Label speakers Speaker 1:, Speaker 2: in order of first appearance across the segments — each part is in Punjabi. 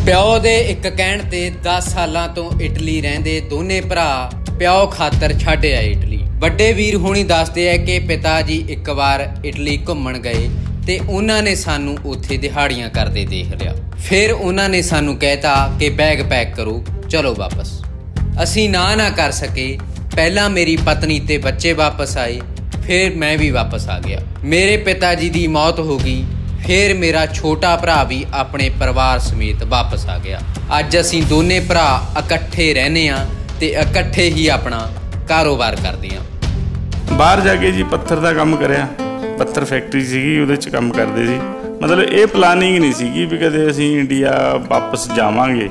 Speaker 1: ਪਿਓ ਦੇ ਇੱਕ ਕਹਿਣ ਤੇ 10 ਸਾਲਾਂ ਤੋਂ ਇਟਲੀ ਰਹਿੰਦੇ ਦੋਨੇ ਭਰਾ ਪਿਓ ਖਾਤਰ ਛੱਡ ਆਏ ਇਟਲੀ। ਵੱਡੇ ਵੀਰ ਹੋਣੀ ਦੱਸਦੇ ਆ ਕਿ ਪਿਤਾ ਜੀ ਇੱਕ ਵਾਰ ਇਟਲੀ ਘੁੰਮਣ ਗਏ ਤੇ ਉਹਨਾਂ ਨੇ ਸਾਨੂੰ ਉੱਥੇ ਦਿਹਾੜੀਆਂ ਕਰਦੇ ਦੇਖ ਲਿਆ। ਫਿਰ ਉਹਨਾਂ ਨੇ ਸਾਨੂੰ ਕਹਿਤਾ ਕਿ ਬੈਗ ਪੈਕ ਕਰੋ, ਚਲੋ ਵਾਪਸ। ਅਸੀਂ ਨਾ ਕਰ ਸਕੇ। ਪਹਿਲਾਂ ਮੇਰੀ ਪਤਨੀ ਤੇ ਬੱਚੇ ਵਾਪਸ ਆਏ, ਫਿਰ ਮੈਂ ਵੀ ਵਾਪਸ ਆ ਗਿਆ। ਮੇਰੇ ਪਿਤਾ ਜੀ ਦੀ ਮੌਤ ਹੋ ਗਈ। ਫਿਰ ਮੇਰਾ ਛੋਟਾ ਭਰਾ ਵੀ ਆਪਣੇ ਪਰਿਵਾਰ ਸਮੇਤ ਵਾਪਸ ਆ ਗਿਆ। ਅੱਜ ਅਸੀਂ ਦੋਨੇ ਭਰਾ ਇਕੱਠੇ ਰਹਿੰਦੇ ਹਾਂ ਤੇ ਇਕੱਠੇ ਹੀ ਆਪਣਾ ਕਾਰੋਬਾਰ ਕਰਦੇ ਹਾਂ।
Speaker 2: ਬਾਹਰ ਜਾ ਕੇ ਜੀ ਪੱਥਰ ਦਾ ਕੰਮ ਕਰਿਆ। ਪੱਥਰ ਫੈਕਟਰੀ ਸੀਗੀ, ਉਹਦੇ 'ਚ ਕੰਮ ਕਰਦੇ ਸੀ। ਮਤਲਬ ਇਹ ਪਲਾਨਿੰਗ ਨਹੀਂ ਸੀਗੀ ਵੀ ਕਦੇ ਅਸੀਂ ਇੰਡੀਆ ਵਾਪਸ ਜਾਵਾਂਗੇ।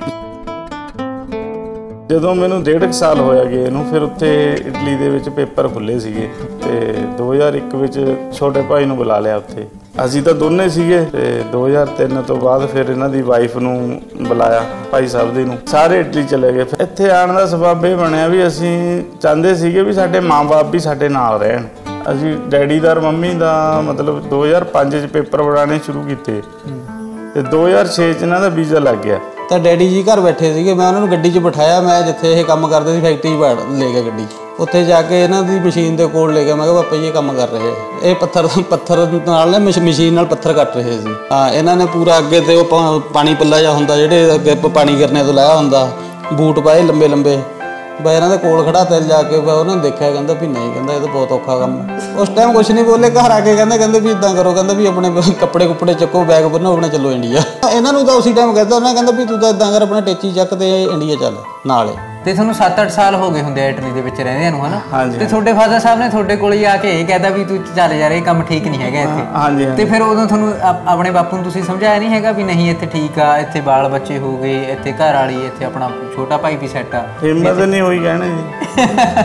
Speaker 2: ਜਦੋਂ ਮੈਨੂੰ 1.5 ਸਾਲ ਹੋਇਆ ਗਏ ਨੂੰ, ਫਿਰ ਉੱਥੇ ਇਟਲੀ ਦੇ ਵਿੱਚ ਪੇਪਰ ਖੁੱਲ੍ਹੇ ਸੀਗੇ ਤੇ 2001 ਵਿੱਚ ਛੋਟੇ ਭਾਈ ਨੂੰ ਬੁਲਾ ਲਿਆ ਉੱਥੇ। ਅਸੀਂ ਤਾਂ ਦੋਨੇ ਸੀਗੇ ਤੇ 2003 ਤੋਂ ਬਾਅਦ ਫਿਰ ਇਹਨਾਂ ਦੀ ਵਾਈਫ ਨੂੰ ਬੁਲਾਇਆ, ਭਾਈ ਸਾਹਿਬ ਦੇ ਨੂੰ। ਸਾਰੇ ਇਟਲੀ ਚਲੇ ਗਏ। ਇੱਥੇ ਆਉਣ ਦਾ ਸਬਬ ਇਹ ਬਣਿਆ ਵੀ ਅਸੀਂ ਚਾਹੁੰਦੇ ਸੀਗੇ ਵੀ ਸਾਡੇ ਮਾਂ-ਬਾਪ ਵੀ ਸਾਡੇ ਨਾਲ ਰਹਿਣ। ਅਸੀਂ ਡੈਡੀ ਦਾ ਮੰਮੀ ਦਾ ਮਤਲਬ 2005 'ਚ ਪੇਪਰ ਬਣਾਉਣੇ ਸ਼ੁਰੂ ਕੀਤੇ ਤੇ 2006 'ਚ ਇਹਨਾਂ ਦਾ ਵੀਜ਼ਾ ਲੱਗ ਗਿਆ।
Speaker 3: ਤਾਂ ਡੈਡੀ ਜੀ ਘਰ ਬੈਠੇ ਸੀਗੇ, ਮੈਂ ਉਹਨਾਂ ਨੂੰ ਗੱਡੀ 'ਚ ਬਿਠਾਇਆ। ਮੈਂ ਜਿੱਥੇ ਇਹ ਕੰਮ ਕਰਦੇ ਸੀ ਫੈਕਟਰੀ 'ਚ ਲੈ ਗਿਆ ਗੱਡੀ। ਉੱਥੇ ਜਾ ਕੇ ਇਹਨਾਂ ਦੀ ਮਸ਼ੀਨ ਦੇ ਕੋਲ ਲੈ ਗਿਆ। ਮੈਂ ਕਿਹਾ ਪਾਪਾ ਜੀ ਇਹ ਕੰਮ ਕਰ ਰਹੇ, ਇਹ ਪੱਥਰ ਨਾਲ ਨਾ ਮਸ਼ੀਨ ਨਾਲ ਪੱਥਰ ਕੱਟ ਰਹੇ ਸੀ। ਹਾਂ, ਇਹਨਾਂ ਨੇ ਪੂਰਾ ਅੱਗੇ ਤੇ ਉਹ ਪਾਣੀ ਪੱਲਾ ਜਿਹਾ ਹੁੰਦਾ, ਜਿਹੜੇ ਅੱਗੇ ਪਾਣੀ ਕਰਨੇ ਤੋਂ ਲਾਇਆ ਹੁੰਦਾ, ਬੂਟ ਪਾਏ ਲੰਬੇ ਲੰਬੇ। ਬਈ ਇਹਨਾਂ ਦੇ ਕੋਲ ਖੜਾ ਤੇ ਜਾ ਕੇ ਉਹਨਾਂ ਨੇ ਦੇਖਿਆ, ਕਹਿੰਦਾ ਵੀ ਨਹੀਂ, ਕਹਿੰਦਾ ਇਹ ਤਾਂ ਬਹੁਤ ਔਖਾ ਕੰਮ ਹੈ। ਉਸ ਟਾਈਮ ਕੁਛ ਨਹੀਂ ਬੋਲੇ। ਘਰ ਆ ਕੇ ਕਹਿੰਦੇ ਵੀ ਇੱਦਾਂ ਕਰੋ, ਕਹਿੰਦਾ ਵੀ ਆਪਣੇ ਕੱਪੜੇ ਕੁੱਪੜੇ ਚੱਕੋ, ਬੈਗ ਬੰਨੋ, ਆਪਣੇ ਚੱਲੋ ਇੰਡੀਆ। ਇਹਨਾਂ ਨੂੰ ਤਾਂ ਉਸੇ ਟਾਈਮ ਕਹਿੰਦਾ ਵੀ ਤੂੰ ਤਾਂ ਇੱਦਾਂ ਕਰ, ਆਪਣਾ ਟੇਚੀ ਚੱਕ ਤੇ ਇੰਡੀਆ ਚੱਲ ਨਾਲ।
Speaker 1: ਤੇ ਤੁਹਾਨੂੰ 7-8 ਸਾਲ ਹੋ ਗਏ ਹੁੰਦੇ ਆ ਇਟਲੀ ਦੇ ਵਿੱਚ ਰਹਿੰਦਿਆਂ ਨੂੰ, ਹਨਾ?
Speaker 2: ਹਾਂਜੀ।
Speaker 1: ਤੇ ਤੁਹਾਡੇ ਫਾਦਰ ਸਾਹਿਬ ਨੇ ਤੁਹਾਡੇ ਕੋਲ ਹੀ ਆ ਕੇ ਇਹ ਕਹਿਤਾ ਵੀ ਤੂੰ ਚੱਲ ਯਾਰ, ਇਹ ਕੰਮ ਠੀਕ ਨਹੀਂ ਹੈਗਾ ਇੱਥੇ।
Speaker 2: ਹਾਂਜੀ।
Speaker 1: ਤੇ ਫਿਰ ਉਦੋਂ ਤੁਹਾਨੂੰ ਆਪਣੇ ਬਾਪੂ ਨੂੰ ਤੁਸੀਂ ਸਮਝਾਇਆ ਨਹੀਂ ਹੈਗਾ ਵੀ ਨਹੀਂ ਇੱਥੇ ਠੀਕ ਆ, ਇੱਥੇ ਬਾਲ ਬੱਚੇ ਹੋ ਗਏ, ਇੱਥੇ ਘਰ ਵਾਲੀ, ਇੱਥੇ ਆਪਣਾ ਛੋਟਾ ਭਾਈ ਵੀ ਸੈੱਟ ਆ?
Speaker 2: ਹਿੰਮਤ ਨਹੀਂ ਹੋਈ ਕਹਿਣੇ ਜੀ।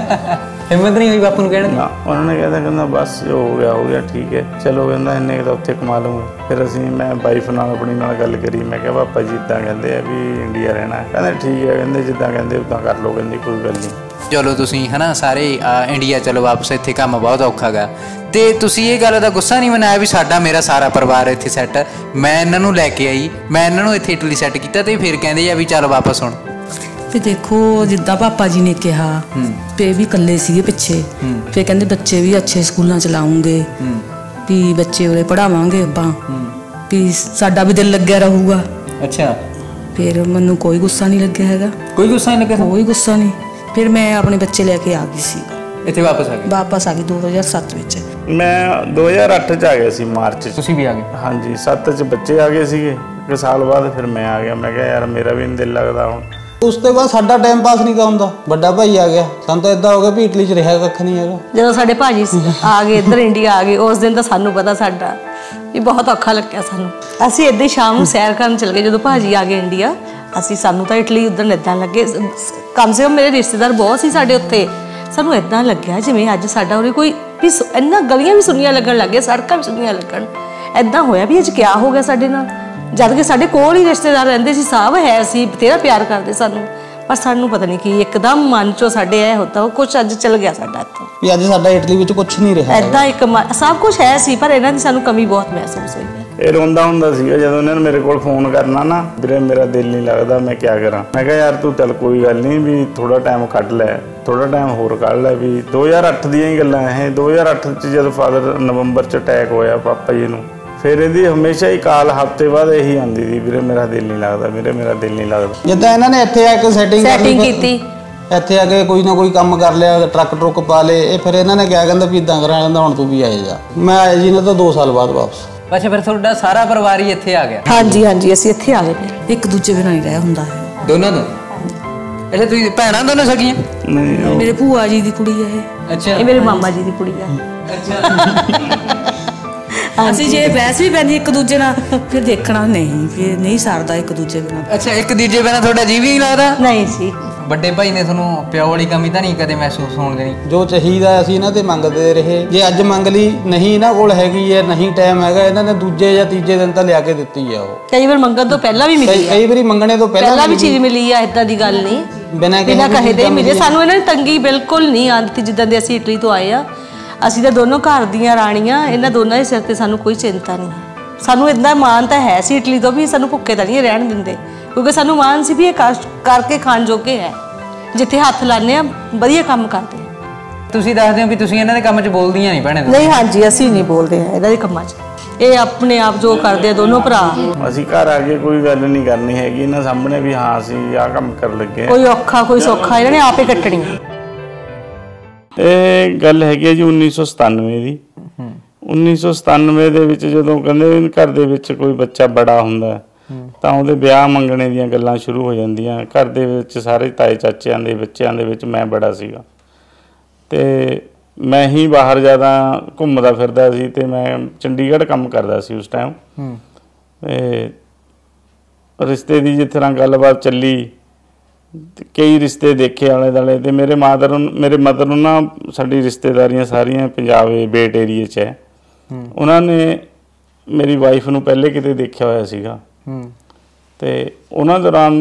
Speaker 1: ਹਿੰਮਤ ਨਹੀਂ ਹੋਈ ਬਾਪੂ ਨੂੰ ਕਹਿਣ ਦੀ?
Speaker 2: ਉਹਨਾਂ ਨੇ ਕਹਿੰਦਾ ਬਸ ਜੋ ਹੋ ਗਿਆ ਠੀਕ ਹੈ, ਚਲੋ ਕਹਿੰਦਾ ਇੰਨੇ ਕੁ ਤਾਂ ਉੱਥੇ ਕਮਾ ਲੂੰਗਾ। ਫਿਰ ਮੈਂ ਵਾਈਫ ਨਾਲ ਆਪਣੀ ਨਾਲ ਗੱਲ ਕਰੀ। ਮੈਂ ਕਿਹਾ ਪਾਪਾ ਜੀ ਇੱਦਾਂ ਕਹਿੰਦੇ ਆ ਵੀ ਇੰਡੀਆ ਰਹਿਣਾ। ਕਹਿੰਦੇ ਠੀਕ ਹੈ, ਕਹਿੰਦੇ ਜਿੱਦਾਂ ਕਹਿੰਦੇ ਉੱਦਾਂ ਕਰ ਲਓ, ਕਹਿੰਦੀ ਕੋਈ ਗੱਲ ਨਹੀਂ।
Speaker 1: ਚਲੋ ਤੁਸੀਂ ਹਨਾ ਸਾਰੇ ਇੰਡੀਆ ਚਲੋ ਵਾਪਸ, ਇੱਥੇ ਕੰਮ ਬਹੁਤ ਔਖਾ ਗਾ। ਤੇ ਤੁਸੀਂ ਇਹ ਗੱਲ ਦਾ ਗੁੱਸਾ ਨਹੀਂ ਮਨਾਇਆ ਵੀ ਮੇਰਾ ਸਾਰਾ ਪਰਿਵਾਰ ਇੱਥੇ ਸੈੱਟ, ਮੈਂ ਇਹਨਾਂ ਨੂੰ ਲੈ ਕੇ ਆਈ, ਮੈਂ ਇਹਨਾਂ ਨੂੰ ਇੱਥੇ ਇਟਲੀ ਸੈੱਟ ਕੀਤਾ ਤੇ ਫਿਰ ਕਹਿੰਦੇ ਆ ਵੀ ਚੱਲ ਵਾਪਸ ਹੁਣ?
Speaker 4: ਤੇ ਦੇਖੋ ਜਿੱਦਾਂ ਪਾਪਾ ਜੀ ਨੇ ਕਿਹਾ, ਤੇ ਵੀ ਇਕੱਲੇ ਸੀਗੇ ਪਿੱਛੇ। ਫਿਰ ਕਹਿੰਦੇ ਬੱਚੇ ਵੀ ਅੱਛੇ ਸਕੂਲਾਂ ਚ ਲਾਉਂਗੇ, ਵੀ ਬੱਚੇ ਉਰੇ ਪੜ੍ਹਾਵਾਂਗੇ ਆਪਾਂ, ਵੀ ਸਾਡਾ ਵੀ ਦਿਲ ਲੱਗਿਆ ਰਹੂਗਾ।
Speaker 1: ਅੱਛਾ। ਫਿਰ
Speaker 4: ਮੈਨੂੰ ਕੋਈ ਗੁੱਸਾ ਨਹੀਂ ਲੱਗਿਆ ਹੈਗਾ।
Speaker 1: ਕੋਈ ਗੁੱਸਾ ਨਹੀਂ ਲੱਗਿਆ?
Speaker 4: ਕੋਈ ਗੁੱਸਾ ਨਹੀਂ। ਫਿਰ ਮੈਂ ਆਪਣੇ ਬੱਚੇ ਲੈ ਕੇ ਆ ਗਈ ਸੀ
Speaker 1: ਇੱਥੇ, ਵਾਪਸ ਆ ਗਈ
Speaker 4: 2007 ਵਿੱਚ।
Speaker 2: ਮੈਂ 2008 'ਚ ਆ ਗਿਆ ਸੀ, ਮਾਰਚ 'ਚ।
Speaker 1: ਤੁਸੀਂ ਵੀ ਆ ਗਏ?
Speaker 2: ਹਾਂਜੀ। 7 'ਚ ਬੱਚੇ ਆ ਗਏ ਸੀਗੇ। 1 ਸਾਲ ਬਾਅਦ ਫਿਰ ਮੈਂ ਆ ਗਿਆ। ਮੈਂ ਕਿਹਾ ਯਾਰ ਮੇਰਾ ਵੀ ਨਹੀਂ ਦਿਲ ਲੱਗਦਾ ਹੁਣ।
Speaker 3: ਉਸ ਤੋਂ ਬਾਅਦ ਸਾਡਾ ਟਾਈਮ ਪਾਸ ਨਹੀਂ ਹੁੰਦਾ। ਵੱਡਾ ਭਾਈ ਆ ਗਿਆ, ਸਾਨੂੰ ਤਾਂ ਏਦਾਂ ਹੋ ਗਿਆ ਵੀ ਇਟਲੀ 'ਚ ਰਿਹਾ ਕੱਖ ਨਹੀਂ ਹੈਗਾ।
Speaker 5: ਜਦੋਂ ਸਾਡੇ ਭਾਜੀ ਆ ਗਏ ਇੱਧਰ ਇੰਡੀਆ ਆ ਗਏ, ਉਸ ਦਿਨ ਤਾਂ ਸਾਨੂੰ ਪਤਾ ਸਾਡਾ ਵੀ ਬਹੁਤ ਔਖਾ ਲੱਗਿਆ ਸਾਨੂੰ। ਅਸੀਂ ਇੱਦਾਂ ਹੀ ਸ਼ਾਮ ਨੂੰ ਸੈਰ ਕਰਨ ਚਲੇ ਗਏ ਜਦੋਂ ਭਾਜੀ ਆ ਗਏ ਇੰਡੀਆ। ਸਾਨੂੰ ਤਾਂ ਇਟਲੀ ਉੱਧਰ ਇੱਦਾਂ ਲੱਗੇ, ਕਮ ਸੇ ਕਮ ਮੇਰੇ ਰਿਸ਼ਤੇਦਾਰ ਬਹੁਤ ਸੀ ਸਾਡੇ ਉੱਥੇ। ਸਾਨੂੰ ਇੱਦਾਂ ਲੱਗਿਆ ਜਿਵੇਂ ਅੱਜ ਸਾਡਾ ਉਰੇ ਕੋਈ ਵੀ ਇੰਨਾ ਗਲੀਆਂ ਵੀ ਸੁੰਨੀਆਂ ਲੱਗਣ ਲੱਗ ਗਈਆਂ, ਸੜਕਾਂ ਵੀ ਸੁੰਨੀਆਂ ਲੱਗਣ। ਇੱਦਾਂ ਹੋਇਆ ਵੀ ਅੱਜ ਕਿਆ ਹੋ ਗਿਆ ਸਾਡੇ ਨਾਲ, ਜਦ ਕਿ ਸਾਡੇ ਕੋਲ ਹੀ ਰਿਸ਼ਤੇਦਾਰ ਰਹਿੰਦੇ ਸੀ, ਸਭ ਹੈ ਸੀ, ਬਥੇਰਾ ਪਿਆਰ ਕਰਦੇ ਸਾਨੂੰ। ਪਰ ਸਾਨੂੰ ਪਤਾ ਨਹੀਂ ਕੀ ਇੱਕਦਮ ਮਨ 'ਚੋਂ ਸਾਡੇ ਇਹ ਹੁੰਦਾ ਕੁਛ ਅੱਜ ਚੱਲ ਗਿਆ ਸਾਡਾ ਇੱਥੋਂ,
Speaker 3: ਵੀ ਅੱਜ ਸਾਡਾ ਇਟਲੀ ਵਿੱਚ ਕੁਛ ਨਹੀਂ ਰਿਹਾ।
Speaker 5: ਇੱਦਾਂ ਇੱਕ ਸਭ ਕੁਛ ਹੈ ਸੀ, ਪਰ ਇਹਨਾਂ ਦੀ ਸਾਨੂੰ ਕਮੀ ਬਹੁਤ ਮਹਿਸੂਸ ਹੋਈ।
Speaker 2: ਇਹ ਰੋਂਦਾ ਹੁੰਦਾ ਸੀਗਾ ਜਦੋਂ ਇਹਨਾਂ ਨੇ ਮੇਰੇ ਕੋਲ ਫੋਨ ਕਰਨਾ ਨਾ, ਵੀਰੇ ਮੇਰਾ ਦਿਲ ਨਹੀਂ ਲੱਗਦਾ, ਮੈਂ ਕਿਆ ਕਰਾਂ। ਮੈਂ ਕਿਹਾ ਯਾਰ ਤੂੰ ਚੱਲ ਕੋਈ ਗੱਲ ਨਹੀਂ, ਵੀ ਥੋੜਾ ਟਾਈਮ ਕੱਢ ਲੈ, ਥੋੜਾ ਟਾਈਮ ਹੋਰ ਕੱਢ ਲੈ। ਵੀ 2008 ਦੀਆਂ ਹੀ ਗੱਲਾਂ ਇਹ। 2008 'ਚ ਜਦੋਂ ਫਾਦਰ ਨਵੰਬਰ 'ਚ ਅਟੈਕ ਹੋਇਆ ਪਾਪਾ ਜੀ ਨੂੰ, ਫਿਰ ਇਹਦੀ ਹਮੇਸ਼ਾ ਹੀ ਕਾਲ ਹਫ਼ਤੇ ਬਾਅਦ ਇਹੀ ਆਉਂਦੀ ਸੀ, ਵੀਰੇ ਮੇਰਾ ਦਿਲ ਨਹੀਂ ਲੱਗਦਾ, ਵੀਰੇ ਮੇਰਾ ਦਿਲ ਨਹੀਂ ਲੱਗਦਾ।
Speaker 3: ਜਿੱਦਾਂ ਇਹਨਾਂ ਨੇ ਇੱਥੇ ਆ ਕੇ ਸੈਟਿੰਗ
Speaker 5: ਕੀਤੀ,
Speaker 3: ਇੱਥੇ ਆ ਕੇ ਕੋਈ ਨਾ ਕੋਈ ਕੰਮ ਕਰ ਲਿਆ, ਟਰੱਕ ਟਰੁੱਕ ਪਾ ਲਏ। ਇਹ ਫਿਰ ਇਹਨਾਂ ਨੇ ਕਿਹਾ, ਕਹਿੰਦਾ ਵੀ ਇੱਦਾਂ ਕਰਾਂ, ਕਹਿੰਦਾ ਹੁਣ ਤੂੰ ਵੀ ਆਏ ਜਾ। ਮੈਂ ਆਇਆ ਜੀ ਨਾ ਤਾਂ 2 ਸਾਲ ਬਾਅਦ ਵਾਪਸ।
Speaker 1: ਅੱਛਾ, ਫਿਰ ਤੁਹਾਡਾ ਸਾਰਾ ਪਰਿਵਾਰ ਹੀ ਇੱਥੇ ਆ ਗਿਆ?
Speaker 5: ਹਾਂਜੀ ਹਾਂਜੀ, ਅਸੀਂ ਇੱਥੇ ਆ ਗਏ।
Speaker 4: ਇੱਕ ਦੂਜੇ ਬਿਨਾਂ ਨਹੀਂ ਰਹਿ ਹੁੰਦਾ ਹੈ
Speaker 1: ਦੋਨਾਂ ਤੋਂ? ਅੱਛਾ, ਤੁਸੀਂ ਭੈਣਾਂ ਦੋਨੋਂ ਸਕੀਆਂ?
Speaker 2: ਨਹੀਂ,
Speaker 4: ਮੇਰੇ ਭੂਆ ਜੀ ਦੀ ਕੁੜੀ ਹੈ ਇਹ।
Speaker 1: ਅੱਛਾ।
Speaker 5: ਇਹ ਮੇਰੇ ਮਾਮਾ ਜੀ ਦੀ ਕੁੜੀ ਹੈ।
Speaker 1: ਅੱਛਾ।
Speaker 4: ਅਸੀਂ ਜੇ ਬਹਿਸ ਵੀ ਪੈਂਦੀ ਇੱਕ ਦੂਜੇ ਨਾਲ, ਫਿਰ ਦੇਖਣਾ ਨਹੀਂ, ਫਿਰ ਨਹੀਂ ਸਰਦਾ ਇੱਕ ਦੂਜੇ ਬਿਨਾਂ।
Speaker 1: ਅੱਛਾ, ਇੱਕ ਦੂਜੇ ਬਿਨਾਂ ਤੁਹਾਡਾ ਜੀ ਵੀ ਨਹੀਂ ਲੱਗਦਾ?
Speaker 5: ਨਹੀਂ ਸੀ।
Speaker 1: ਵੱਡੇ ਭਾਈ ਨੇ ਤੁਹਾਨੂੰ ਪਿਓ ਵਾਲੀ ਕਮੀ ਤਾਂ ਨਹੀਂ ਕਦੇ ਮਹਿਸੂਸ ਹੋਣ ਦੇਣੀ?
Speaker 3: ਜੋ ਚਾਹੀਦਾ ਅਸੀਂ ਇਹਨਾਂ ਤੇ ਮੰਗਦੇ ਰਹੇ। ਜੇ ਅੱਜ ਮੰਗ ਲਈ, ਨਹੀਂ ਇਹਨਾਂ ਕੋਲ ਹੈਗੀ ਹੈ, ਨਹੀਂ ਟਾਈਮ ਹੈਗਾ, ਇਹਨਾਂ ਨੇ ਦੂਜੇ ਜਾਂ ਤੀਜੇ ਦਿਨ ਤਾਂ ਲਿਆ ਕੇ ਦਿੱਤੀ ਆ। ਉਹ
Speaker 5: ਕਈ ਵਾਰ ਮੰਗਣ ਤੋਂ ਪਹਿਲਾਂ ਵੀ ਮਿਲੀ,
Speaker 3: ਕਈ ਵਾਰੀ ਮੰਗਣੇ ਤੋਂ ਪਹਿਲਾਂ
Speaker 5: ਵੀ ਚੀਜ਼ ਮਿਲੀ ਆ। ਏਦਾਂ ਦੀ ਗੱਲ ਨਹੀਂ, ਬਿਨਾਂ ਕਹੇ ਦੇ ਮਿਲੇ ਸਾਨੂੰ। ਇਹਨਾਂ ਦੀ ਤੰਗੀ ਬਿਲਕੁਲ ਨਹੀਂ ਆਉਂਦੀ ਜਿੱਦਾਂ ਦੇ ਅਸੀਂ ਇਟਲੀ ਤੋਂ ਆਏ ਆ। ਅਸੀਂ ਤਾਂ ਦੋਨੋਂ ਘਰ ਦੀਆਂ ਰਾਣੀਆਂ, ਇਹਨਾਂ ਦੋਨਾਂ ਦੇ ਸਿਰ ਤੇ ਸਾਨੂੰ ਕੋਈ ਚਿੰਤਾ ਨਹੀਂ। ਸਾਨੂੰ ਇੱਦਾਂ ਮਾਣ ਤਾਂ ਹੈ ਸੀ ਇਟਲੀ ਤੋਂ ਵੀ ਸਾਨੂੰ ਭੁੱਖੇ ਤਾਂ ਨਹੀਂ ਰਹਿਣ ਦਿੰਦੇ, ਕਿਉਂਕਿ ਸਾਨੂੰ ਮਾਣ ਸੀ ਵੀ ਇਹ ਕਰਕੇ ਖਾਣ ਜੋਗੇ ਹੈ, ਜਿੱਥੇ ਹੱਥ ਲਾਉਂਦੇ ਆ ਵਧੀਆ ਕੰਮ ਕਰਦੇ ਆ।
Speaker 1: ਤੁਸੀਂ ਦੱਸਦੇ ਹੋ ਵੀ ਤੁਸੀਂ ਇਹਨਾਂ ਦੇ ਕੰਮ 'ਚ ਬੋਲਦੀਆਂ ਨਹੀਂ ਭੈਣੇ?
Speaker 5: ਨਹੀਂ, ਹਾਂਜੀ, ਅਸੀਂ ਨਹੀਂ ਬੋਲਦੇ ਆ ਇਹਨਾਂ ਦੇ ਕੰਮਾਂ 'ਚ, ਇਹ ਆਪਣੇ ਆਪ ਜੋ ਕਰਦੇ ਆ ਦੋਨੋਂ ਭਰਾ।
Speaker 2: ਅਸੀਂ ਘਰ ਆ ਕੇ ਕੋਈ ਗੱਲ ਨਹੀਂ ਕਰਨੀ ਹੈਗੀ ਇਹਨਾਂ ਸਾਹਮਣੇ ਵੀ ਹਾਂ ਅਸੀਂ ਆਹ ਕੰਮ ਕਰਨ ਲੱਗੇ।
Speaker 5: ਕੋਈ ਔਖਾ ਕੋਈ ਸੌਖਾ ਇਹਨਾਂ ਨੇ ਆਪੇ ਕੱਟਣੀ।
Speaker 2: ਇਹ ਗੱਲ ਹੈਗੀ ਹੈ ਜੀ 1997 ਦੀ। 1997 ਦੇ ਵਿੱਚ ਜਦੋਂ ਕਹਿੰਦੇ ਘਰ ਦੇ ਵਿੱਚ ਕੋਈ ਬੱਚਾ ਬੜਾ ਹੁੰਦਾ ਤਾਂ ਉਹਦੇ ਵਿਆਹ ਮੰਗਣੇ ਦੀਆਂ ਗੱਲਾਂ ਸ਼ੁਰੂ ਹੋ ਜਾਂਦੀਆਂ। ਘਰ ਦੇ ਵਿੱਚ ਸਾਰੇ ਤਾਏ ਚਾਚਿਆਂ ਦੇ ਬੱਚਿਆਂ ਦੇ ਵਿੱਚ ਮੈਂ ਬੜਾ ਸੀਗਾ ਅਤੇ ਮੈਂ ਹੀ ਬਾਹਰ ਜ਼ਿਆਦਾ ਘੁੰਮਦਾ ਫਿਰਦਾ ਸੀ ਅਤੇ ਮੈਂ ਚੰਡੀਗੜ੍ਹ ਕੰਮ ਕਰਦਾ ਸੀ ਉਸ ਟਾਈਮ। ਅਤੇ ਰਿਸ਼ਤੇ ਦੀ ਜਿਸ ਤਰ੍ਹਾਂ ਗੱਲਬਾਤ ਚੱਲੀ, ਕਈ ਰਿਸ਼ਤੇ ਦੇਖੇ ਆਲੇ ਦੁਆਲੇ, ਅਤੇ ਮੇਰੇ ਮਦਰ ਨੂੰ ਨਾ ਸਾਡੀ ਰਿਸ਼ਤੇਦਾਰੀਆਂ ਸਾਰੀਆਂ ਪੰਜਾਬ ਬੇਟ ਏਰੀਏ 'ਚ ਹੈ। ਉਹਨਾਂ ਨੇ ਮੇਰੀ ਵਾਈਫ ਨੂੰ ਪਹਿਲੇ ਕਿਤੇ ਦੇਖਿਆ ਹੋਇਆ ਸੀਗਾ ਅਤੇ ਉਹਨਾਂ ਦੌਰਾਨ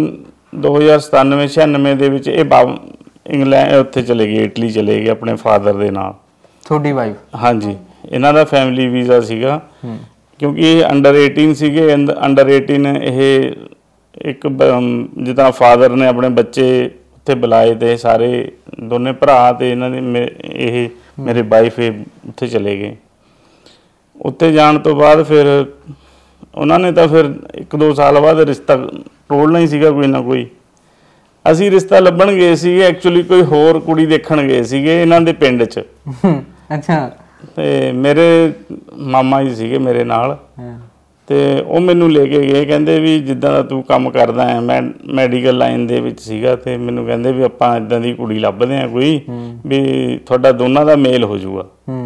Speaker 2: 2097-96 ਦੇ ਵਿੱਚ ਇਹ ਇੰਗਲੈਂਡ ਉੱਥੇ ਚਲੇ ਗਏ, ਇਟਲੀ ਚਲੇ ਗਏ ਆਪਣੇ ਫਾਦਰ ਦੇ ਨਾਲ। ਤੁਹਾਡੀ ਵਾਈਫ? ਹਾਂਜੀ, ਇਹਨਾਂ ਦਾ ਫੈਮਿਲੀ ਵੀਜ਼ਾ ਸੀਗਾ ਕਿਉਂਕਿ ਇਹ ਅੰਡਰ 18 ਸੀਗੇ। ਅੰਡਰ 18 ਇਹ ਇੱਕ ਜਿੱਦਾਂ ਫਾਦਰ ਨੇ ਆਪਣੇ ਬੱਚੇ ਉੱਥੇ ਬੁਲਾਏ ਅਤੇ ਸਾਰੇ ਦੋਨੇ ਭਰਾ ਅਤੇ ਇਹਨਾਂ ਦੇ ਇਹ ਮੇਰੇ ਵਾਈਫ ਉੱਥੇ ਚਲੇ ਗਏ। ਉੱਥੇ ਜਾਣ ਤੋਂ ਬਾਅਦ ਫਿਰ ਉਹਨਾਂ ਨੇ ਤਾਂ ਫਿਰ 1-2 ਸਾਲ ਬਾਅਦ ਰਿਸ਼ਤਾ ਟੋਲਣਾ ਹੀ ਸੀਗਾ ਕੋਈ ਨਾ ਕੋਈ। ਅਸੀਂ ਰਿਸ਼ਤਾ ਲੱਭਣ ਗਏ ਸੀਗੇ, ਐਕਚੁਅਲੀ ਕੋਈ ਹੋਰ ਕੁੜੀ ਦੇਖਣ ਗਏ ਸੀਗੇ ਇਹਨਾਂ ਦੇ ਪਿੰਡ 'ਚ। ਅੱਛਾ। ਅਤੇ ਮੇਰੇ ਮਾਮਾ ਜੀ ਸੀਗੇ ਮੇਰੇ ਨਾਲ ਅਤੇ ਉਹ ਮੈਨੂੰ ਲੈ ਕੇ ਗਏ, ਕਹਿੰਦੇ ਵੀ ਜਿੱਦਾਂ ਦਾ ਤੂੰ ਕੰਮ ਕਰਦਾ ਹੈ, ਮੈਂ ਮੈਡੀਕਲ ਲਾਈਨ ਦੇ ਵਿੱਚ ਸੀਗਾ ਅਤੇ ਮੈਨੂੰ ਕਹਿੰਦੇ ਵੀ ਆਪਾਂ ਇੱਦਾਂ ਦੀ ਕੁੜੀ ਲੱਭਦੇ ਹਾਂ ਕੋਈ ਵੀ ਤੁਹਾਡਾ ਦੋਨਾਂ ਦਾ ਮੇਲ ਹੋ ਜਾਊਗਾ।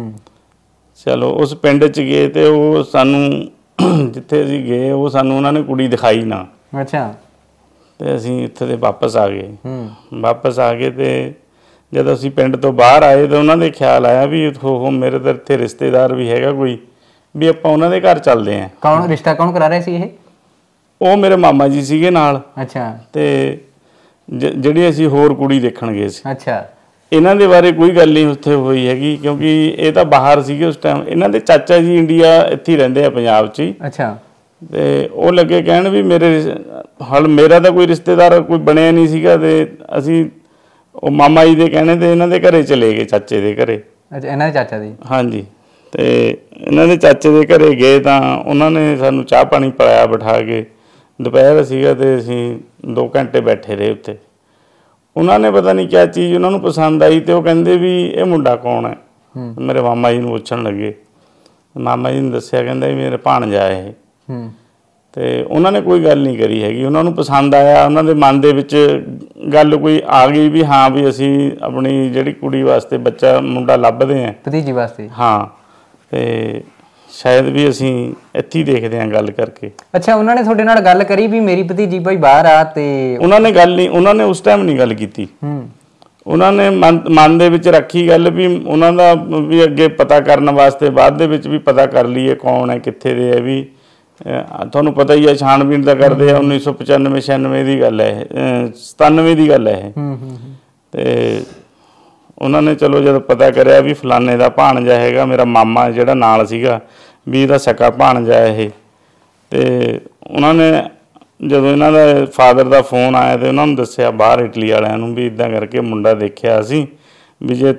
Speaker 2: ਚਲੋ ਉਸ ਪਿੰਡ 'ਚ ਗਏ ਅਤੇ ਉਹ ਸਾਨੂੰ ਜਿੱਥੇ ਅਸੀਂ ਗਏ ਉਹ ਸਾਨੂੰ ਉਹਨਾਂ ਨੇ ਕੁੜੀ ਦਿਖਾਈ ਨਾ। ਅੱਛਾ। ਅਤੇ ਅਸੀਂ ਇੱਥੇ ਦੇ ਵਾਪਸ ਆ ਗਏ। ਵਾਪਸ ਆ ਗਏ ਅਤੇ ਜਦੋਂ ਅਸੀਂ ਪਿੰਡ ਤੋਂ ਬਾਹਰ ਆਏ ਤਾਂ ਉਹਨਾਂ ਦੇ ਖਿਆਲ ਆਇਆ ਵੀ ਉਹ ਮੇਰੇ ਤਾਂ ਇੱਥੇ ਰਿਸ਼ਤੇਦਾਰ ਵੀ ਹੈਗਾ ਕੋਈ, ਵੀ ਆਪਾਂ ਉਹਨਾਂ ਦੇ ਘਰ ਚੱਲਦੇ ਹਾਂ।
Speaker 1: ਕੌਣ ਰਿਸ਼ਤਾ ਕੌਣ ਕਰਾ ਰਹੇ ਸੀ ਇਹ?
Speaker 2: ਉਹ ਮੇਰੇ ਮਾਮਾ ਜੀ ਸੀਗੇ ਨਾਲ।
Speaker 1: ਅੱਛਾ।
Speaker 2: ਅਤੇ ਜਿਹੜੀ ਅਸੀਂ ਹੋਰ ਕੁੜੀ ਦੇਖਣ ਗਏ ਸੀ।
Speaker 1: ਅੱਛਾ।
Speaker 2: ਇਹਨਾਂ ਦੇ ਬਾਰੇ ਕੋਈ ਗੱਲ ਨਹੀਂ ਉੱਥੇ ਹੋਈ ਹੈਗੀ ਕਿਉਂਕਿ ਇਹ ਤਾਂ ਬਾਹਰ ਸੀਗੇ ਉਸ ਟਾਈਮ। ਇਹਨਾਂ ਦੇ ਚਾਚਾ ਜੀ ਇੰਡੀਆ ਇੱਥੇ ਹੀ ਰਹਿੰਦੇ ਆ ਪੰਜਾਬ 'ਚ ਹੀ। ਅੱਛਾ। ਅਤੇ ਉਹ ਲੱਗੇ ਕਹਿਣ ਵੀ ਮੇਰਾ ਤਾਂ ਕੋਈ ਰਿਸ਼ਤੇਦਾਰ ਕੋਈ ਬਣਿਆ ਨਹੀਂ ਸੀਗਾ ਅਤੇ ਅਸੀਂ ਉਹ ਮਾਮਾ ਜੀ ਦੇ ਕਹਿਣੇ 'ਤੇ ਇਹਨਾਂ ਦੇ ਘਰੇ ਚਲੇ ਗਏ, ਚਾਚੇ ਦੇ ਘਰੇ। ਅੱਛਾ, ਇਹਨਾਂ ਦੇ ਚਾਚਾ ਦੀ? ਹਾਂਜੀ। ਅਤੇ ਇਹਨਾਂ ਦੇ ਚਾਚੇ ਦੇ ਘਰੇ ਗਏ ਤਾਂ ਉਹਨਾਂ ਨੇ ਸਾਨੂੰ ਚਾਹ ਪਾਣੀ ਪਿਲਾਇਆ ਬਿਠਾ ਕੇ। ਦੁਪਹਿਰ ਸੀਗਾ ਅਤੇ ਅਸੀਂ 2 ਘੰਟੇ ਬੈਠੇ ਰਹੇ ਉੱਥੇ। ਉਹਨਾਂ ਨੇ ਪਤਾ ਨਹੀਂ ਕਿਆ ਚੀਜ਼ ਉਹਨਾਂ ਨੂੰ ਪਸੰਦ ਆਈ ਅਤੇ ਉਹ ਕਹਿੰਦੇ ਵੀ ਇਹ ਮੁੰਡਾ ਕੌਣ ਹੈ? ਮੇਰੇ ਮਾਮਾ ਜੀ ਨੂੰ ਪੁੱਛਣ ਲੱਗੇ। ਮਾਮਾ ਜੀ ਨੇ ਦੱਸਿਆ, ਕਹਿੰਦਾ ਵੀ ਮੇਰੇ ਭਾਣਜਾ ਇਹ। ਅਤੇ ਉਹਨਾਂ ਨੇ ਕੋਈ ਗੱਲ ਨਹੀਂ ਕਰੀ ਹੈਗੀ, ਉਹਨਾਂ ਨੂੰ ਪਸੰਦ ਆਇਆ। ਉਹਨਾਂ ਦੇ ਮਨ ਦੇ ਵਿੱਚ ਗੱਲ ਕੋਈ ਆ ਗਈ ਵੀ ਹਾਂ ਵੀ ਅਸੀਂ ਆਪਣੀ ਜਿਹੜੀ ਕੁੜੀ ਵਾਸਤੇ ਮੁੰਡਾ ਲੱਭਦੇ ਹਾਂ, ਭਤੀਜੀ ਵਾਸਤੇ। ਹਾਂ, ਅਤੇ ਸ਼ਾਇਦ ਵੀ ਅਸੀਂ ਇੱਥੇ ਹੀ ਦੇਖਦੇ ਹਾਂ ਗੱਲ ਕਰਕੇ।
Speaker 1: ਅੱਛਾ, ਉਹਨਾਂ ਨੇ ਤੁਹਾਡੇ ਨਾਲ ਗੱਲ ਕਰੀ ਵੀ ਮੇਰੀ ਭਤੀਜੀ ਭਾਈ ਬਾਹਰ ਆ? ਅਤੇ
Speaker 2: ਉਹਨਾਂ ਨੇ ਉਸ ਟਾਈਮ ਨਹੀਂ ਗੱਲ ਕੀਤੀ। ਉਹਨਾਂ ਨੇ ਮਨ ਦੇ ਵਿੱਚ ਰੱਖੀ ਗੱਲ ਵੀ ਉਹਨਾਂ ਦਾ ਵੀ ਅੱਗੇ ਪਤਾ ਕਰਨ ਵਾਸਤੇ ਬਾਅਦ ਦੇ ਵਿੱਚ ਵੀ ਪਤਾ ਕਰ ਲਈਏ ਕੌਣ ਹੈ, ਕਿੱਥੇ ਦੇ ਹੈ। ਵੀ ਤੁਹਾਨੂੰ ਪਤਾ ਹੀ ਹੈ ਛਾਣਬੀਣ ਦਾ ਕਰਦੇ ਆ। 1995-96 ਦੀ ਗੱਲ ਹੈ ਇਹ, 97 ਦੀ ਗੱਲ ਹੈ ਇਹ। ਅਤੇ ਉਹਨਾਂ ਨੇ ਚਲੋ ਜਦੋਂ ਪਤਾ ਕਰਿਆ ਵੀ ਫਲਾਨੇ ਦਾ ਭਾਣਜਾ ਹੈਗਾ, ਮੇਰਾ ਮਾਮਾ ਜਿਹੜਾ ਨਾਲ ਸੀਗਾ ਵੀ ਇਹਦਾ ਸਕਾ ਭਾਣਜਾ ਇਹ। ਅਤੇ ਉਹਨਾਂ ਨੇ ਜਦੋਂ ਇਹਨਾਂ ਦਾ ਫਾਦਰ ਦਾ ਫੋਨ ਆਇਆ ਅਤੇ ਉਹਨਾਂ ਨੂੰ ਦੱਸਿਆ ਬਾਹਰ ਇਟਲੀ ਵਾਲਿਆਂ ਨੂੰ ਵੀ ਇੱਦਾਂ ਕਰਕੇ ਮੁੰਡਾ ਦੇਖਿਆ ਅਸੀਂ, ਵੀ ਜੇ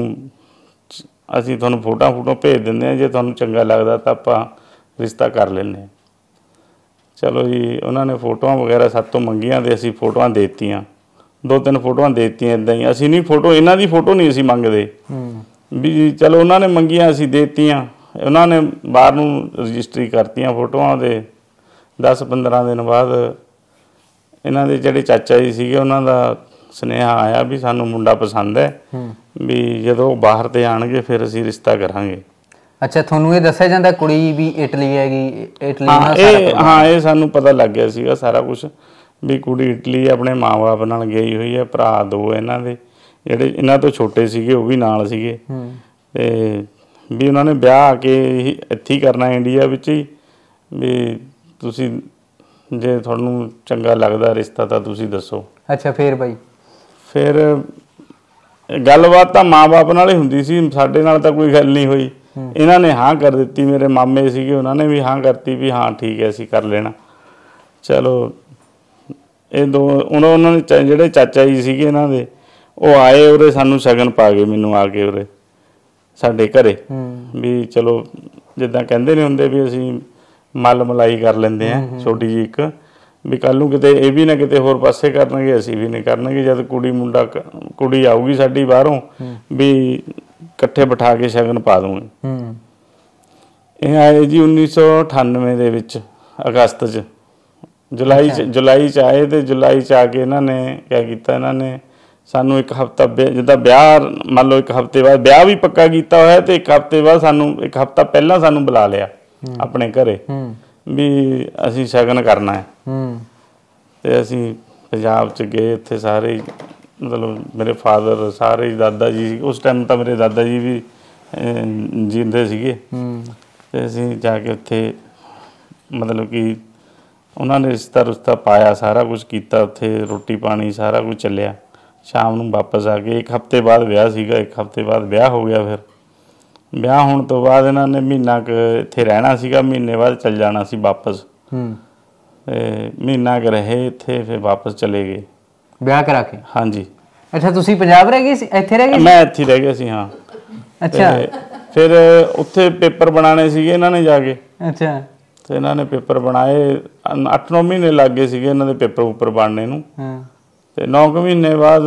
Speaker 2: ਅਸੀਂ ਤੁਹਾਨੂੰ ਫੋਟੋਆਂ ਭੇਜ ਦਿੰਦੇ ਹਾਂ, ਜੇ ਤੁਹਾਨੂੰ ਚੰਗਾ ਲੱਗਦਾ ਤਾਂ ਆਪਾਂ ਰਿਸ਼ਤਾ ਕਰ ਲੈਂਦੇ ਹਾਂ। ਚਲੋ ਜੀ, ਉਹਨਾਂ ਨੇ ਫੋਟੋਆਂ ਵਗੈਰਾ ਸਾਡੇ ਤੋਂ ਮੰਗੀਆਂ ਅਤੇ ਅਸੀਂ ਫੋਟੋਆਂ ਦੇ ਦਿੱਤੀਆਂ। 2-3 ਫੋਟੋਆਂ ਦੇ ਦਿੱਤੀਆਂ ਇੱਦਾਂ ਹੀ। ਅਸੀਂ ਨਹੀਂ ਇਹਨਾਂ ਦੀ ਫੋਟੋ ਨਹੀਂ ਅਸੀਂ ਮੰਗਦੇ ਵੀ ਚਲੋ ਉਹਨਾਂ ਨੇ ਮੰਗੀਆਂ ਅਸੀਂ ਦੇ ਦਿੱਤੀਆਂ। ਉਹਨਾਂ ਨੇ ਬਾਹਰ ਨੂੰ ਰਜਿਸਟਰੀ ਕਰਤੀਆਂ ਫੋਟੋਆਂ ਦੇ। 10-15 ਦਿਨ ਬਾਅਦ ਇਹਨਾਂ ਦੇ ਜਿਹੜੇ ਚਾਚਾ ਜੀ ਸੀਗੇ ਉਹਨਾਂ ਦਾ ਸੁਨੇਹਾ ਆਇਆ ਵੀ ਸਾਨੂੰ ਮੁੰਡਾ ਪਸੰਦ ਹੈ, ਵੀ ਜਦੋਂ ਉਹ ਬਾਹਰ 'ਤੇ ਆਉਣਗੇ ਫਿਰ ਅਸੀਂ ਰਿਸ਼ਤਾ ਕਰਾਂਗੇ।
Speaker 1: ਅੱਛਾ, ਤੁਹਾਨੂੰ ਇਹ ਦੱਸਿਆ ਜਾਂਦਾ ਕੁੜੀ ਵੀ ਇਟਲੀ ਹੈਗੀ? ਇਟਲੀ?
Speaker 2: ਹਾਂ, ਇਹ ਸਾਨੂੰ ਪਤਾ ਲੱਗ ਗਿਆ ਸੀਗਾ ਸਾਰਾ ਕੁਛ ਵੀ ਕੁੜੀ ਇਟਲੀ ਆਪਣੇ ਮਾਂ-ਬਾਪ ਨਾਲ ਗਈ ਹੋਈ ਹੈ। ਭਰਾ 2 ਇਹਨਾਂ ਦੇ ਜਿਹੜੇ ਇਹਨਾਂ ਤੋਂ ਛੋਟੇ ਸੀਗੇ ਉਹ ਵੀ ਨਾਲ ਸੀਗੇ। ਅਤੇ ਵੀ ਉਹਨਾਂ ਨੇ ਵਿਆਹ ਆ ਕੇ ਇੱਥੇ ਹੀ ਕਰਨਾ ਇੰਡੀਆ ਵਿੱਚ ਹੀ। ਵੀ ਤੁਸੀਂ ਜੇ ਤੁਹਾਨੂੰ ਚੰਗਾ ਲੱਗਦਾ ਰਿਸ਼ਤਾ ਤਾਂ ਤੁਸੀਂ ਦੱਸੋ।
Speaker 1: ਅੱਛਾ, ਫਿਰ ਬਾਈ? ਫਿਰ
Speaker 2: ਗੱਲਬਾਤ ਤਾਂ ਮਾਂ-ਬਾਪ ਨਾਲ ਹੀ ਹੁੰਦੀ ਸੀ, ਸਾਡੇ ਨਾਲ ਤਾਂ ਕੋਈ ਗੱਲ ਨਹੀਂ ਹੋਈ। ਇਹਨਾਂ ਨੇ ਹਾਂ ਕਰ ਦਿੱਤੀ। ਮੇਰੇ ਮਾਮੇ ਸੀਗੇ ਉਹਨਾਂ ਨੇ ਵੀ ਹਾਂ ਕਰਤੀ ਵੀ ਹਾਂ ਠੀਕ ਹੈ ਅਸੀਂ ਕਰ ਲੈਣਾ। ਚਲੋ ਇਹ ਦੋ ਉਹਨਾਂ ਨੇ ਜਿਹੜੇ ਚਾਚਾ ਜੀ ਸੀਗੇ ਇਹਨਾਂ ਦੇ, ਉਹ ਆਏ ਉਰੇ ਸਾਨੂੰ ਸ਼ਗਨ ਪਾ ਗਏ, ਮੈਨੂੰ ਆ ਕੇ ਉਰੇ ਸਾਡੇ ਘਰੇ ਵੀ ਚਲੋ ਜਿੱਦਾਂ ਕਹਿੰਦੇ ਨਹੀਂ ਹੁੰਦੇ ਵੀ ਅਸੀਂ ਮੱਲ ਮਲਾਈ ਕਰ ਲੈਂਦੇ ਆ ਛੋਟੀ ਜਿਹੀ ਇੱਕ, ਵੀ ਕੱਲ ਨੂੰ ਕਿਤੇ ਇਹ ਵੀ ਨਾ ਕਿਤੇ ਹੋਰ ਪਾਸੇ ਕਰਨਗੇ, ਅਸੀਂ ਵੀ ਨਹੀਂ ਕਰਨਗੇ। ਜਦ ਕੁੜੀ ਆਊਗੀ ਸਾਡੀ ਬਾਹਰੋਂ ਵੀ ਇਕੱਠੇ ਬਿਠਾ ਕੇ ਸ਼ਗਨ ਪਾ ਦੂੰਗੇ। ਇਹ ਆਏ ਜੀ 1998 ਦੇ ਵਿੱਚ ਅਗਸਤ 'ਚ, ਜੁਲਾਈ 'ਚ ਆਏ, ਤੇ ਜੁਲਾਈ 'ਚ ਆ ਕੇ ਇਹਨਾਂ ਨੇ ਕਿਆ ਕੀਤਾ, ਇਹਨਾਂ ਨੇ ਸਾਨੂੰ ਇੱਕ ਹਫ਼ਤਾ ਜਿੱਦਾਂ ਵਿਆਹ ਮੰਨ ਲਓ 1 ਹਫ਼ਤੇ ਬਾਅਦ ਵਿਆਹ ਵੀ ਪੱਕਾ ਕੀਤਾ ਹੋਇਆ, ਤੇ 1 ਹਫ਼ਤੇ ਬਾਅਦ ਸਾਨੂੰ 1 ਹਫ਼ਤਾ ਪਹਿਲਾਂ ਸਾਨੂੰ ਬੁਲਾ ਲਿਆ ਆਪਣੇ ਘਰੇ ਵੀ ਅਸੀਂ ਸ਼ਗਨ ਕਰਨਾ ਹੈ। ਤੇ ਅਸੀਂ ਪੰਜਾਬ 'ਚ ਗਏ, ਉੱਥੇ ਸਾਰੇ ਮਤਲਬ ਮੇਰੇ ਫਾਦਰ ਸਾਰੇ ਦਾਦਾ ਜੀ, ਉਸ ਟਾਈਮ ਤਾਂ ਮੇਰੇ ਦਾਦਾ ਜੀ ਵੀ ਜੀਂਦੇ ਸੀਗੇ, ਤੇ ਅਸੀਂ ਜਾ ਕੇ ਉੱਥੇ ਮਤਲਬ ਕਿ ਉਹਨਾਂ ਨੇ ਰਿਸ਼ਤਾ ਪਾਇਆ, ਸਾਰਾ ਕੁਛ ਕੀਤਾ ਉੱਥੇ, ਰੋਟੀ ਪਾਣੀ ਸਾਰਾ ਕੁਝ ਚੱਲਿਆ। ਸ਼ਾਮ ਨੂੰ ਵਾਪਸ ਆ ਗਏ। 1 ਹਫ਼ਤੇ ਬਾਅਦ ਵਿਆਹ ਸੀਗਾ, 1 ਹਫ਼ਤੇ ਬਾਅਦ ਵਿਆਹ ਹੋ ਗਿਆ। ਫਿਰ ਵਿਆਹ ਹੋਣ ਤੋਂ ਬਾਅਦ ਇਹਨਾਂ ਨੇ ਮਹੀਨਾ ਕੁ ਇੱਥੇ ਰਹਿਣਾ ਸੀਗਾ, ਮਹੀਨੇ ਬਾਅਦ ਚੱਲ ਜਾਣਾ ਸੀ ਵਾਪਸ। ਤੇ ਮਹੀਨਾ ਕੁ ਰਹੇ ਇੱਥੇ, ਫਿਰ ਵਾਪਸ ਚਲੇ ਗਏ
Speaker 1: ਵਿਆਹ ਕਰਾ ਕੇ।
Speaker 2: ਹਾਂਜੀ।
Speaker 1: ਅੱਛਾ, ਤੁਸੀਂ ਪੰਜਾਬ ਰਹਿ ਗਏ ਸੀ, ਇੱਥੇ ਰਹਿ ਗਏ?
Speaker 2: ਮੈਂ ਇੱਥੇ ਰਹਿ ਗਿਆ ਸੀ, ਹਾਂ।
Speaker 1: ਅੱਛਾ।
Speaker 2: ਫਿਰ ਉੱਥੇ ਪੇਪਰ ਬਣਾਉਣੇ ਸੀਗੇ ਇਹਨਾਂ ਨੇ ਜਾ ਕੇ।
Speaker 1: ਅੱਛਾ।
Speaker 2: ਤੇ ਇਹਨਾਂ ਨੇ ਪੇਪਰ ਬਣਾਏ, 8-9 ਮਹੀਨੇ ਲੱਗ ਗਏ ਸੀਗੇ ਇਹਨਾਂ ਦੇ ਪੇਪਰ ਉੱਪਰ ਬਣਨੇ ਨੂੰ। ਤੇ 9 ਮਹੀਨੇ ਬਾਅਦ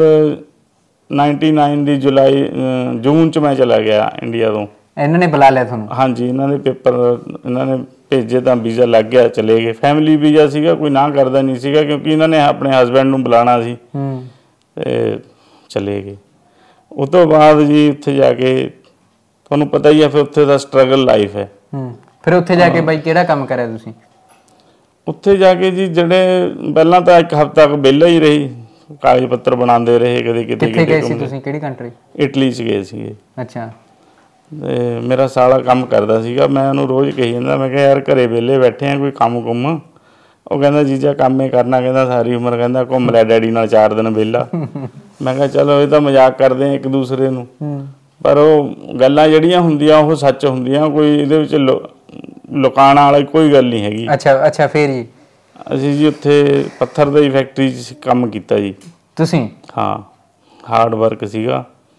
Speaker 2: 99 ਦੀ ਜੂਨ 'ਚ ਮੈਂ ਚਲਾ ਗਿਆ ਇੰਡੀਆ ਤੋਂ।
Speaker 1: ਇਹਨਾਂ ਨੇ ਬੁਲਾ ਲਿਆ ਤੁਹਾਨੂੰ? ਹਾਂਜੀ,
Speaker 2: ਇਹਨਾਂ ਦੇ ਪੇਪਰ ਇਹਨਾਂ ਨੇ ਭੇਜੇ ਤਾਂ ਵੀਜ਼ਾ ਲੱਗ ਗਿਆ, ਚਲੇ ਗਏ। ਫੈਮਿਲੀ ਵੀਜ਼ਾ ਸੀਗਾ, ਕੋਈ ਨਾ ਕਰਦਾ ਨਹੀਂ ਸੀਗਾ, ਕਿਉਂਕਿ ਇਹਨਾਂ ਨੇ ਆਪਣੇ ਹਸਬੈਂਡ ਨੂੰ ਬੁਲਾਉਣਾ ਸੀ। ਤੇ ਚਲੇ ਗਏ। ਉਸ ਤੋਂ ਬਾਅਦ ਜੀ ਉੱਥੇ ਜਾ ਕੇ ਤੁਹਾਨੂੰ ਪਤਾ ਹੀ ਹੈ, ਫਿਰ ਉੱਥੇ ਦਾ ਸਟਰਗਲ ਲਾਈਫ ਹੈ।
Speaker 1: ਫਿਰ ਉੱਥੇ ਜਾ ਕੇ ਬਾਈ ਕਿਹੜਾ ਕੰਮ ਕਰਿਆ ਤੁਸੀਂ?
Speaker 2: ਉੱਥੇ ਜਾ ਕੇ ਜੀ ਜਿਹੜੇ ਪਹਿਲਾਂ ਤਾਂ 1 ਹਫ਼ਤਾ ਵਿਹਲਾ ਹੀ ਰਹੀ, ਕਾਗਜ਼ ਪੱਤਰ ਬਣਾਉਂਦੇ ਰਹੇ, ਕਦੇ ਕਿਤੇ।
Speaker 1: ਕਿੱਥੇ ਗਏ ਸੀ ਤੁਸੀਂ, ਕਿਹੜੀ ਕੰਟਰੀ?
Speaker 2: ਇਟਲੀ 'ਚ ਗਏ ਸੀਗੇ।
Speaker 1: ਅੱਛਾ।
Speaker 2: ਤੇ ਮੇਰਾ ਸਾਲਾ ਕੰਮ ਕਰਦਾ ਸੀਗਾ, ਮੈਂ ਉਹਨੂੰ ਰੋਜ਼ ਕਹੀ ਜਾਂਦਾ, ਮੈਂ ਕਿਹਾ ਯਾਰ ਘਰੇ ਵਿਹਲੇ ਬੈਠੇ ਆ, ਕੋਈ ਕੰਮ ਕੁੰਮ। ਉਹ ਕਹਿੰਦਾ ਜੀਜਾ ਕੰਮ ਹੀ ਕਰਨਾ, ਕਹਿੰਦਾ ਸਾਰੀ ਉਮਰ, ਕਹਿੰਦਾ ਘੁੰਮ ਲਿਆ ਡੈਡੀ ਨਾਲ 4 ਦਿਨ ਵਿਹਲਾ। ਮੈਂ ਕਿਹਾ ਚਲੋ ਇਹ ਤਾਂ ਮਜ਼ਾਕ ਕਰਦੇ ਆ ਇੱਕ ਦੂਸਰੇ ਨੂੰ, ਪਰ ਉਹ ਗੱਲਾਂ ਜਿਹੜੀਆਂ ਹੁੰਦੀਆਂ ਉਹ ਸੱਚ ਹੁੰਦੀਆਂ, ਕੋਈ ਇਹਦੇ ਵਿੱਚ ਲੁਕਾਉਣ ਵਾਲੀ ਕੋਈ ਗੱਲ ਨਹੀਂ ਹੈਗੀ।
Speaker 1: ਅੱਛਾ ਅੱਛਾ। ਫੇਰ ਜੀ
Speaker 2: ਅਸੀਂ ਜੀ ਉੱਥੇ ਪੱਥਰ ਦੀ ਫੈਕਟਰੀ 'ਚ ਕੰਮ ਕੀਤਾ ਜੀ।
Speaker 1: ਤੁਸੀਂ?
Speaker 2: ਹਾਂ, ਹਾਰਡ ਵਰਕ ਸੀਗਾ।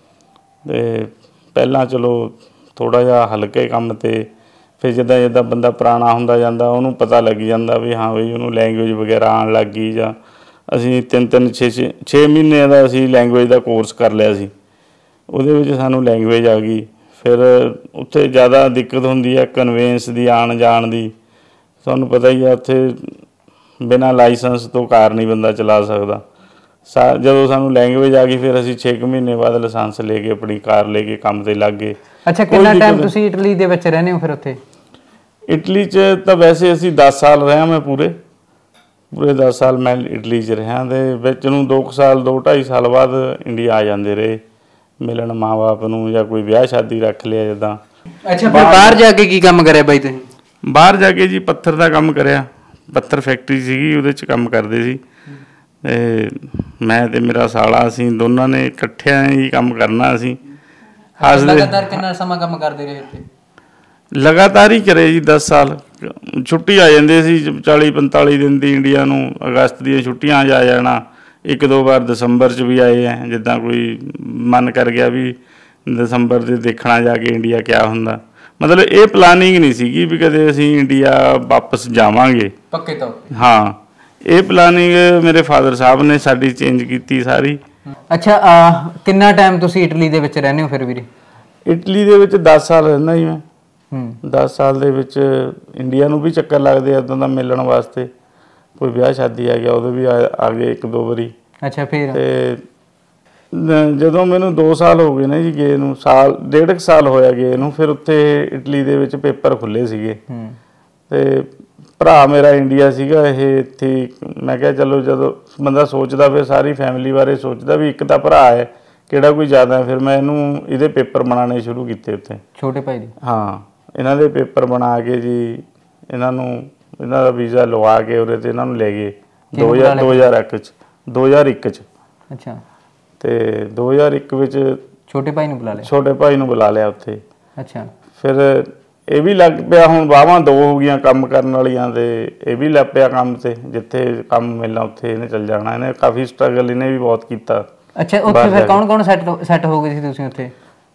Speaker 2: ਤੇ ਪਹਿਲਾਂ ਚਲੋ ਥੋੜ੍ਹਾ ਜਿਹਾ ਹਲਕੇ ਕੰਮ, ਤੇ ਫਿਰ ਜਿੱਦਾਂ ਬੰਦਾ ਪੁਰਾਣਾ ਹੁੰਦਾ ਜਾਂਦਾ ਉਹਨੂੰ ਪਤਾ ਲੱਗ ਜਾਂਦਾ ਵੀ ਹਾਂ ਬਈ ਉਹਨੂੰ ਲੈਂਗੁਏਜ ਵਗੈਰਾ ਆਉਣ ਲੱਗ ਗਈ। ਜਾਂ ਅਸੀਂ 6 ਮਹੀਨਿਆਂ ਦਾ ਅਸੀਂ ਲੈਂਗੁਏਜ ਦਾ ਕੋਰਸ ਕਰ ਲਿਆ ਸੀ, ਉਹਦੇ ਵਿੱਚ ਸਾਨੂੰ ਲੈਂਗੁਏਜ ਆ ਗਈ। ਫਿਰ ਉੱਥੇ ਜ਼ਿਆਦਾ ਦਿੱਕਤ ਹੁੰਦੀ ਹੈ ਕਨਵੇਂਸ ਦੀ, ਆਉਣ ਜਾਣ ਦੀ। ਤੁਹਾਨੂੰ ਪਤਾ ਹੀ ਆ ਉੱਥੇ ਬਿਨਾਂ ਲਾਇਸੈਂਸ ਤੋਂ ਕਾਰ ਨਹੀਂ ਬੰਦਾ ਚਲਾ ਸਕਦਾ। ਜਦੋਂ ਸਾਨੂੰ ਲੈਂਗੁਏਜ ਆ ਗਈ, ਫਿਰ ਅਸੀਂ 6 ਮਹੀਨੇ ਬਾਅਦ ਲਾਇਸੈਂਸ ਲੈ ਕੇ ਆਪਣੀ ਕਾਰ ਲੈ ਕੇ ਕੰਮ 'ਤੇ ਲੱਗ ਗਏ।
Speaker 1: ਅੱਛਾ, ਕਿੰਨਾ ਟਾਈਮ ਤੁਸੀਂ ਇਟਲੀ ਦੇ ਵਿੱਚ ਰਹਿੰਦੇ ਹੋ ਫਿਰ ਉੱਥੇ?
Speaker 2: ਇਟਲੀ 'ਚ ਤਾਂ ਵੈਸੇ ਅਸੀਂ 10 ਸਾਲ ਰਿਹਾ, ਮੈਂ ਪੂਰੇ 10 ਸਾਲ ਮੈਂ ਇਟਲੀ 'ਚ ਰਿਹਾ। ਤੇ ਵਿੱਚ ਨੂੰ 2 ਸਾਲ 2-2.5 ਸਾਲ ਬਾਅਦ ਇੰਡੀਆ ਆ ਜਾਂਦੇ ਰਹੇ ਮਿਲਣ ਮਾਂ ਬਾਪ ਨੂੰ, ਜਾਂ ਕੋਈ ਵਿਆਹ ਸ਼ਾਦੀ ਰੱਖ ਲਿਆ ਜਿੱਦਾਂ।
Speaker 1: ਅੱਛਾ, ਫਿਰ ਬਾਹਰ ਜਾ ਕੇ ਕੀ ਕੰਮ ਕਰਿਆ ਬਾਈ ਤੁਸੀਂ?
Speaker 2: ਬਾਹਰ ਜਾ ਕੇ ਜੀ ਪੱਥਰ ਦਾ ਕੰਮ ਕਰਿਆ, ਪੱਥਰ ਫੈਕਟਰੀ ਸੀਗੀ, ਉਹਦੇ 'ਚ ਕੰਮ ਕਰਦੇ ਸੀ। ਤੇ ਮੈਂ ਤੇ ਮੇਰਾ ਸਾਲਾ ਅਸੀਂ ਦੋਨਾਂ ਨੇ ਇਕੱਠਿਆਂ ਹੀ ਕੰਮ ਕਰਨਾ। ਅਸੀਂ
Speaker 1: ਲਗਾਤਾਰ ਕਿੰਨਾ ਸਮਾਂ ਕੰਮ ਕਰਦੇ ਰਹੇ ਉੱਥੇ?
Speaker 2: ਲਗਾਤਾਰ ਹੀ ਕਰੇ ਜੀ 10 ਸਾਲ। ਛੁੱਟੀ ਆ ਜਾਂਦੀ ਸੀ 40-45 ਦਿਨ ਦੀ ਇੰਡੀਆ ਨੂੰ, ਅਗਸਤ ਦੀਆਂ ਛੁੱਟੀਆਂ ਆ ਜਾਣਾ। 1-2 ਵਾਰ ਦਸੰਬਰ 'ਚ ਵੀ ਆਏ ਹੈ, ਜਿੱਦਾਂ ਕੋਈ ਮਨ ਕਰ ਗਿਆ ਵੀ ਦਸੰਬਰ ਦੇ ਦੇਖਣਾ ਜਾ ਕੇ ਇੰਡੀਆ ਕਿਆ ਹੁੰਦਾ। ਮਤਲਬ ਇਹ ਪਲਾਨਿੰਗ ਨਹੀਂ ਸੀਗੀ ਵੀ ਕਦੇ ਅਸੀਂ ਇੰਡੀਆ ਵਾਪਸ ਜਾਵਾਂਗੇ
Speaker 1: ਪੱਕੇ ਤੌਰ ਤੇ।
Speaker 2: ਹਾਂ, ਇਹ ਪਲਾਨਿੰਗ ਮੇਰੇ ਫਾਦਰ ਸਾਹਿਬ ਨੇ ਸਾਡੀ ਚੇਂਜ ਕੀਤੀ ਸਾਰੀ।
Speaker 1: ਅੱਛਾ, ਕਿੰਨਾ ਟਾਈਮ ਤੁਸੀਂ ਇਟਲੀ ਦੇ ਵਿੱਚ ਰਹਿੰਦੇ ਹੋ ਫਿਰ ਵੀਰੇ?
Speaker 2: ਇਟਲੀ ਦੇ ਵਿੱਚ 10 ਸਾਲ ਰਹਿੰਦਾ ਜੀ ਮੈਂ। 10 ਸਾਲ ਦੇ ਵਿੱਚ ਇੰਡੀਆ ਨੂੰ ਵੀ ਚੱਕਰ ਲੱਗਦੇ ਆ ਉੱਦਾਂ ਦਾ ਮਿਲਣ ਵਾਸਤੇ। ਕੋਈ ਵਿਆਹ ਸ਼ਾਦੀ ਆ ਗਿਆ ਉਹਦੇ ਵੀ ਆ ਗਏ 1-2 ਵਾਰੀ।
Speaker 1: ਅੱਛਾ। ਫਿਰ
Speaker 2: ਤੇ ਜਦੋਂ ਮੈਨੂੰ 2 ਸਾਲ ਹੋ ਗਏ ਨੇ ਜੀ ਗਏ ਨੂੰ, 1.5 ਸਾਲ ਹੋਇਆ ਗਏ ਨੂੰ, ਫਿਰ ਉੱਥੇ ਇਟਲੀ ਦੇ ਵਿੱਚ ਪੇਪਰ ਖੁੱਲੇ ਸੀਗੇ। ਤੇ ਭਰਾ ਮੇਰਾ ਇੰਡੀਆ ਸੀਗਾ, ਇਹ ਇੱਥੇ। ਮੈਂ ਕਿਹਾ ਚਲੋ ਜਦੋਂ ਬੰਦਾ ਸੋਚਦਾ ਫਿਰ ਸਾਰੀ ਫੈਮਿਲੀ ਬਾਰੇ ਸੋਚਦਾ ਵੀ ਇੱਕ ਤਾਂ ਭਰਾ ਹੈ, ਕਿਹੜਾ ਕੋਈ ਜ਼ਿਆਦਾ। ਫਿਰ ਮੈਂ ਇਹਦੇ ਪੇਪਰ ਬਣਾਉਣੇ ਸ਼ੁਰੂ ਕੀਤੇ ਉੱਥੇ, ਛੋਟੇ ਭਾਈ ਦੇ। ਹਾਂ, ਇਹਨਾਂ ਦੇ ਪੇਪਰ ਬਣਾ ਕੇ ਜੀ ਇਹਨਾਂ ਦਾ ਵੀਜ਼ਾ ਲਵਾ ਕੇ ਉਰੇ ਤੇ ਇਹਨਾਂ ਨੂੰ ਲੈ ਗਏ 2001 ਚ। ਅੱਛਾ। ਤੇ 2001 ਵਿੱਚ ਛੋਟੇ ਭਾਈ ਨੂੰ ਬੁਲਾ ਲਿਆ ਉੱਥੇ। ਅੱਛਾ। ਫਿਰ ਇਹ ਵੀ ਲੱਗ ਪਿਆ ਹੁਣ ਬਾਹਾਂ 2 ਹੋ ਗਈਆਂ ਕੰਮ ਕਰਨ ਵਾਲੀਆਂ ਤੇ ਇਹ ਵੀ ਲੱਗ ਪਿਆ ਕੰਮ ਤੇ ਜਿੱਥੇ ਕੰਮ ਮਿਲਣਾ ਉੱਥੇ ਇਹਨੇ ਚੱਲ ਜਾਣਾ। ਇਹਨੇ ਕਾਫੀ ਸਟਰਗਲ ਇਹਨੇ ਵੀ ਬਹੁਤ ਕੀਤਾ।
Speaker 1: ਅੱਛਾ ਉੱਥੇ ਫਿਰ ਕੌਣ ਸੈੱਟ ਹੋ ਗਏ ਸੀ ਤੁਸੀਂ ਉੱਥੇ?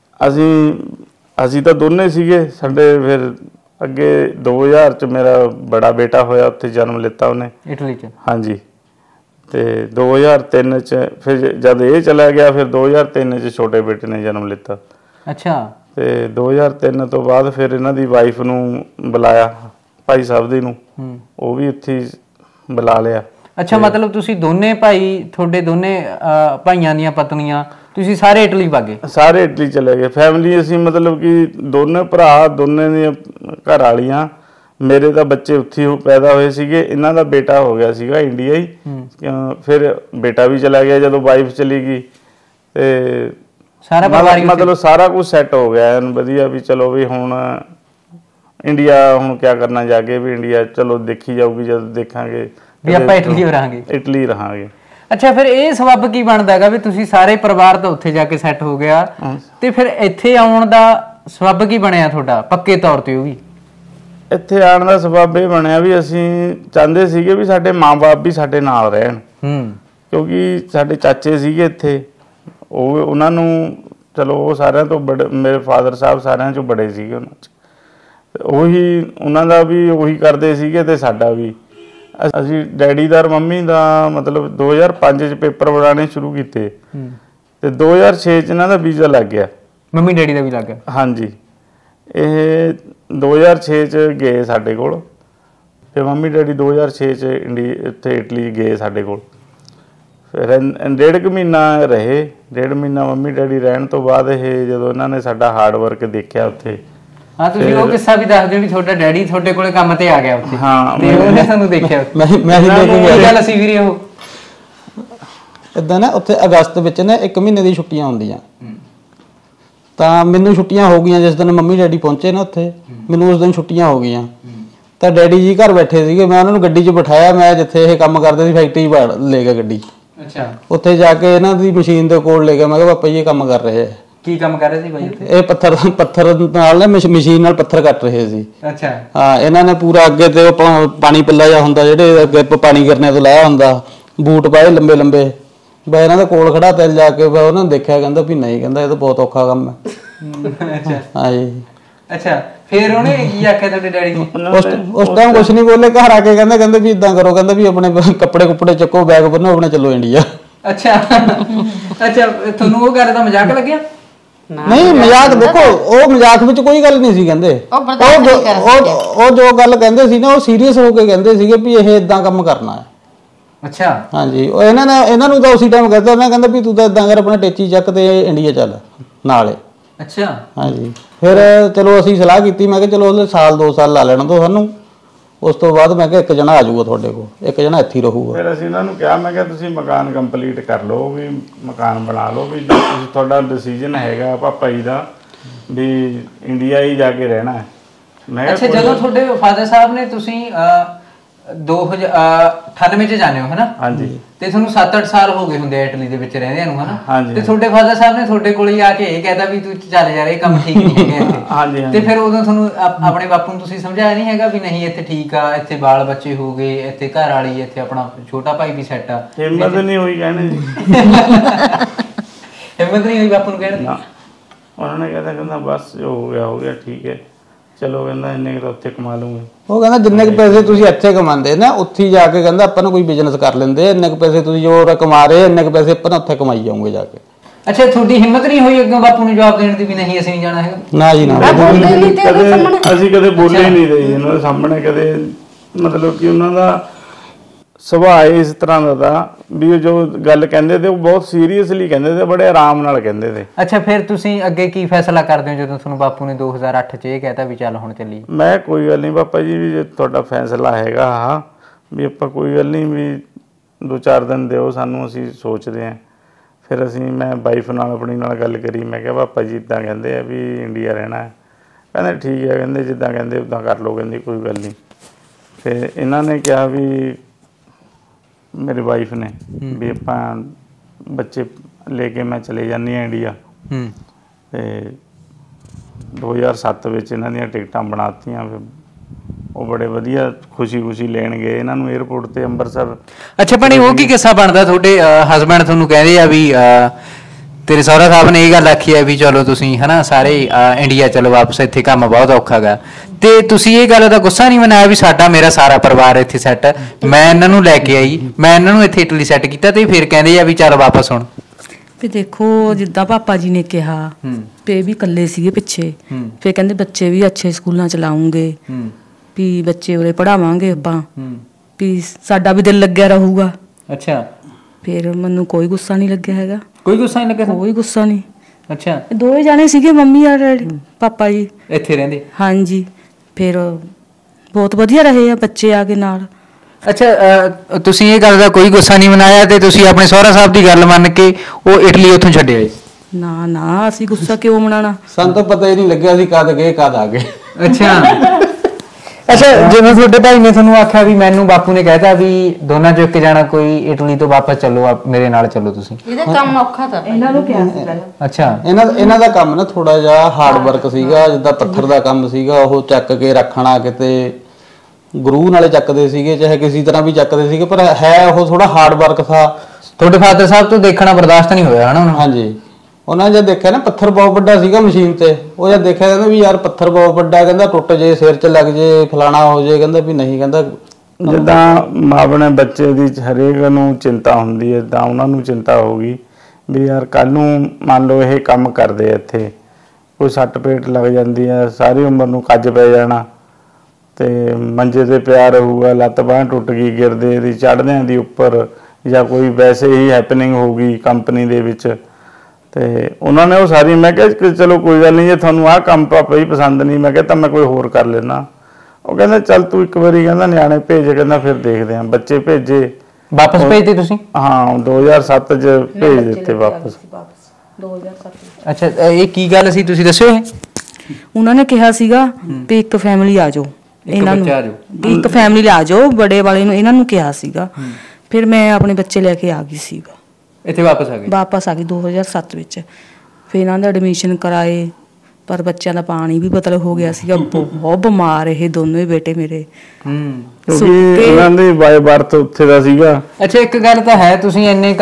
Speaker 2: ਅਸੀਂ ਤਾਂ ਦੋਨੇ ਸੀਗੇ। ਸਾਡੇ ਫਿਰ ਅੱਗੇ 2000 ਚ ਮੇਰਾ ਬੜਾ ਬੇਟਾ ਹੋਇਆ, ਉੱਥੇ ਜਨਮ ਲਿੱਤਾ ਉਹਨੇ
Speaker 1: ਇਟਲੀ ਚ।
Speaker 2: ਹਾਂਜੀ ਤੇ 2003 ਚ ਫਿਰ ਜਦ ਇਹ ਚਲਾ ਗਿਆ ਫਿਰ 2003 ਚ ਛੋਟੇ ਬੇਟੇ ਨੇ ਜਨਮ ਲਿੱਤਾ।
Speaker 1: ਅੱਛਾ।
Speaker 2: ਤੇ 2003 ਤੋਂ ਬਾਅਦ ਫਿਰ ਇਹਨਾਂ ਦੀ ਵਾਈਫ ਨੂੰ ਬੁਲਾਇਆ, ਭਾਈ ਸਾਹਿਬ ਦੀ ਨੂੰ, ਉਹ ਵੀ ਉੱਥੇ ਬੁਲਾ ਲਿਆ।
Speaker 1: ਅੱਛਾ ਮਤਲਬ ਤੁਸੀਂ ਦੋਨੇ ਭਾਈ, ਤੁਹਾਡੇ ਦੋਨੇ ਭਾਈਆਂ ਦੀਆਂ ਪਤਨੀਆਂ, ਤੁਸੀਂ ਸਾਰੇ ਇਟਲੀ ਭਾਗੇ? ਸਾਰੇ
Speaker 2: ਇਟਲੀ ਚਲੇ ਗਏ ਫੈਮਿਲੀ। ਅਸੀਂ ਮਤਲਬ ਕਿ ਦੋਨੇ ਭਰਾ, ਦੋਨੇ ਦੀਆਂ ਘਰ ਵਾਲੀਆਂ। ਮੇਰੇ ਤਾਂ ਬੱਚੇ ਉੱਥੇ ਹੀ ਪੈਦਾ ਹੋਏ ਸੀਗੇ, ਇਹਨਾਂ ਦਾ ਬੇਟਾ ਹੋ ਗਿਆ ਸੀਗਾ ਇੰਡੀਆ ਹੀ। ਫਿਰ ਬੇਟਾ ਵੀ ਚਲਾ ਗਿਆ ਜਦੋਂ ਵਾਈਫ ਚਲੀ ਗਈ ਤੇ ਸਾਰਾ ਮਤਲਬ ਸਾਰਾ ਕੁਝ ਸੈੱਟ ਹੋ ਗਿਆ ਐਨ ਵਧੀਆ ਵੀ ਚਲੋ ਵੀ ਹੁਣ ਇੰਡੀਆ ਹੁਣ ਕਿਆ ਕਰਨਾ ਜਾ ਕੇ ਵੀ ਇੰਡੀਆ ਚਲੋ ਦੇਖੀ ਜਾਊਗੀ ਜਦ ਦੇਖਾਂਗੇ ਵੀ ਆਪਾਂ ਇਟਲੀ ਰਹਾਂਗੇ।
Speaker 1: ਅੱਛਾ ਫਿਰ ਇਹ ਸਬੱਬ ਕੀ ਬਣਦਾ ਹੈਗਾ ਵੀ ਤੁਸੀਂ ਸਾਰੇ ਪਰਿਵਾਰ ਤਾਂ ਉੱਥੇ ਜਾ ਕੇ ਸੈੱਟ ਹੋ ਗਿਆ ਤੇ ਫਿਰ ਇੱਥੇ ਆਉਣ ਦਾ ਸਬੱਬ ਕੀ ਬਣਿਆ ਤੁਹਾਡਾ ਪੱਕੇ ਤੌਰ ਤੇ? ਉਹ ਵੀ
Speaker 2: ਇੱਥੇ ਆਉਣ ਦਾ ਸਬੱਬ ਇਹ ਬਣਿਆ ਵੀ ਅਸੀਂ ਚਾਹੁੰਦੇ ਸੀਗੇ ਵੀ ਸਾਡੇ ਮਾਂ-ਬਾਪ ਵੀ ਸਾਡੇ ਨਾਲ ਰਹਿਣ, ਕਿਉਂਕਿ ਸਾਡੇ ਚਾਚੇ ਸੀਗੇ ਇੱਥੇ, ਉਹਨਾਂ ਨੂੰ ਚਲੋ ਉਹ ਸਾਰਿਆਂ ਤੋਂ ਬੜੇ, ਮੇਰੇ ਫਾਦਰ ਸਾਹਿਬ ਸਾਰਿਆਂ ਚੋਂ ਬੜੇ ਸੀਗੇ ਉਹਨਾਂ 'ਚ, ਉਹੀ ਉਹਨਾਂ ਦਾ ਵੀ ਉਹੀ ਕਰਦੇ ਸੀਗੇ ਤੇ ਸਾਡਾ ਵੀ। ਅਸੀਂ ਡੈਡੀ ਦਾ ਮੰਮੀ ਦਾ ਮਤਲਬ 2005 ਚ ਪੇਪਰ ਬਣਾਉਣੇ ਸ਼ੁਰੂ ਕੀਤੇ ਤੇ 2006 ਚ ਇਹਨਾਂ ਦਾ ਵੀਜ਼ਾ ਲੱਗ ਗਿਆ।
Speaker 1: ਮੰਮੀ ਡੈਡੀ ਦਾ ਵੀ ਲੱਗ ਗਿਆ?
Speaker 2: ਹਾਂਜੀ। ਇਹ 2006 ਚ ਗਏ ਸਾਡੇ ਕੋਲ ਤੇ ਮੰਮੀ ਡੈਡੀ 2006 ਚ ਇੱਥੇ ਇਟਲੀ ਗਏ ਸਾਡੇ ਕੋਲ। ਫਿਰ 1.5 ਮਹੀਨਾ ਰਹੇ, 1.5 ਮਹੀਨਾ ਮੰਮੀ ਡੈਡੀ ਰਹਿਣ ਤੋਂ ਬਾਅਦ ਇਹ ਜਦੋਂ ਇਹਨਾਂ ਨੇ ਸਾਡਾ ਹਾਰਡ ਵਰਕ ਦੇਖਿਆ ਉੱਥੇ।
Speaker 1: ਹਾਂ ਤੁਸੀਂ ਉਹ ਕਿੱਸਾ ਵੀ ਦੱਸ ਦਿਓ ਵੀ ਤੁਹਾਡਾ ਡੈਡੀ ਤੁਹਾਡੇ ਕੋਲੇ ਕੰਮ ਤੇ ਆ ਗਿਆ ਉੱਥੇ?
Speaker 2: ਹਾਂ
Speaker 1: ਤੇ ਉਹਨੇ ਸਾਨੂੰ ਦੇਖਿਆ।
Speaker 3: ਮੈਂ ਹੀ ਦੇਖ ਗਿਆ।
Speaker 1: ਕੀ ਗੱਲ ਸੀ ਵੀਰੇ? ਉਹ
Speaker 3: ਇਦਾਂ ਨਾ ਉੱਥੇ ਅਗਸਤ ਵਿੱਚ ਨਾ 1 ਮਹੀਨੇ ਦੀ ਛੁੱਟੀਆਂ ਹੁੰਦੀਆਂ, ਤਾਂ ਮੈਨੂੰ ਛੁੱਟੀਆਂ ਹੋ ਗਈਆਂ ਜਿਸ ਦਿਨ ਮੰਮੀ ਡੈਡੀ ਪਹੁੰਚੇ ਨਾ ਉੱਥੇ, ਮੈਨੂੰ ਉਸ ਦਿਨ ਛੁੱਟੀਆਂ ਹੋ ਗਈਆਂ। ਤਾਂ ਡੈਡੀ ਜੀ ਘਰ ਬੈਠੇ ਸੀਗੇ, ਮੈਂ ਉਹਨਾਂ ਨੂੰ ਗੱਡੀ 'ਚ ਬਿਠਾਇਆ, ਮੈਂ ਜਿੱਥੇ ਇਹ ਕੰਮ ਕਰਦੇ ਸੀ ਫੈਕਟਰੀ 'ਚ ਲੈ ਗਿਆ ਗੱਡੀ।
Speaker 1: ਅੱਛਾ।
Speaker 3: ਉੱਥੇ ਜਾ ਕੇ ਇਹਨਾਂ ਦੀ ਮਸ਼ੀਨ ਦੇ ਕੋਲ ਲੈ ਗਿਆ, ਮੈਂ ਕਿਹਾ ਪਾਪਾ ਜੀ ਇਹ ਕੰਮ ਕਰ ਰਹੇ ਹੈ।
Speaker 1: ਕੀ ਕੰਮ ਕਰ ਰਹੇ ਸੀ ਬਾਈ ਉੱਥੇ?
Speaker 3: ਇਹ ਪੱਥਰ ਨਾਲ ਨਾ ਮਸ਼ੀਨ ਨਾਲ ਪੱਥਰ ਕੱਟ ਰਹੇ ਸੀ।
Speaker 1: ਅੱਛਾ।
Speaker 3: ਹਾਂ ਇਹਨਾਂ ਨੇ ਪੂਰਾ ਅੱਗੇ ਤੇ ਪਾਣੀ ਪੱਲਾ ਜਿਹਾ ਹੁੰਦਾ ਜਿਹੜੇ ਅੱਗੇ ਪਾਣੀ ਕਰਨੇ ਤੋਂ ਲਾਇਆ ਹੁੰਦਾ, ਬੂਟ ਪਾਏ ਲੰਬੇ ਲੰਬੇ। ਬਈ ਇਹਨਾਂ ਦੇ ਕੋਲ ਖੜਾ ਤੇ ਜਾ ਕੇ ਉਹਨਾਂ ਨੇ ਦੇਖਿਆ, ਕਹਿੰਦਾ ਵੀ ਨਹੀਂ, ਕਹਿੰਦਾ ਇਹ ਤਾਂ ਬਹੁਤ ਔਖਾ ਕੰਮ ਹੈ।
Speaker 1: ਅੱਛਾ।
Speaker 3: ਹਾਂਜੀ।
Speaker 1: ਅੱਛਾ ਫਿਰ ਉਹਨੇ ਕੀ ਆਖਿਆ ਤੁਹਾਡੇ ਡੈਡੀ ਨੂੰ?
Speaker 3: ਉਸ ਟਾਈਮ ਕੁਛ ਨਹੀਂ ਬੋਲੇ, ਘਰ ਆ ਕੇ ਕਹਿੰਦੇ ਵੀ ਇਦਾਂ ਕਰੋ, ਕਹਿੰਦਾ ਵੀ ਆਪਣੇ ਕੱਪੜੇ ਕੁੱਪੜੇ ਚੱਕੋ, ਬੈਗ ਬੰਨੋ, ਆਪਣੇ ਚੱਲੋ ਇੰਡੀਆ।
Speaker 1: ਅੱਛਾ। ਅੱਛਾ ਤੁਹਾਨੂੰ ਉਹ ਗੱਲ ਦਾ ਮਜ਼ਾਕ ਲੱਗਿਆ?
Speaker 3: ਨਹੀਂ ਮਜ਼ਾਕ ਦੇਖੋ, ਉਹ ਮਜ਼ਾਕ ਵਿੱਚ ਕੋਈ ਗੱਲ ਨਹੀਂ ਸੀ ਕਹਿੰਦੇ। ਉਹ ਜੋ ਗੱਲ ਕਹਿੰਦੇ ਸੀ ਨਾ ਉਹ ਸੀਰੀਅਸ ਹੋ ਕੇ ਕਹਿੰਦੇ ਸੀਗੇ ਵੀ ਇਹ ਇਦਾਂ ਕੰਮ ਕਰਨਾ ਹੈ।
Speaker 1: ਅੱਛਾ।
Speaker 3: ਹਾਂਜੀ। ਉਹ ਇਹਨਾਂ ਨੂੰ ਤਾਂ ਉਸੇ ਟਾਈਮ ਕਹਿੰਦਾ, ਉਹਨਾਂ ਕਹਿੰਦਾ ਵੀ ਤੂੰ ਤਾਂ ਇਦਾਂ ਕਰ, ਆਪਣਾ ਟੇਚੀ ਚੱਕ ਤੇ ਇੰਡੀਆ ਚੱਲ ਨਾਲੇ।
Speaker 1: ਅੱਛਾ।
Speaker 3: ਹਾਂਜੀ। ਫਿਰ ਚਲੋ ਅਸੀਂ ਸਲਾਹ ਕੀਤੀ, ਮੈਂ ਕਿਹਾ ਚਲੋ ਉਹਦੇ ਸਾਲ 2 ਸਾਲ ਲਾ ਲੈਣ ਦੋ ਸਾਨੂੰ, ਉਸ ਤੋਂ ਬਾਅਦ ਮੈਂ ਕਿਹਾ 1 ਜਣਾ ਆ ਜਾਊਗਾ ਤੁਹਾਡੇ ਕੋਲ, 1 ਜਣਾ ਇੱਥੇ ਹੀ ਰਹੂਗਾ।
Speaker 2: ਫਿਰ ਅਸੀਂ ਇਹਨਾਂ ਨੂੰ ਕਿਹਾ, ਮੈਂ ਕਿਹਾ ਤੁਸੀਂ ਮਕਾਨ ਕੰਪਲੀਟ ਕਰ ਲਓ, ਵੀ ਮਕਾਨ ਬਣਾ ਲਓ, ਵੀ ਤੁਸੀਂ ਤੁਹਾਡਾ ਡਿਸੀਜਨ ਹੈਗਾ ਪਾਪਾ ਜੀ ਦਾ ਵੀ ਇੰਡੀਆ ਹੀ ਜਾ ਕੇ ਰਹਿਣਾ ਹੈ। ਮੈਂ
Speaker 1: ਅੱਛਾ ਜਦੋਂ ਤੁਹਾਡੇ ਫਾਦਰ ਸਾਹਿਬ ਨੇ, ਤੁਸੀਂ 2098 ਚ ਜਾਣੇ ਹੋ ਹਨਾ? ਹਾਂਜੀ। ਤੇ ਤੁਹਾਨੂੰ 7-8 ਸਾਲ ਹੋ ਗਏ ਹੁੰਦੇ ਇਟਲੀ ਦੇ ਵਿੱਚ ਰਹਿੰਦਿਆਂ ਨੂੰ ਹਨਾ? ਤੇ ਤੁਹਾਡੇ ਫਾਦਰ ਸਾਹਿਬ ਨੇ ਤੁਹਾਡੇ ਕੋਲ ਹੀ ਆ ਕੇ ਇਹ ਕਹਿਤਾ ਵੀ ਤੂੰ ਚੱਲ ਯਾਰ ਇਹ ਕੰਮ ਠੀਕ ਨਹੀਂ ਹੈਗਾ ਇੱਥੇ। ਹਾਂਜੀ। ਤੇ ਫਿਰ ਉਦੋਂ ਤੁਹਾਨੂੰ ਆਪਣੇ ਬਾਪੂ ਨੂੰ ਤੁਸੀਂ ਸਮਝਾਇਆ ਨਹੀਂ ਹੈਗਾ ਵੀ ਨਹੀਂ ਇੱਥੇ ਠੀਕ ਆ, ਇੱਥੇ ਬਾਲ ਬੱਚੇ ਹੋ ਗਏ, ਇੱਥੇ ਘਰ ਵਾਲੀ, ਇੱਥੇ ਆਪਣਾ ਛੋਟਾ ਭਾਈ ਵੀ ਸੈੱਟ ਆ?
Speaker 2: ਹਿੰਮਤ ਨਹੀਂ ਹੋਈ ਕਹਿਣੇ ਦੀ।
Speaker 1: ਹਿੰਮਤ ਨਹੀਂ ਹੋਈ ਬਾਪੂ ਨੂੰ ਕਹਿਣ ਦੀ?
Speaker 2: ਉਹਨਾਂ ਨੇ ਕਹਿੰਦਾ ਬਸ ਜੋ ਹੋ ਗਿਆ ਠੀਕ ਹੈ, ਚਲੋ ਕਹਿੰਦਾ ਇੰਨੇ ਕੁ ਉੱਥੇ ਕਮਾ ਲੂੰਗੇ।
Speaker 3: ਉਹ ਕਹਿੰਦਾ ਜਿੰਨੇ ਕੁ ਪੈਸੇ ਤੁਸੀਂ ਇੱਥੇ ਕਮਾਉਂਦੇ ਨਾ, ਉੱਥੇ ਜਾ ਕੇ ਕਹਿੰਦਾ ਆਪਾਂ ਨੂੰ ਕੋਈ ਬਿਜ਼ਨਸ ਕਰ ਲੈਂਦੇ, ਇੰਨੇ ਕੁ ਪੈਸੇ ਤੁਸੀਂ ਜੋ ਕਮਾ ਰਹੇ ਇੰਨੇ ਕੁ ਪੈਸੇ ਆਪਾਂ ਉੱਥੇ ਕਮਾਈ ਜਾਓਗੇ ਜਾ ਕੇ।
Speaker 1: ਅੱਛਾ ਤੁਹਾਡੀ ਹਿੰਮਤ ਨਹੀਂ ਹੋਈ ਅੱਗੇ ਬਾਪੂ ਨੂੰ ਜਵਾਬ ਦੇਣ ਦੀ ਵੀ ਨਹੀਂ ਅਸੀਂ ਨਹੀਂ ਜਾਣਾ ਹੈਗਾ?
Speaker 3: ਨਾ ਜੀ ਨਾ,
Speaker 2: ਅਸੀਂ ਕਦੇ ਬੋਲੇ ਨਹੀਂ ਰਹੇ ਇਹਨਾਂ ਦੇ ਸਾਹਮਣੇ ਕਦੇ, ਮਤਲਬ ਕਿ ਉਹਨਾਂ ਦਾ ਸੁਭਾਅ ਇਸ ਤਰ੍ਹਾਂ ਦਾ ਤਾ ਵੀ ਜੋ ਗੱਲ ਕਹਿੰਦੇ ਤੇ ਉਹ ਬਹੁਤ ਸੀਰੀਅਸਲੀ ਕਹਿੰਦੇ ਤੇ, ਬੜੇ ਆਰਾਮ ਨਾਲ ਕਹਿੰਦੇ ਤੇ।
Speaker 1: ਅੱਛਾ ਫਿਰ ਤੁਸੀਂ ਅੱਗੇ ਕੀ ਫੈਸਲਾ ਕਰਦੇ ਹੋ ਜਦੋਂ ਤੁਹਾਨੂੰ ਬਾਪੂ ਨੇ 2008 ਚ ਇਹ ਕਹਿਤਾ ਵੀ ਚੱਲ ਹੁਣ ਚੱਲੀਏ?
Speaker 2: ਮੈਂ ਕੋਈ ਗੱਲ ਨਹੀਂ ਪਾਪਾ ਜੀ, ਵੀ ਜੇ ਤੁਹਾਡਾ ਫੈਸਲਾ ਹੈਗਾ ਹਾਂ ਵੀ ਆਪਾਂ ਕੋਈ ਗੱਲ ਨਹੀਂ, ਵੀ 2-4 ਦਿਨ ਦਿਓ ਸਾਨੂੰ, ਅਸੀਂ ਸੋਚਦੇ ਹਾਂ। ਫਿਰ ਮੈਂ ਵਾਈਫ ਨਾਲ ਆਪਣੀ ਨਾਲ ਗੱਲ ਕਰੀ, ਮੈਂ ਕਿਹਾ ਪਾਪਾ ਜੀ ਇੱਦਾਂ ਕਹਿੰਦੇ ਆ ਵੀ ਇੰਡੀਆ ਰਹਿਣਾ ਹੈ। ਕਹਿੰਦੇ ਠੀਕ ਹੈ, ਕਹਿੰਦੇ ਜਿੱਦਾਂ ਕਹਿੰਦੇ ਉੱਦਾਂ ਕਰ ਲਓ, ਕਹਿੰਦੀ ਕੋਈ ਗੱਲ ਨਹੀਂ। ਫਿਰ ਇਹਨਾਂ ਨੇ ਕਿਹਾ ਵੀ ਮੇਰੀ ਵਾਈਫ ਨੇ ਵੀ ਆਪਾਂ ਬੱਚੇ ਲੈ ਕੇ ਮੈਂ ਚਲੇ ਜਾਂਦੀ ਹਾਂ ਇੰਡੀਆ। ਤੇ 2007 ਵਿੱਚ ਇਹਨਾਂ ਦੀਆਂ ਟਿਕਟਾਂ ਬਣਾਤੀਆਂ। ਫਿਰ ਉਹ ਬੜੇ ਵਧੀਆ ਖੁਸ਼ੀ ਲੈਣ ਗਏ ਇਹਨਾਂ ਨੂੰ 에ਅਰਪੋਰਟ ਤੇ ਅੰਮ੍ਰਿਤਸਰ।
Speaker 1: ਅੱਛਾ ਭੈਣੇ, ਉਹ ਕੀ ਕਿੱਸਾ ਬਣਦਾ? ਤੁਹਾਡੇ ਹਸਬੈਂਡ ਤੁਹਾਨੂੰ ਕਹਿੰਦੇ ਆ ਵੀ ਤੇਰੇ ਸਹੁਰਾ ਸਾਹਿਬ ਨੇ ਇਹ ਗੱਲ ਆਖੀ ਹੈ ਵੀ ਚਲੋ ਤੁਸੀਂ ਹਨਾ ਸਾਰੇ ਇੰਡੀਆ ਚਲੋ ਵਾਪਸ, ਇੱਥੇ ਕੰਮ ਬਹੁਤ ਔਖਾ ਗਾ, ਤੇ ਤੁਸੀਂ ਇਹ ਗੱਲ ਦਾ ਗੁੱਸਾ ਨਹੀਂ ਮਨਾਇਆ ਵੀ ਮੇਰਾ ਸਾਰਾ ਪਰਿਵਾਰ ਇੱਥੇ ਸੈੱਟ, ਮੈਂ ਇਹਨਾਂ ਨੂੰ ਲੈ ਕੇ ਆਈ, ਮੈਂ ਇਹਨਾਂ ਨੂੰ ਇੱਥੇ ਇਟਲੀ ਸੈੱਟ ਕੀਤਾ, ਤੇ ਫਿਰ ਕਹਿੰਦੇ ਆ ਵੀ ਚੱਲ ਵਾਪਸ ਹੁਣ?
Speaker 4: ਵੀ ਦੇਖੋ ਜਿੱਦਾਂ ਪਾਪਾ ਜੀ ਨੇ ਕਿਹਾ ਵੀ ਵੀ ਇਕੱਲੇ ਸੀਗੇ ਪਿੱਛੇ, ਫਿਰ ਕਹਿੰਦੇ ਬੱਚੇ ਵੀ ਅੱਛੇ ਸਕੂਲਾਂ ਚ ਲਾਉਂਗੇ, ਵੀ ਬੱਚੇ ਉਰੇ ਪੜਾਵਾਂਗੇ ਆਪਾਂ, ਵੀ ਸਾਡਾ ਵੀ ਦਿਲ ਲੱਗਿਆ ਰਹੂਗਾ।
Speaker 1: ਅੱਛਾ,
Speaker 4: ਫਿਰ ਮੈਨੂੰ ਕੋਈ ਗੁੱਸਾ ਨਹੀਂ ਲੱਗਿਆ ਹੈਗਾ।
Speaker 1: ਕੋਈ ਗੁੱਸਾ ਨਹੀਂ ਲੱਗਿਆ? ਕੋਈ
Speaker 4: ਗੁੱਸਾ ਨਹੀਂ।
Speaker 1: ਅੱਛਾ,
Speaker 4: ਦੋਵੇਂ ਜਾਣੇ ਸੀਗੇ, ਮੰਮੀ ਔਰ ਪਾਪਾ ਜੀ
Speaker 1: ਇੱਥੇ ਰਹਿੰਦੇ?
Speaker 4: ਹਾਂਜੀ, ਫਿਰ ਬਹੁਤ ਵਧੀਆ ਰਹੇ ਆ ਬੱਚੇ ਆ ਕੇ ਨਾਲ।
Speaker 1: ਅੱਛਾ, ਤੁਸੀਂ ਇਹ ਗੱਲ ਦਾ ਕੋਈ ਗੁੱਸਾ ਨਹੀਂ ਮਨਾਇਆ ਤੇ ਤੁਸੀਂ ਆਪਣੇ ਸਹੁਰਾ ਸਾਹਿਬ ਦੀ ਗੱਲ ਮੰਨ ਕੇ ਉਹ ਇਟਲੀ ਉੱਥੋਂ ਛੱਡੇ ਆਏ?
Speaker 4: ਨਾ ਅਸੀਂ ਗੁੱਸਾ ਕਿਉਂ ਮਨਾਣਾ,
Speaker 3: ਸਾਨੂੰ ਤਾਂ ਪਤਾ ਹੀ ਨਹੀਂ ਲੱਗਿਆ ਸੀ ਕਦ ਗਏ ਕਦ ਆ ਗਏ।
Speaker 1: ਅੱਛਾ, ਜਿਵੇਂ ਤੁਹਾਡੇ ਭਾਈ ਨੇ ਤੁਹਾਨੂੰ ਆਖਿਆ ਵੀ ਮੈਨੂੰ ਬਾਪੂ ਨੇ ਕਹਿਤਾ ਵੀ ਦੋਨਾਂ ਚੋਂ ਇੱਕ ਜਾਣਾ ਕੋਈ ਇਟਲੀ ਤੋਂ ਵਾਪਸ ਚੱਲੋ, ਮੇਰੇ ਨਾਲ ਚੱਲੋ ਤੁਸੀਂ,
Speaker 5: ਇਹਦਾ ਕੰਮ ਔਖਾ ਤਾਂ ਇਹਨਾਂ ਨੂੰ ਕਿਹਾ ਸੀ ਪਹਿਲਾਂ।
Speaker 1: ਅੱਛਾ,
Speaker 3: ਇਹਨਾਂ ਦਾ ਕੰਮ ਨਾ ਥੋੜਾ ਜਿਹਾ ਹਾਰਡ ਵਰਕ ਸੀਗਾ, ਜਿੱਦਾਂ ਪੱਥਰ ਦਾ ਕੰਮ ਸੀਗਾ, ਉਹ ਚੱਕ ਕੇ ਰੱਖਣਾ, ਕਿਤੇ ਗਰੂ ਨਾਲੇ ਚੱਕਦੇ ਸੀਗੇ ਚਾਹੇ ਕਿਸੇ ਤਰ੍ਹਾਂ ਵੀ ਚੱਕਦੇ ਸੀਗੇ, ਪਰ ਹੈ ਉਹ ਥੋੜਾ ਹਾਰਡ ਵਰਕ ਥਾ।
Speaker 1: ਤੁਹਾਡੇ ਫਾਦਰ ਸਾਹਿਬ ਤੋਂ ਦੇਖਣਾ ਬਰਦਾਸ਼ਤ ਨਹੀਂ ਹੋਇਆ ਹਨਾ?
Speaker 3: ਹਾਂਜੀ, ਉਹਨਾਂ ਜਦ ਦੇਖਿਆ ਨਾ ਪੱਥਰ ਬਹੁਤ ਵੱਡਾ ਸੀਗਾ ਮਸ਼ੀਨ ਤੇ, ਉਹ ਜਦ ਦੇਖਿਆ ਕਹਿੰਦਾ ਵੀ ਯਾਰ ਪੱਥਰ ਬਹੁਤ ਵੱਡਾ, ਕਹਿੰਦਾ ਟੁੱਟ ਜੇ, ਸਿਰ 'ਚ ਲੱਗ ਜੇ, ਫਲਾਣਾ ਹੋ ਜੇ, ਕਹਿੰਦਾ ਵੀ ਨਹੀਂ, ਕਹਿੰਦਾ
Speaker 2: ਜਿੱਦਾਂ ਆਪਣੇ ਬੱਚੇ ਦੀ ਹਰੇਕ ਨੂੰ ਚਿੰਤਾ ਹੁੰਦੀ ਹੈ, ਤਾਂ ਉਹਨਾਂ ਨੂੰ ਚਿੰਤਾ ਹੋਊਗੀ ਵੀ ਯਾਰ ਕੱਲ ਨੂੰ ਮੰਨ ਲਓ ਇਹ ਕੰਮ ਕਰਦੇ ਇੱਥੇ ਕੋਈ ਸੱਟ ਪੇਟ ਲੱਗ ਜਾਂਦੀ ਹੈ, ਸਾਰੀ ਉਮਰ ਨੂੰ ਕੱਜ ਪੈ ਜਾਣਾ, ਤੇ ਮੰਜੇ ਤੇ ਪਿਆ ਰਹੂਗਾ, ਲੱਤ ਬਾਂਹ ਟੁੱਟ ਗਈ ਗਿਰਦੇ ਦੀ ਚੜ੍ਹਦਿਆਂ ਦੀ ਉੱਪਰ, ਜਾਂ ਕੋਈ ਵੈਸੇ ਹੀ ਹੈਪਨਿੰਗ ਹੋ ਗਈ ਕੰਪਨੀ ਦੇ ਵਿੱਚ, ਤੇ ਉਹਨਾਂ ਨੇ ਉਹ ਸਾਰੀ, ਮੈਂ ਕਿਹਾ ਕਿ ਚਲੋ ਕੋਈ ਗੱਲ ਨਹੀਂ, ਜੇ ਤੁਹਾਨੂੰ ਆਹ ਕੰਮ ਪਾਪਾ ਹੀ ਪਸੰਦ ਨਹੀਂ, ਮੈਂ ਕਿਹਾ ਤਾਂ ਮੈਂ ਕੋਈ ਹੋਰ ਕਰ ਲੈਣਾ। ਉਹ ਕਹਿੰਦਾ ਚੱਲ ਤੂੰ ਇੱਕ ਵਾਰੀ, ਕਹਿੰਦਾ ਨਿਆਣੇ ਭੇਜ, ਕਹਿੰਦਾ ਫਿਰ ਦੇਖਦੇ ਹਾਂ। ਬੱਚੇ ਭੇਜੇ,
Speaker 1: ਵਾਪਸ ਭੇਜਤੇ ਤੁਸੀਂ?
Speaker 2: ਹਾਂ, 2007 ਚ ਭੇਜ ਦਿੱਤੇ ਵਾਪਸ।
Speaker 4: 2007।
Speaker 1: ਅੱਛਾ, ਇਹ ਕੀ ਗੱਲ ਸੀ ਤੁਸੀਂ ਦੱਸਿਓ? ਇਹ
Speaker 4: ਉਹਨਾਂ ਨੇ ਕਿਹਾ ਸੀਗਾ ਵੀ ਇੱਕ ਫੈਮਿਲੀ ਆ ਜਾਓ, ਇਹਨਾਂ ਨੂੰ ਇੱਕ ਫੈਮਿਲੀ ਆ ਜਾਓ, ਬੜੇ ਵਾਲੇ ਨੂੰ ਇਹਨਾਂ ਨੂੰ ਕਿਹਾ ਸੀਗਾ। ਫਿਰ ਮੈਂ ਆਪਣੇ ਬੱਚੇ ਲੈ ਕੇ ਆ ਗਈ ਸੀਗਾ,
Speaker 1: ਇੱਥੇ ਵਾਪਸ ਆ ਗਈ
Speaker 4: 2007 ਵਿੱਚ। ਫਿਰ ਇਹਨਾਂ ਦਾ ਐਡਮਿਸ਼ਨ ਕਰਾਏ, ਪਰ ਬੱਚਿਆਂ ਦਾ ਪਾਣੀ ਵੀ ਬਦਲ ਹੋ ਗਿਆ ਸੀਗਾ, ਬਹੁਤ ਬਿਮਾਰ ਇਹ ਦੋਨੋਂ ਹੀ ਬੇਟੇ ਮੇਰੇ।
Speaker 2: ਕਿਉਂਕਿ ਇਹਨਾਂ ਦੇ ਬਾਏ ਬਰਥ ਉੱਥੇ ਦਾ ਸੀਗਾ।
Speaker 1: ਅੱਛਾ, ਇੱਕ ਗੱਲ ਤਾਂ ਹੈ, ਤੁਸੀਂ ਇੰਨੇ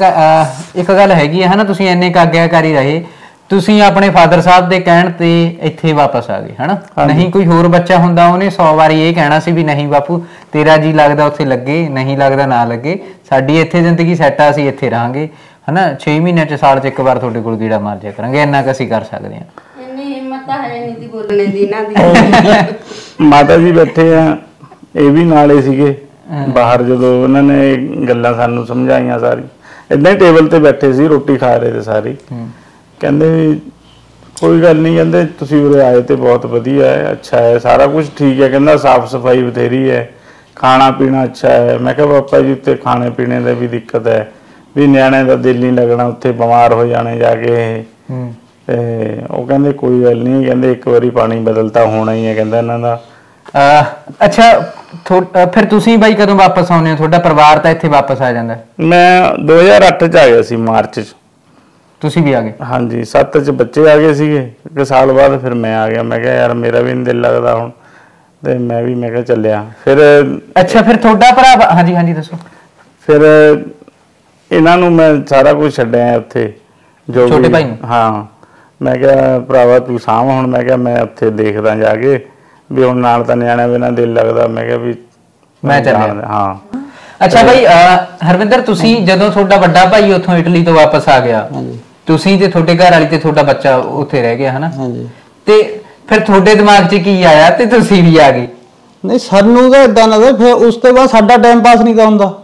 Speaker 1: ਇੱਕ ਗੱਲ ਹੈਗੀ ਹੈ ਹਨਾ, ਤੁਸੀਂ ਇੰਨੇ ਆਗਿਆਕਾਰੀ ਰਹੇ, ਤੁਸੀਂ ਆਪਣੇ ਫਾਦਰ ਸਾਹਿਬ ਦੇ ਕਹਿਣ ਤੇ ਇੱਥੇ ਵਾਪਸ ਆ ਗਏ ਹਨਾ। ਨਹੀਂ ਕੋਈ ਹੋਰ ਬੱਚਾ ਹੁੰਦਾ ਉਹਨੇ 100 ਵਾਰੀ ਇਹ ਕਹਿਣਾ ਸੀ ਵੀ ਨਹੀਂ ਬਾਪੂ ਤੇਰਾ ਜੀ ਲੱਗਦਾ ਉੱਥੇ ਲੱਗੇ, ਨਹੀਂ ਲੱਗਦਾ ਨਾ ਲੱਗੇ, ਸਾਡੀ ਇੱਥੇ ਜ਼ਿੰਦਗੀ ਸੈੱਟ ਆ, ਅਸੀਂ ਇੱਥੇ ਰਹਾਂਗੇ ਹਨਾ, 6 ਮਹੀਨਿਆਂ ਚ ਸਾਲ ਚ ਇੱਕ ਵਾਰ ਤੁਹਾਡੇ ਕੋਲ ਗੀੜਾ ਮਾਰ ਜਾ ਕਰਾਂਗੇ, ਇੰਨਾ ਕੁ ਅਸੀਂ ਕਰ ਸਕਦੇ ਹਾਂ।
Speaker 5: ਇੰਨੀ ਹਿੰਮਤ ਤਾਂ ਹੈ ਨਹੀਂ ਦੀ ਬੋਲਣੇ ਦੀ ਇਹਨਾਂ ਦੀ।
Speaker 2: ਮਾਤਾ ਜੀ ਬੈਠੇ ਆ, ਇਹ ਵੀ ਨਾਲੇ ਸੀਗੇ ਬਾਹਰ, ਜਦੋਂ ਉਹਨਾਂ ਨੇ ਗੱਲਾਂ ਸਾਨੂੰ ਸਮਝਾਈਆਂ ਸਾਰੀ, ਏਦਾਂ ਹੀ ਟੇਬਲ ਤੇ ਬੈਠੇ ਸੀ, ਰੋਟੀ ਖਾ ਰਹੇ ਤੇ ਸਾਰੀ, ਕਹਿੰਦੇ ਵੀ ਕੋਈ ਗੱਲ ਨਹੀਂ, ਕਹਿੰਦੇ ਤੁਸੀਂ ਉਰੇ ਆਏ ਤੇ ਬਹੁਤ ਵਧੀਆ ਹੈ, ਅੱਛਾ ਹੈ, ਸਾਰਾ ਕੁਝ ਠੀਕ ਹੈ, ਕਹਿੰਦਾ ਸਾਫ਼ ਸਫਾਈ ਬਥੇਰੀ ਹੈ, ਖਾਣਾ ਪੀਣਾ ਅੱਛਾ ਹੈ। ਮੈਂ ਕਿਹਾ ਪਾਪਾ ਜੀ ਉੱਥੇ ਖਾਣੇ ਪੀਣੇ ਦਾ ਵੀ ਦਿੱਕਤ ਹੈ, ਵੀ ਨਿਆਣੇ ਦਾ ਦਿਲ ਨਹੀਂ ਲੱਗਣਾ, ਉੱਥੇ ਬਿਮਾਰ ਹੋ ਜਾਣੇ ਜਾ ਕੇ ਇਹ। ਤੇ ਉਹ ਕਹਿੰਦੇ ਕੋਈ ਗੱਲ ਨਹੀਂ, ਕਹਿੰਦੇ ਇੱਕ ਵਾਰੀ ਪਾਣੀ ਬਦਲਤਾ ਹੋਣਾ ਹੀ ਹੈ, ਕਹਿੰਦਾ ਇਹਨਾਂ ਦਾ।
Speaker 1: ਅੱਛਾ, ਫਿਰ ਤੁਸੀਂ ਬਾਈ ਕਦੋਂ ਵਾਪਸ ਆਉਂਦੇ ਹੋ? ਤੁਹਾਡਾ ਪਰਿਵਾਰ ਤਾਂ ਇੱਥੇ ਵਾਪਸ ਆ ਜਾਂਦਾ?
Speaker 2: ਮੈਂ 2008 ਚ ਆ ਗਿਆ ਸੀ, ਮਾਰਚ ਚ।
Speaker 1: ਤੁਸੀਂ ਵੀ ਆ ਗਏ?
Speaker 2: ਹਾਂਜੀ, 7 ਚ ਬੱਚੇ ਆ ਗਏ ਸੀਗੇ, ਇੱਕ ਸਾਲ ਬਾਅਦ ਫਿਰ ਮੈਂ ਆ ਗਿਆ। ਮੈਂ ਕਿਹਾ ਯਾਰ ਮੇਰਾ ਵੀ ਨਹੀਂ ਦਿਲ ਲੱਗਦਾ ਹੁਣ, ਤੇ ਮੈਂ ਕਿਹਾ ਚੱਲਿਆ ਫਿਰ।
Speaker 1: ਅੱਛਾ, ਫਿਰ ਤੁਹਾਡਾ ਭਰਾ? ਹਾਂਜੀ ਹਾਂਜੀ ਦੱਸੋ।
Speaker 2: ਫਿਰ ਇਹਨਾਂ ਨੂੰ ਮੈਂ ਸਾਰਾ ਕੁਝ ਛੱਡਿਆ ਉੱਥੇ, ਜੋ
Speaker 1: ਛੋਟੇ ਭਾਈ ਨੂੰ?
Speaker 2: ਹਾਂ, ਮੈਂ ਕਿਹਾ ਭਰਾਵਾ ਤੂੰ ਸਾਂਭ ਹੁਣ, ਮੈਂ ਕਿਹਾ ਮੈਂ ਉੱਥੇ ਦੇਖਦਾ ਜਾ ਕੇ ਵੀ ਹੁਣ ਨਾਲ ਤਾਂ ਨਿਆਣਿਆਂ ਬਿਨਾਂ ਦਿਲ ਲੱਗਦਾ, ਮੈਂ ਕਿਹਾ ਵੀ
Speaker 1: ਮੈਂ ਚੱਲਿਆ।
Speaker 2: ਹਾਂ।
Speaker 1: ਅੱਛਾ ਭਾਈ ਹਰਵਿੰਦਰ, ਤੁਸੀਂ ਜਦੋਂ ਤੁਹਾਡਾ ਵੱਡਾ ਭਾਈ ਉੱਥੋਂ ਇਟਲੀ ਤੋਂ ਵਾਪਸ ਆ ਗਿਆ, ਤੁਸੀਂ ਤੇ ਤੁਹਾਡੇ ਘਰ ਵਾਲੀ ਤੇ ਤੁਹਾਡਾ ਬੱਚਾ ਉੱਥੇ ਰਹਿ ਗਿਆ ਹਨਾ, ਤੇ ਫਿਰ ਤੁਹਾਡੇ ਦਿਮਾਗ 'ਚ ਕੀ ਆਇਆ ਤੇ ਤੁਸੀਂ ਵੀ ਆ ਗਏ?
Speaker 3: ਨਹੀਂ, ਸਾਨੂੰ ਤਾਂ ਇਦਾਂ ਲੱਗਦਾ, ਫਿਰ ਉਸ ਤੋਂ ਬਾਅਦ ਸਾਡਾ ਟਾਈਮ ਪਾਸ ਨਹੀਂ ਤਾਂ ਹੁੰਦਾ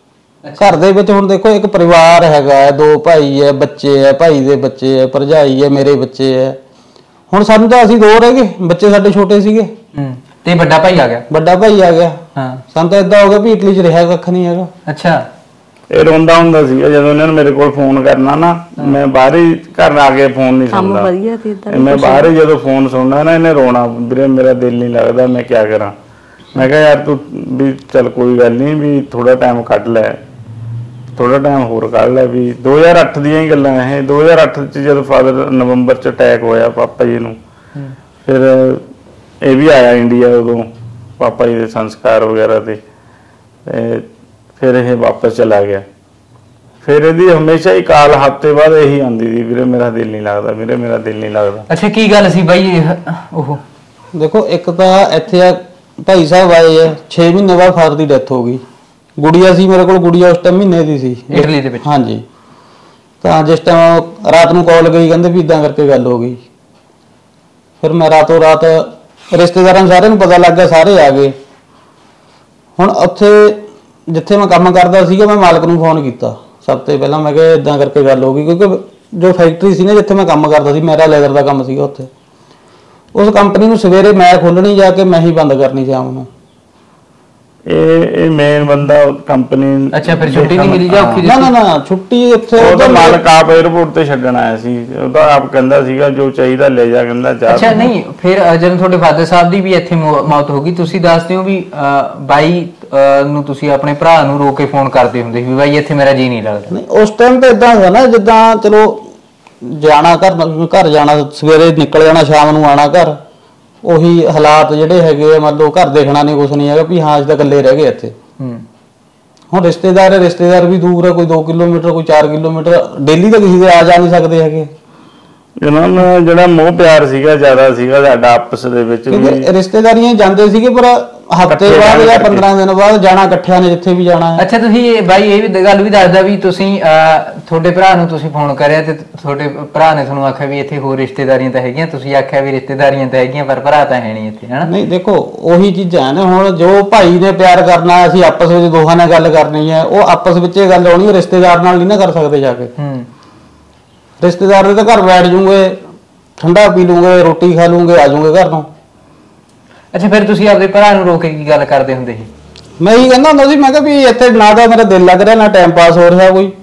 Speaker 3: ਘਰ ਦੇ ਵਿੱਚ। ਹੁਣ ਦੇਖੋ ਇੱਕ ਪਰਿਵਾਰ ਹੈਗਾ, 2 ਭਾਈ ਹੈ, ਬੱਚੇ ਹੈ, ਭਾਈ ਦੇ ਬੱਚੇ ਹੈ, ਭਰਜਾਈ ਹੈ, ਮੇਰੇ ਬੱਚੇ ਹੈ। ਹੁਣ ਸਾਨੂੰ ਤਾਂ ਅਸੀਂ 2 ਰਹਿ ਗਏ, ਬੱਚੇ ਸਾਡੇ ਛੋਟੇ ਸੀਗੇ,
Speaker 1: ਤੇ ਵੱਡਾ ਭਾਈ ਆ ਗਿਆ?
Speaker 3: ਵੱਡਾ ਭਾਈ ਆ ਗਿਆ।
Speaker 1: ਹਾਂ,
Speaker 3: ਸਾਨੂੰ ਤਾਂ ਏਦਾਂ ਹੋ ਗਿਆ ਵੀ ਇਟਲੀ 'ਚ ਰਿਹਾ ਕੱਖ ਨਹੀਂ ਹੈਗਾ।
Speaker 1: ਅੱਛਾ,
Speaker 2: ਇਹ ਰੋਂਦਾ ਹੁੰਦਾ ਸੀ ਜਦੋਂ ਇਹਨਾਂ ਨੇ ਮੇਰੇ ਕੋਲ ਫੋਨ ਕਰਨਾ ਨਾ, ਮੈਂ ਬਾਹਰ ਹੀ ਘਰ ਆ ਕੇ ਫੋਨ ਨਹੀਂ ਸੁਣਦਾ, ਮੈਂ ਬਾਹਰ ਹੀ ਜਦੋਂ ਫੋਨ ਸੁਣਨਾ ਨਾ, ਇਹਨੇ ਰੋਣਾ, ਵੀਰੇ ਮੇਰਾ ਦਿਲ ਨਹੀਂ ਲੱਗਦਾ, ਮੈਂ ਕੀ ਕਰਾਂ। ਮੈਂ ਕਿਹਾ ਯਾਰ ਤੂੰ ਵੀ ਚੱਲ ਕੋਈ ਗੱਲ ਨਹੀਂ, ਵੀ ਥੋੜਾ ਟਾਈਮ ਕੱਢ ਲੈ, ਥੋੜਾ ਟਾਈਮ ਹੋਰ ਕੱਢ ਲੈ। ਵੀ 2008 ਦੀਆਂ ਹੀ ਗੱਲਾਂ ਇਹ। 2008 ਚ ਜਦੋਂ ਫਾਦਰ ਨਵੰਬਰ ਚ ਅਟੈਕ ਹੋਇਆ ਪਾਪਾ ਜੀ ਨੂੰ, ਫਿਰ ਇਹ ਵੀ ਆਇਆ ਇੰਡੀਆ ਉਦੋਂ ਪਾਪਾ ਜੀ ਦੇ ਸੰਸਕਾਰ ਵਗੈਰਾ ਤੇ ਫਿਰ ਇਹ ਵਾਪਸ ਚਲਾ ਗਿਆ। ਫਿਰ ਇਹਦੀ ਹਮੇਸ਼ਾ ਹੀ ਕਾਲ ਹਫ਼ਤੇ ਬਾਅਦ ਇਹੀ ਆਉਂਦੀ ਸੀ, ਵੀਰੇ ਮੇਰਾ ਦਿਲ ਨਹੀਂ ਲੱਗਦਾ, ਵੀਰੇ ਮੇਰਾ ਦਿਲ ਨਹੀਂ ਲੱਗਦਾ।
Speaker 1: ਅੱਛਾ ਕੀ ਗੱਲ ਸੀ ਬਾਈ ਉਹ?
Speaker 3: ਦੇਖੋ ਇੱਕ ਤਾਂ ਇੱਥੇ ਆ ਭਾਈ ਸਾਹਿਬ ਆਏ ਆ 6 ਮਹੀਨੇ ਬਾਅਦ ਫਾਦਰ ਦੀ ਡੈਥ ਹੋ ਗਈ। ਗੁੜੀਆ ਸੀ ਮੇਰੇ ਕੋਲ, ਗੁੜੀਆ ਉਸ ਟਾਈਮ ਮਹੀਨੇ ਦੀ ਸੀ
Speaker 1: ਇਟਲੀ ਦੇ ਵਿੱਚ।
Speaker 3: ਹਾਂਜੀ, ਤਾਂ ਜਿਸ ਟਾਈਮ ਰਾਤ ਨੂੰ ਕਾਲ ਗਈ ਕਹਿੰਦੇ ਵੀ ਇਦਾਂ ਕਰਕੇ ਗੱਲ ਹੋ ਗਈ। ਫਿਰ ਮੈਂ ਰਾਤੋਂ ਰਾਤ ਰਿਸ਼ਤੇਦਾਰਾਂ ਨੂੰ ਸਾਰਿਆਂ ਨੂੰ ਪਤਾ ਲੱਗ ਗਿਆ, ਸਾਰੇ ਆ ਗਏ। ਹੁਣ ਉੱਥੇ ਜਿੱਥੇ ਮੈਂ ਕੰਮ ਕਰਦਾ ਸੀਗਾ ਮੈਂ ਮਾਲਕ ਨੂੰ ਫੋਨ ਕੀਤਾ ਸਭ ਤੋਂ ਪਹਿਲਾਂ, ਮੈਂ ਕਿਹਾ ਇਦਾਂ ਕਰਕੇ ਗੱਲ ਹੋ ਗਈ, ਕਿਉਂਕਿ ਜੋ ਫੈਕਟਰੀ ਸੀ ਨਾ ਜਿੱਥੇ ਮੈਂ ਕੰਮ ਕਰਦਾ ਸੀ ਮੇਰਾ ਲੈਦਰ ਦਾ ਕੰਮ ਸੀਗਾ ਉੱਥੇ, ਉਸ ਕੰਪਨੀ ਨੂੰ ਸਵੇਰੇ ਮੈਂ ਖੋਲਣੀ ਜਾ ਕੇ ਮੈਂ ਹੀ ਬੰਦ ਕਰਨੀ ਸ਼ਾਮ ਨੂੰ।
Speaker 2: ਇਹ ਮੇਨ ਬੰਦਾ ਕੰਪਨੀ।
Speaker 1: ਅੱਛਾ ਫਿਰ ਛੁੱਟੀ ਨਹੀਂ ਮਿਲੀ ਜਾਂ ਔਖੀ?
Speaker 3: ਨਾ ਛੁੱਟੀ ਇੱਥੇ
Speaker 2: ਉਹਦਾ ਮਾਲਕ ਆਪ 에어ਪੋਰਟ ਤੇ ਛੱਡਣ ਆਇਆ ਸੀ, ਉਹਦਾ ਆਪ ਕਹਿੰਦਾ ਸੀਗਾ ਜੋ ਚਾਹੀਦਾ ਲੈ ਜਾ, ਕਹਿੰਦਾ ਜਾ।
Speaker 1: ਅੱਛਾ ਨਹੀਂ ਫਿਰ ਜਦੋਂ ਤੁਹਾਡੇ ਫਾਦਰ ਸਾਹਿਬ ਦੀ ਵੀ ਇੱਥੇ ਮੌਤ ਹੋ ਗਈ, ਤੁਸੀਂ ਦੱਸਦੇ ਹੋ ਵੀ ਬਾਈ ਨੂੰ ਤੁਸੀਂ ਆਪਣੇ ਭਰਾ ਨੂੰ ਰੋ ਕੇ ਫੋਨ ਕਰਦੇ ਹੁੰਦੇ ਸੀ ਵੀ ਬਾਈ ਇੱਥੇ ਮੇਰਾ ਜੀ ਨਹੀਂ ਲੱਗਦਾ?
Speaker 3: ਨਹੀਂ ਉਸ ਟਾਈਮ ਤਾਂ ਇਦਾਂ ਹੁੰਦਾ ਨਾ ਜਿੱਦਾਂ ਚਲੋ ਜਾਣਾ ਘਰ ਜਾਣਾ, ਸਵੇਰੇ ਨਿਕਲ ਜਾਣਾ, ਸ਼ਾਮ ਨੂੰ ਆਣਾ ਘਰ, ਉਹੀ ਹਾਲਾਤ ਜਿਹੜੇ ਹੈਗੇ ਆ। ਮੰਨ ਲਓ ਘਰ ਦੇਖਣਾ ਨਹੀਂ, ਕੁਛ ਨਹੀਂ ਹੈਗਾ ਵੀ ਹਾਂ ਅੱਜ ਤਾਂ ਇਕੱਲੇ ਰਹਿ ਗਏ ਇੱਥੇ। ਹੁਣ ਰਿਸ਼ਤੇਦਾਰ ਵੀ ਦੂਰ ਹੈ, ਕੋਈ 2 ਕਿਲੋਮੀਟਰ ਕੋਈ 4 ਕਿਲੋਮੀਟਰ, ਡੇਲੀ ਤਾਂ ਕਿਸੇ ਦੇ ਆ ਜਾ ਨਹੀਂ ਸਕਦੇ ਹੈਗੇ।
Speaker 2: ਇਹਨਾਂ ਨਾਲ ਜਿਹੜਾ ਮੋਹ ਪਿਆਰ ਸੀਗਾ ਜ਼ਿਆਦਾ ਸੀਗਾ ਸਾਡਾ ਆਪਸ ਦੇ ਵਿੱਚ ਵੀ।
Speaker 3: ਰਿਸ਼ਤੇਦਾਰੀਆਂ ਜਾਂਦੇ ਸੀਗੇ ਪਰ ਹਫ਼ਤੇ ਬਾਅਦ ਜਾਂ 15 ਦਿਨ ਬਾਅਦ ਜਾਣਾ ਇਕੱਠਿਆਂ ਨੇ ਜਿੱਥੇ ਵੀ ਜਾਣਾ ਹੈ।
Speaker 1: ਅੱਛਾ ਤੁਸੀਂ ਬਾਈ ਇਹ ਵੀ ਗੱਲ ਵੀ ਦੱਸਦਾ ਵੀ ਤੁਸੀਂ ਤੁਹਾਡੇ ਭਰਾ ਨੂੰ ਤੁਸੀਂ ਫੋਨ ਕਰਿਆ ਤੇ ਤੁਹਾਡੇ ਭਰਾ ਨੇ ਤੁਹਾਨੂੰ ਆਖਿਆ ਵੀ ਇੱਥੇ ਹੋਰ ਰਿਸ਼ਤੇਦਾਰੀਆਂ ਤਾਂ ਹੈਗੀਆਂ, ਤੁਸੀਂ ਆਖਿਆ ਵੀ ਰਿਸ਼ਤੇਦਾਰੀਆਂ ਤਾਂ ਹੈਗੀਆਂ ਪਰ ਭਰਾ ਤਾਂ ਹੈ ਨਹੀਂ ਇੱਥੇ, ਹਨਾ?
Speaker 3: ਨਹੀਂ ਦੇਖੋ ਉਹੀ ਚੀਜ਼ਾਂ ਨੇ, ਹੁਣ ਜੋ ਭਾਈ ਨੇ ਪਿਆਰ ਕਰਨਾ ਅਸੀਂ ਆਪਸ ਵਿੱਚ ਦੋਹਾਂ ਨਾਲ ਗੱਲ ਕਰਨੀ ਹੈ, ਉਹ ਆਪਸ ਵਿੱਚ ਇਹ ਗੱਲ ਹੋਣੀ, ਰਿਸ਼ਤੇਦਾਰ ਨਾਲ ਨਹੀਂ ਨਾ ਕਰ ਸਕਦੇ ਜਾ ਕੇ। ਰਿਸ਼ਤੇਦਾਰ ਦੇ ਤਾਂ ਘਰ ਬੈਠ ਜੂਗੇ, ਠੰਡਾ ਪੀ ਲੂਗੇ, ਰੋਟੀ ਖਾ ਲੂਗੇ, ਆ ਜੂਗੇ ਘਰ ਨੂੰ। ਅੱਛਾ
Speaker 1: ਫਿਰ ਤੁਸੀਂ ਆਪਣੇ ਭਰਾ ਨੂੰ ਰੋ ਕੇ ਕੀ ਗੱਲ ਕਰਦੇ ਹੁੰਦੇ ਸੀ?
Speaker 3: ਮੈਂ ਹੀ ਕਹਿੰਦਾ ਹੁੰਦਾ ਸੀ, ਮੈਂ ਕਿਹਾ ਵੀ ਇੱਥੇ ਨਾ ਤਾਂ ਮੇਰਾ ਦਿਲ ਲੱਗ ਰਿਹਾ ਨਾ ਟਾਈਮ ਪਾਸ ਹੋ ਰਿਹਾ, ਕੋਈ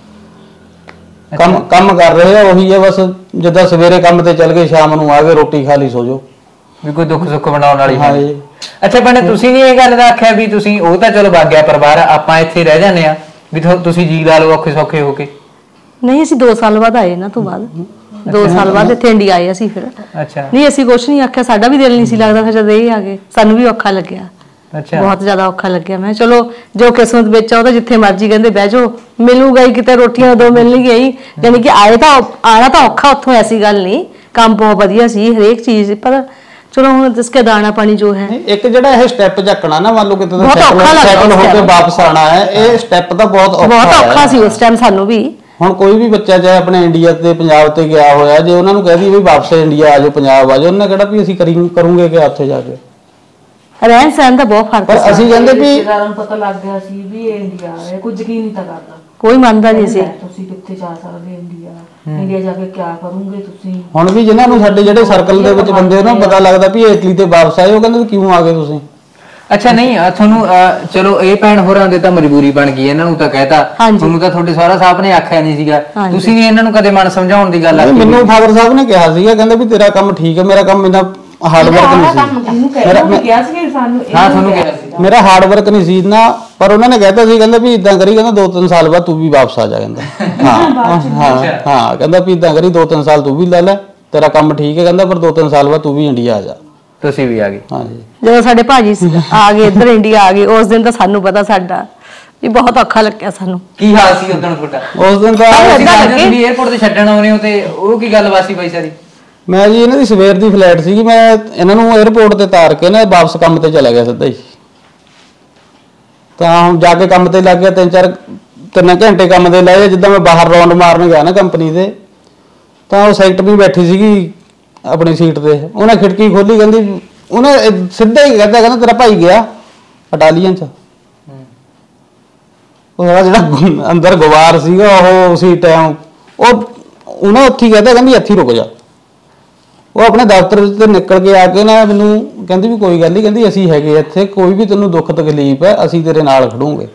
Speaker 3: ਕੰਮ ਕਰ ਰਹੇ ਆ ਉਹੀ ਹੈ ਬਸ, ਜਿੱਦਾਂ ਸਵੇਰੇ ਕੰਮ ਤੇ ਚੱਲ ਗਏ ਸ਼ਾਮ ਨੂੰ ਆ ਗਏ, ਰੋਟੀ ਖਾ ਲਈ ਸੋ ਜਾਓ,
Speaker 1: ਵੀ ਕੋਈ ਦੁੱਖ ਸੁੱਖ ਬਣਾਉਣ ਵਾਲੀ।
Speaker 3: ਹਾਂ ਜੀ।
Speaker 1: ਅੱਛਾ ਭੈਣੇ ਤੁਸੀਂ ਨਹੀਂ ਇਹ ਗੱਲ ਦਾ ਆਖਿਆ ਵੀ ਤੁਸੀਂ ਉਹ ਤਾਂ ਚਲੋ ਵਗ ਗਿਆ ਪਰਿਵਾਰ, ਆਪਾਂ ਇੱਥੇ ਰਹਿ ਜਾਂਦੇ ਆ ਵੀ ਤੁਸੀਂ ਜੀ ਲਾ ਲਓ ਔਖੇ ਸੌਖੇ ਹੋ ਕੇ?
Speaker 5: ਨਹੀਂ ਅਸੀਂ 2 ਸਾਲ ਬਾਅਦ ਆਏ ਨਾ, ਤੋਂ ਬਾਅਦ 2 ਸਾਲ ਬਾਅਦ ਇੱਥੇ ਇੰਡੀਆ ਆਏ ਅਸੀਂ ਫਿਰ।
Speaker 1: ਅੱਛਾ
Speaker 5: ਨਹੀਂ ਅਸੀਂ ਕੁਛ ਨਹੀਂ ਆਖਿਆ, ਸਾਡਾ ਵੀ ਦਿਲ ਨਹੀਂ ਸੀ ਲੱਗਦਾ, ਫਿਰ ਜਦ ਇਹ ਆ ਗਏ ਸਾਨੂੰ ਵੀ ਔਖਾ ਲੱਗਿਆ।
Speaker 1: ਅੱਛਾ
Speaker 5: ਬਹੁਤ ਜ਼ਿਆਦਾ ਔਖਾ ਲੱਗਿਆ। ਮੈਂ ਚਲੋ ਜੋ ਕਿਸਮਤ ਵਿੱਚ ਆ ਉਹ ਤਾਂ ਜਿੱਥੇ ਮਰਜ਼ੀ ਕਹਿੰਦੇ ਬਹਿ ਜਾਓ, ਮਿਲੂਗਾ ਹੀ, ਕਿਤੇ ਰੋਟੀਆਂ 2 ਮਿਲਣਗੀਆਂ ਹੀ, ਯਾਨੀ ਕਿ ਆਣਾ ਤਾਂ ਔਖਾ ਉੱਥੋਂ, ਐਸੀ ਗੱਲ ਨਹੀਂ, ਕੰਮ ਬਹੁਤ ਵਧੀਆ ਸੀ ਹਰੇਕ ਚੀਜ਼, ਪਰ ਚਲੋ ਹੁਣ ਜਿਸਕੇ ਦਾਣਾ ਪਾਣੀ ਜੋ ਹੈ।
Speaker 3: ਇੱਕ ਜਿਹੜਾ ਇਹ ਸਟੈਪ ਚੱਕਣਾ ਨਾ, ਮੰਨ ਲਓ ਕਿਤੇ
Speaker 5: ਸੈਟਲ
Speaker 3: ਹੋ ਕੇ ਵਾਪਸ ਆਣਾ ਹੈ, ਇਹ ਸਟੈਪ ਤਾਂ ਬਹੁਤ
Speaker 5: ਔਖਾ ਸੀ ਉਸ ਟਾਈਮ ਸਾਨੂੰ ਵੀ।
Speaker 3: ਹੁਣ ਕੋਈ ਵੀ ਬੱਚਾ ਚਾਹੇ ਆਪਣੇ ਇੰਡੀਆ ਤੇ ਪੰਜਾਬ ਤੇ ਗਿਆ ਹੋਇਆ, ਜੇ ਉਹਨਾਂ ਨੂੰ ਕਹਿ ਦਈਏ ਵੀ ਵਾਪਸ ਇੰਡੀਆ ਆ ਜਾਓ, ਪੰਜਾਬ ਆ ਜਾਓ, ਉਹਨੇ ਕਿਹੜਾ ਵੀ ਅਸੀਂ ਕਰੂੰਗੇ ਕਿ ਉੱਥੇ ਜਾ ਕੇ।
Speaker 5: ਰਹਿਣ ਸਹਿਣ ਦਾ ਬਹੁਤ ਫਰਕ
Speaker 3: ਹੈ। ਅਸੀਂ ਕਹਿੰਦੇ ਵੀ
Speaker 4: ਰਿਸ਼ਤੇਦਾਰਾਂ ਨੂੰ ਪਤਾ ਲੱਗ ਗਿਆ ਸੀ ਵੀ ਇਹ ਇੰਡੀਆ ਹੈ, ਕੁਝ ਯਕੀਨ ਨਹੀਂ ਤਾਂ ਕਰਦਾ,
Speaker 5: ਕੋਈ ਮੰਨਦਾ ਨਹੀਂ ਸੀ।
Speaker 4: ਤੁਸੀਂ ਕਿੱਥੇ ਜਾ ਸਕਦੇ ਇੰਡੀਆ ਜਾ ਕੇ ਕੀ ਕਰੋਗੇ ਤੁਸੀਂ?
Speaker 3: ਹੁਣ ਵੀ ਜਿਨ੍ਹਾਂ ਨੂੰ ਸਾਡੇ ਜਿਹੜੇ ਸਰਕਲ ਦੇ ਵਿੱਚ ਬੰਦੇ ਉਹਨਾਂ ਨੂੰ ਪਤਾ ਲੱਗਦਾ ਵੀ ਇਟਲੀ ਤੇ ਵਾਪਸ ਆਏ, ਉਹ ਕਹਿੰਦੇ ਕਿਉਂ ਆ ਗਏ ਤੁਸੀਂ?
Speaker 1: ਅੱਛਾ ਨਹੀਂ ਤੁਹਾਨੂੰ ਚਲੋ ਇਹ ਭੈਣ ਹੋਰਾਂ ਦੇ ਤਾਂ ਮਜਬੂਰੀ ਬਣ ਗਈ, ਇਹਨਾਂ ਨੂੰ ਤਾਂ ਕਹਿਤਾ, ਤੁਹਾਨੂੰ ਤਾਂ ਤੁਹਾਡੇ ਸਹੁਰਾ ਸਾਹਿਬ ਨੇ ਆਖਿਆ ਨਹੀਂ ਸੀਗਾ, ਤੁਸੀਂ ਵੀ ਇਹਨਾਂ ਨੂੰ ਕਦੇ ਮਨ ਸਮਝਾਉਣ ਦੀ ਗੱਲ ਆਖੀ?
Speaker 3: ਮੈਨੂੰ ਫਾਦਰ ਸਾਹਿਬ ਨੇ ਕਿਹਾ ਸੀਗਾ, ਕਹਿੰਦੇ ਵੀ ਤੇਰਾ ਕੰਮ ਠੀਕ ਹੈ, ਮੇਰਾ ਕੰਮ ਇੰਨਾ ਹਾਰਡ ਵਰਕ ਨਹੀਂ ਸੀ, ਮੇਰਾ ਹਾਰਡ ਵਰਕ ਨਹੀਂ ਸੀ ਨਾ, ਪਰ ਉਹਨਾਂ ਨੇ ਕਹਿਤਾ ਸੀ, ਕਹਿੰਦਾ ਵੀ ਇਦਾਂ ਕਰੀ, ਕਹਿੰਦਾ 2-3 ਸਾਲ ਬਾਅਦ ਤੂੰ ਵੀ ਵਾਪਸ ਆ ਜਾ, ਕਹਿੰਦਾ ਹਾਂ ਕਹਿੰਦਾ ਵੀ ਇਦਾਂ ਕਰੀ 2-3 ਸਾਲ ਤੂੰ ਵੀ ਲੈ ਲੈ, ਤੇਰਾ ਕੰਮ ਠੀਕ ਹੈ, ਕਹਿੰਦਾ ਪਰ 2-3 ਸਾਲ ਬਾਅਦ ਤੂੰ ਵੀ ਇੰਡੀਆ ਆ ਜਾ।
Speaker 1: ਤੁਸੀਂ ਵੀ ਆ ਗਏ?
Speaker 3: ਹਾਂਜੀ।
Speaker 5: ਜਦੋਂ ਸਾਡੇ ਭਾਜੀ ਆ ਗਏ ਇੱਧਰ ਇੰਡੀਆ ਆ ਗਏ, ਉਸ ਦਿਨ ਤਾਂ ਸਾਨੂੰ ਪਤਾ ਸਾਡਾ ਵੀ ਬਹੁਤ ਔਖਾ ਲੱਗਿਆ ਸਾਨੂੰ।
Speaker 1: ਕੀ ਹਾਲ ਸੀ ਉਦੋਂ ਤੁਹਾਡਾ?
Speaker 3: ਉਸ ਦਿਨ ਤਾਂ
Speaker 1: ਤੁਸੀਂ 에어ਪੋਰਟ ਤੇ ਛੱਡਣ ਆਉਨੇ ਹੋ ਤੇ ਉਹ ਕੀ ਗੱਲ ਵਾਸੀ ਬਾਈ ਸਾਰੀ?
Speaker 3: ਮੈਂ ਜੀ ਇਹਨਾਂ ਦੀ ਸਵੇਰ ਦੀ ਫਲਾਈਟ ਸੀਗੀ, ਮੈਂ ਇਹਨਾਂ ਨੂੰ 에어ਪੋਰਟ ਤੇ ਤਾਰ ਕੇ ਨਾ ਵਾਪਸ ਕੰਮ ਤੇ ਚਲਾ ਗਿਆ ਸਿੱਧਾ ਹੀ। ਤਾਂ ਹੁਣ ਜਾ ਕੇ ਕੰਮ ਤੇ ਲੱਗ ਗਿਆ, 3 ਘੰਟੇ ਕੰਮ ਤੇ ਲਾਏ। ਜਿੱਦਾਂ ਮੈਂ ਬਾਹਰ ਰਾਉਂਡ ਮਾਰਨ ਗਿਆ ਨਾ ਕੰਪਨੀ ਦੇ, ਤਾਂ ਉਹ ਸੈਕਟਰੀ ਬੈਠੀ ਸੀਗੀ ਆਪਣੀ ਸੀਟ ਤੇ, ਉਹਨੇ ਖਿੜਕੀ ਖੋਲੀ, ਕਹਿੰਦੀ ਉਹਨੇ ਸਿੱਧਾ ਹੀ ਕਹਿੰਦਾ ਤੇਰਾ ਭਾਈ ਗਿਆ ਇਟਾਲੀਅਨ ਚ। ਉਹ ਜਿਹੜਾ ਅੰਦਰ ਗਵਾਰ ਸੀਗਾ ਉਹ ਉਸੇ ਟਾਈਮ ਉਹਨੇ ਉੱਥੇ ਕਹਿੰਦਾ, ਕਹਿੰਦੀ ਇੱਥੇ ਰੁਕ ਜਾ। ਉਹ ਆਪਣੇ ਦਫ਼ਤਰ ਤੇ ਨਿਕਲ ਕੇ ਆ ਕੇ ਨਾ ਮੈਨੂੰ ਕਹਿੰਦੀ ਵੀ ਕੋਈ ਗੱਲ ਨਹੀਂ, ਕਹਿੰਦੀ ਅਸੀਂ ਹੈਗੇ ਇੱਥੇ, ਕੋਈ ਵੀ ਤੈਨੂੰ ਦੁੱਖ ਤਕਲੀਫ ਹੈ ਅਸੀਂ ਤੇਰੇ ਨਾਲ ਖੜੂਗੇ।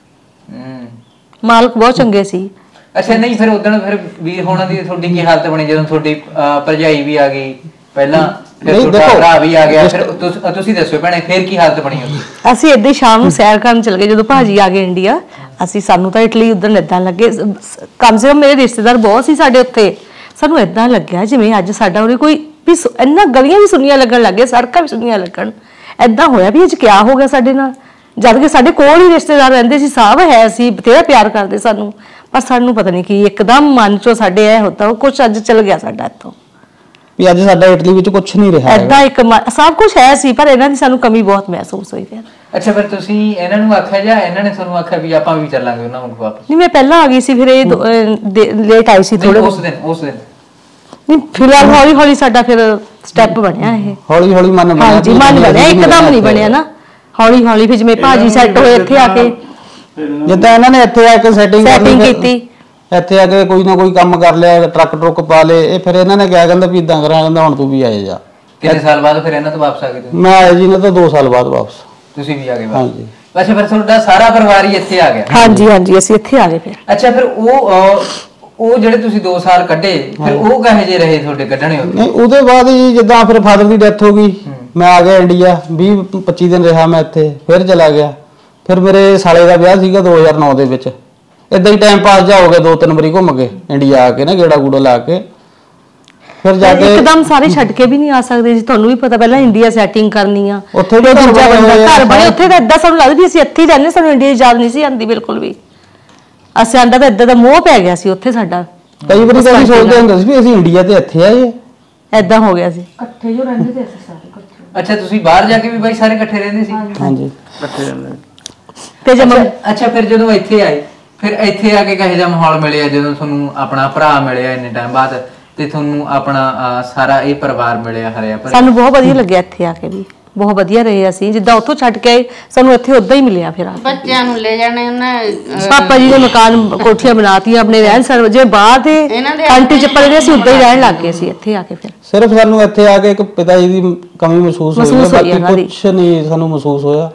Speaker 5: ਮਾਲਕ ਬਹੁਤ ਚੰਗੇ ਸੀ।
Speaker 1: ਅੱਛਾ ਨਹੀਂ ਫਿਰ ਉਦੋਂ ਫਿਰ ਵੀਰ ਹੋਣਾ ਦੀ ਤੁਹਾਡੀ ਕੀ ਹਾਲਤ ਬਣੀ ਜਦੋਂ ਤੁਹਾਡੀ ਭਰਜਾਈ ਵੀ ਆ ਗਈ ਪਹਿਲਾਂ, ਫਿਰ ਤੁਹਾਡਾ ਭਰਾ ਵੀ ਆ ਗਿਆ, ਫਿਰ ਤੁਸੀਂ ਦੱਸੋ ਭੈਣੇ ਫਿਰ ਕੀ ਹਾਲਤ ਬਣੀ ਉਹਦੀ?
Speaker 5: ਅਸੀਂ ਏਦਾਂ ਸ਼ਾਮ ਨੂੰ ਸੈਰ ਕਰਨ ਚਲ ਗਏ, ਜਦੋਂ ਭਾਜੀ ਆ ਗਏ ਇੰਡੀਆ, ਸਾਨੂੰ ਤਾਂ ਇਟਲੀ ਉਧਰ ਏਦਾਂ ਲੱਗੇ, ਕਮ ਸੇ ਕਮ ਮੇਰੇ ਰਿਸ਼ਤੇਦਾਰ ਬਹੁਤ ਸੀ ਸਾਡੇ ਉੱਥੇ, ਸਾਨੂੰ ਏਦਾਂ ਲੱਗਿਆ ਜਿਵੇਂ ਅੱਜ ਸਾਡਾ ਉਰੇ ਕੋਈ ਵੀ ਇੰਨਾ ਗਲੀਆਂ ਵੀ ਸੁੰਨੀਆਂ ਲੱਗਣ ਲੱਗ ਗਏ, ਸੜਕਾਂ ਵੀ ਸੁੰਨੀਆਂ ਲੱਗਣ। ਐਦਾਂ ਹੋਇਆ ਵੀ ਅੱਜ ਕਿਆ ਹੋ ਗਿਆ ਸਾਡੇ ਨਾਲ, ਜਦ ਕਿ ਸਾਡੇ ਕੋਲ ਹੀ ਰਿਸ਼ਤੇਦਾਰ ਰਹਿੰਦੇ ਸੀ, ਸਾਹਬ ਹੈ ਸੀ, ਬਥੇਰਾ ਪਿਆਰ ਕਰਦੇ ਸਾਨੂੰ, ਪਰ ਸਾਨੂੰ ਪਤਾ ਨਹੀਂ ਕੀ ਇੱਕਦਮ ਮਨ ਚੋਂ ਸਾਡੇ ਇਹ ਹੁੰਦਾ ਕੁਛ ਅੱਜ ਚਲ ਗਿਆ ਸਾਡਾ ਇੱਥੋਂ
Speaker 3: ਵੀ ਅੱਜ ਸਾਡਾ ਇਟਲੀ ਵਿੱਚ ਕੁਝ ਨਹੀਂ ਰਿਹਾ
Speaker 5: ਐਦਾਂ। ਇੱਕ ਸਭ ਕੁਝ ਹੈ ਸੀ, ਪਰ ਇਹਨਾਂ ਦੀ ਸਾਨੂੰ ਕਮੀ ਬਹੁਤ ਮਹਿਸੂਸ ਹੋਈ ਫਿਰ।
Speaker 1: ਅੱਛਾ, ਫਿਰ ਤੁਸੀਂ ਇਹਨਾਂ ਨੂੰ ਆਖਿਆ ਜਾਂ ਇਹਨਾਂ ਨੇ ਤੁਹਾਨੂੰ ਆਖਿਆ ਵੀ ਆਪਾਂ ਵੀ ਚੱਲਾਂਗੇ ਉਹਨਾਂ ਨੂੰ ਵਾਪਸ?
Speaker 5: ਨਹੀਂ, ਮੈਂ ਪਹਿਲਾਂ ਆ ਗਈ ਸੀ, ਫਿਰ ਇਹ ਲੇਟ ਆਈ ਸੀ ਥੋੜੇ।
Speaker 1: ਉਸ ਦਿਨ
Speaker 5: ਨਹੀਂ, ਫਿਲਹਾਲ ਹੌਲੀ ਹੌਲੀ ਸਾਡਾ ਫਿਰ ਸਟੈਪ ਬਣਿਆ ਇਹ,
Speaker 3: ਹੌਲੀ ਹੌਲੀ ਮਨ ਬਣਿਆ।
Speaker 5: ਹਾਂਜੀ, ਮਨ ਬਣਿਆ, ਇੱਕਦਮ ਨਹੀਂ ਬਣਿਆ ਨਾ, ਹੌਲੀ ਹੌਲੀ। ਫਿਰ ਜਿਵੇਂ ਭਾਜੀ ਸੈੱਟ ਹੋਏ ਇੱਥੇ ਆ ਕੇ,
Speaker 3: ਜਿੱਦਾਂ ਇਹਨਾਂ ਨੇ ਇੱਥੇ ਆ ਕੇ ਸੈਟਿੰਗ
Speaker 5: ਕੀਤੀ,
Speaker 3: ਇੱਥੇ ਆ ਕੇ ਕੋਈ ਨਾ ਕੋਈ ਕੰਮ ਕਰ ਲਿਆ, ਟਰੱਕ ਟਰੁੱਕ ਪਾ ਲੇ। ਇਹ ਫਿਰ ਇਹਨਾਂ ਨੇ ਕਿਹਾ ਕਹਿੰਦਾ ਵੀ ਇਦਾਂ ਕਰਾਂ, ਕਹਿੰਦਾ ਹੁਣ ਤੂੰ ਵੀ ਆਏ ਜਾ।
Speaker 1: ਕਿੰਨੇ ਸਾਲ ਬਾਅਦ ਫਿਰ ਇਹਨਾਂ ਤੋਂ ਵਾਪਸ ਆ ਗਏ ਤੁਸੀਂ?
Speaker 3: ਮੈਂ ਆਇਆ ਜੀ ਇਹਨਾਂ ਤੋਂ 2 ਸਾਲ ਬਾਅਦ ਵਾਪਸ।
Speaker 1: ਤੁਸੀਂ ਵੀ ਆ ਗਏ?
Speaker 3: ਹਾਂਜੀ।
Speaker 1: ਅੱਛਾ, ਫਿਰ ਤੁਹਾਡਾ ਸਾਰਾ ਪਰਿਵਾਰ ਹੀ ਇੱਥੇ ਆ ਗਿਆ?
Speaker 5: ਹਾਂਜੀ ਹਾਂਜੀ, ਅਸੀਂ ਇੱਥੇ ਆ ਗਏ ਫਿਰ।
Speaker 1: ਅੱਛਾ, ਫਿਰ ਉਹ ਜਿਹੜੇ ਤੁਸੀਂ 2 ਸਾਲ ਕੱਢੇ, ਫਿਰ ਉਹ ਕਹੇ ਜੇ ਰਹੇ ਤੁਹਾਡੇ ਕੱਢਣੇ?
Speaker 3: ਨਹੀਂ, ਉਹਦੇ ਬਾਅਦ ਜੀ ਜਿੱਦਾਂ ਫਿਰ ਫਾਦਰ ਦੀ ਡੈਥ ਹੋ ਗਈ, ਮੈਂ ਆ ਗਿਆ ਇੰਡੀਆ। 20-25 ਦਿਨ ਰਿਹਾ ਮੈਂ ਇੱਥੇ, ਫਿਰ ਚਲਾ ਗਿਆ। ਫਿਰ ਮੇਰੇ ਸਾਲੇ ਦਾ ਵਿਆਹ ਸੀਗਾ 2009 ਦੇ ਵਿੱਚ। ਇਦਾਂ ਹੀ ਟਾਈਮ ਪਾਸ ਜਾ ਹੋ ਗਿਆ, 2-3 ਵਾਰੀ ਘੁੰਮ ਕੇ ਇੰਡੀਆ ਆ ਕੇ ਨਾ, ਗੇੜਾ ਗੂੜਾ ਲਾ ਕੇ ਫਿਰ ਜਾ ਕੇ
Speaker 5: ਇੱਕਦਮ ਸਾਰੇ ਛੱਡ ਕੇ ਵੀ ਨਹੀਂ ਆ ਸਕਦੇ ਜੀ, ਤੁਹਾਨੂੰ ਵੀ ਪਤਾ। ਪਹਿਲਾਂ ਇੰਡੀਆ ਸੈਟਿੰਗ ਕਰਨੀ ਆ,
Speaker 3: ਉੱਥੇ ਵੀ
Speaker 5: ਦੂਜਾ ਬੰਦਾ ਘਰ ਬਣੇ। ਉੱਥੇ ਤਾਂ ਏਦਾਂ ਸਾਨੂੰ ਲੱਗਦਾ ਵੀ ਅਸੀਂ ਇੱਥੇ ਹੀ ਰਹਿੰਦੇ, ਸਾਨੂੰ ਇੰਡੀਆ ਦੀ ਯਾਦ ਨਹੀਂ ਸੀ ਆਉਂਦੀ ਬਿਲਕੁਲ ਵੀ। ਅਸੀਂ ਆਂਦਾ ਤਾਂ ਏਦਾਂ ਦਾ ਮੋਹ ਪੈ ਗਿਆ ਸੀ ਉੱਥੇ ਸਾਡਾ।
Speaker 3: ਕਈ ਵਾਰੀ ਤਾਂ ਅਸੀਂ ਸੋਚਦੇ ਹੁੰਦੇ ਸੀ ਵੀ ਅਸੀਂ ਇੰਡੀਆ ਤੇ ਇੱਥੇ ਆਏ,
Speaker 5: ਏਦਾਂ ਹੋ ਗਿਆ ਸੀ। ਇਕੱਠੇ ਜੋ ਰਹਿੰਦੇ ਤੇ ਅਸੀਂ ਸਾਰੇ ਇਕੱਠੇ।
Speaker 1: ਅੱਛਾ, ਤੁਸੀਂ ਬਾਹਰ ਜਾ ਕੇ ਵੀ ਬਾਈ ਸਾਰੇ ਇਕੱਠੇ ਰਹਿੰਦੇ ਸੀ?
Speaker 3: ਹਾਂਜੀ,
Speaker 2: ਇਕੱਠੇ ਰਹਿੰਦੇ।
Speaker 5: ਤੇ ਜਦ
Speaker 1: ਅੱਛਾ, ਫਿਰ ਜਦੋਂ ਇੱਥੇ ਆਏ, ਫਿਰ ਇੱਥੇ ਆ ਕੇ ਕਿਹੋ ਜਿਹਾ ਮਾਹੌਲ ਮਿਲਿਆ ਜਦੋਂ ਤੁਹਾਨੂੰ ਆਪਣਾ ਭਰਾ ਮਿਲਿਆ ਇੰਨੇ ਟਾਈਮ ਬਾਅਦ, ਤੇ ਤੁਹਾਨੂੰ ਆਪਣਾ ਸਾਰਾ ਇਹ ਪਰਿਵਾਰ ਮਿਲਿਆ ਹਰਿਆ ਭਰਿਆ?
Speaker 5: ਸਾਨੂੰ ਬਹੁਤ ਵਧੀਆ ਲੱਗਿਆ ਇੱਥੇ ਆ ਕੇ ਵੀ, ਬਹੁਤ ਵਧੀਆ ਰਹੇ ਅਸੀਂ। ਜਿੱਦਾਂ ਉੱਥੋਂ ਛੱਡ ਕੇ ਆਏ, ਸਾਨੂੰ ਇੱਥੇ ਉਦਾਂ ਹੀ ਮਿਲਿਆ। ਫਿਰ
Speaker 6: ਬੱਚਿਆਂ ਨੂੰ ਲੈ ਜਾਣੇ ਉਹਨਾਂ
Speaker 5: ਪਾਪਾ ਜੀ ਨੇ ਮਕਾਨ ਕੋਠੀਆਂ ਬਣਾਤੀਆਂ ਆਪਣੇ ਰਹਿਣ ਸਰ, ਜੇ ਬਾਹਰ ਦੇ ਕੰਟਰੀ ਚ ਪੜੇ ਅਸੀਂ ਉਦਾਂ ਹੀ ਰਹਿਣ ਲੱਗ ਗਏ ਸੀ ਇੱਥੇ ਆ ਕੇ। ਫਿਰ
Speaker 3: ਸਿਰਫ ਸਾਨੂੰ ਇੱਥੇ ਆ ਕੇ ਇੱਕ ਪਿਤਾ ਜੀ ਦੀ ਕਮੀ ਮਹਿਸੂਸ ਹੋਈ, ਬਾਕੀ ਕੁਝ ਨਹੀਂ ਸਾਨੂੰ ਮਹਿਸੂਸ ਹੋਇਆ।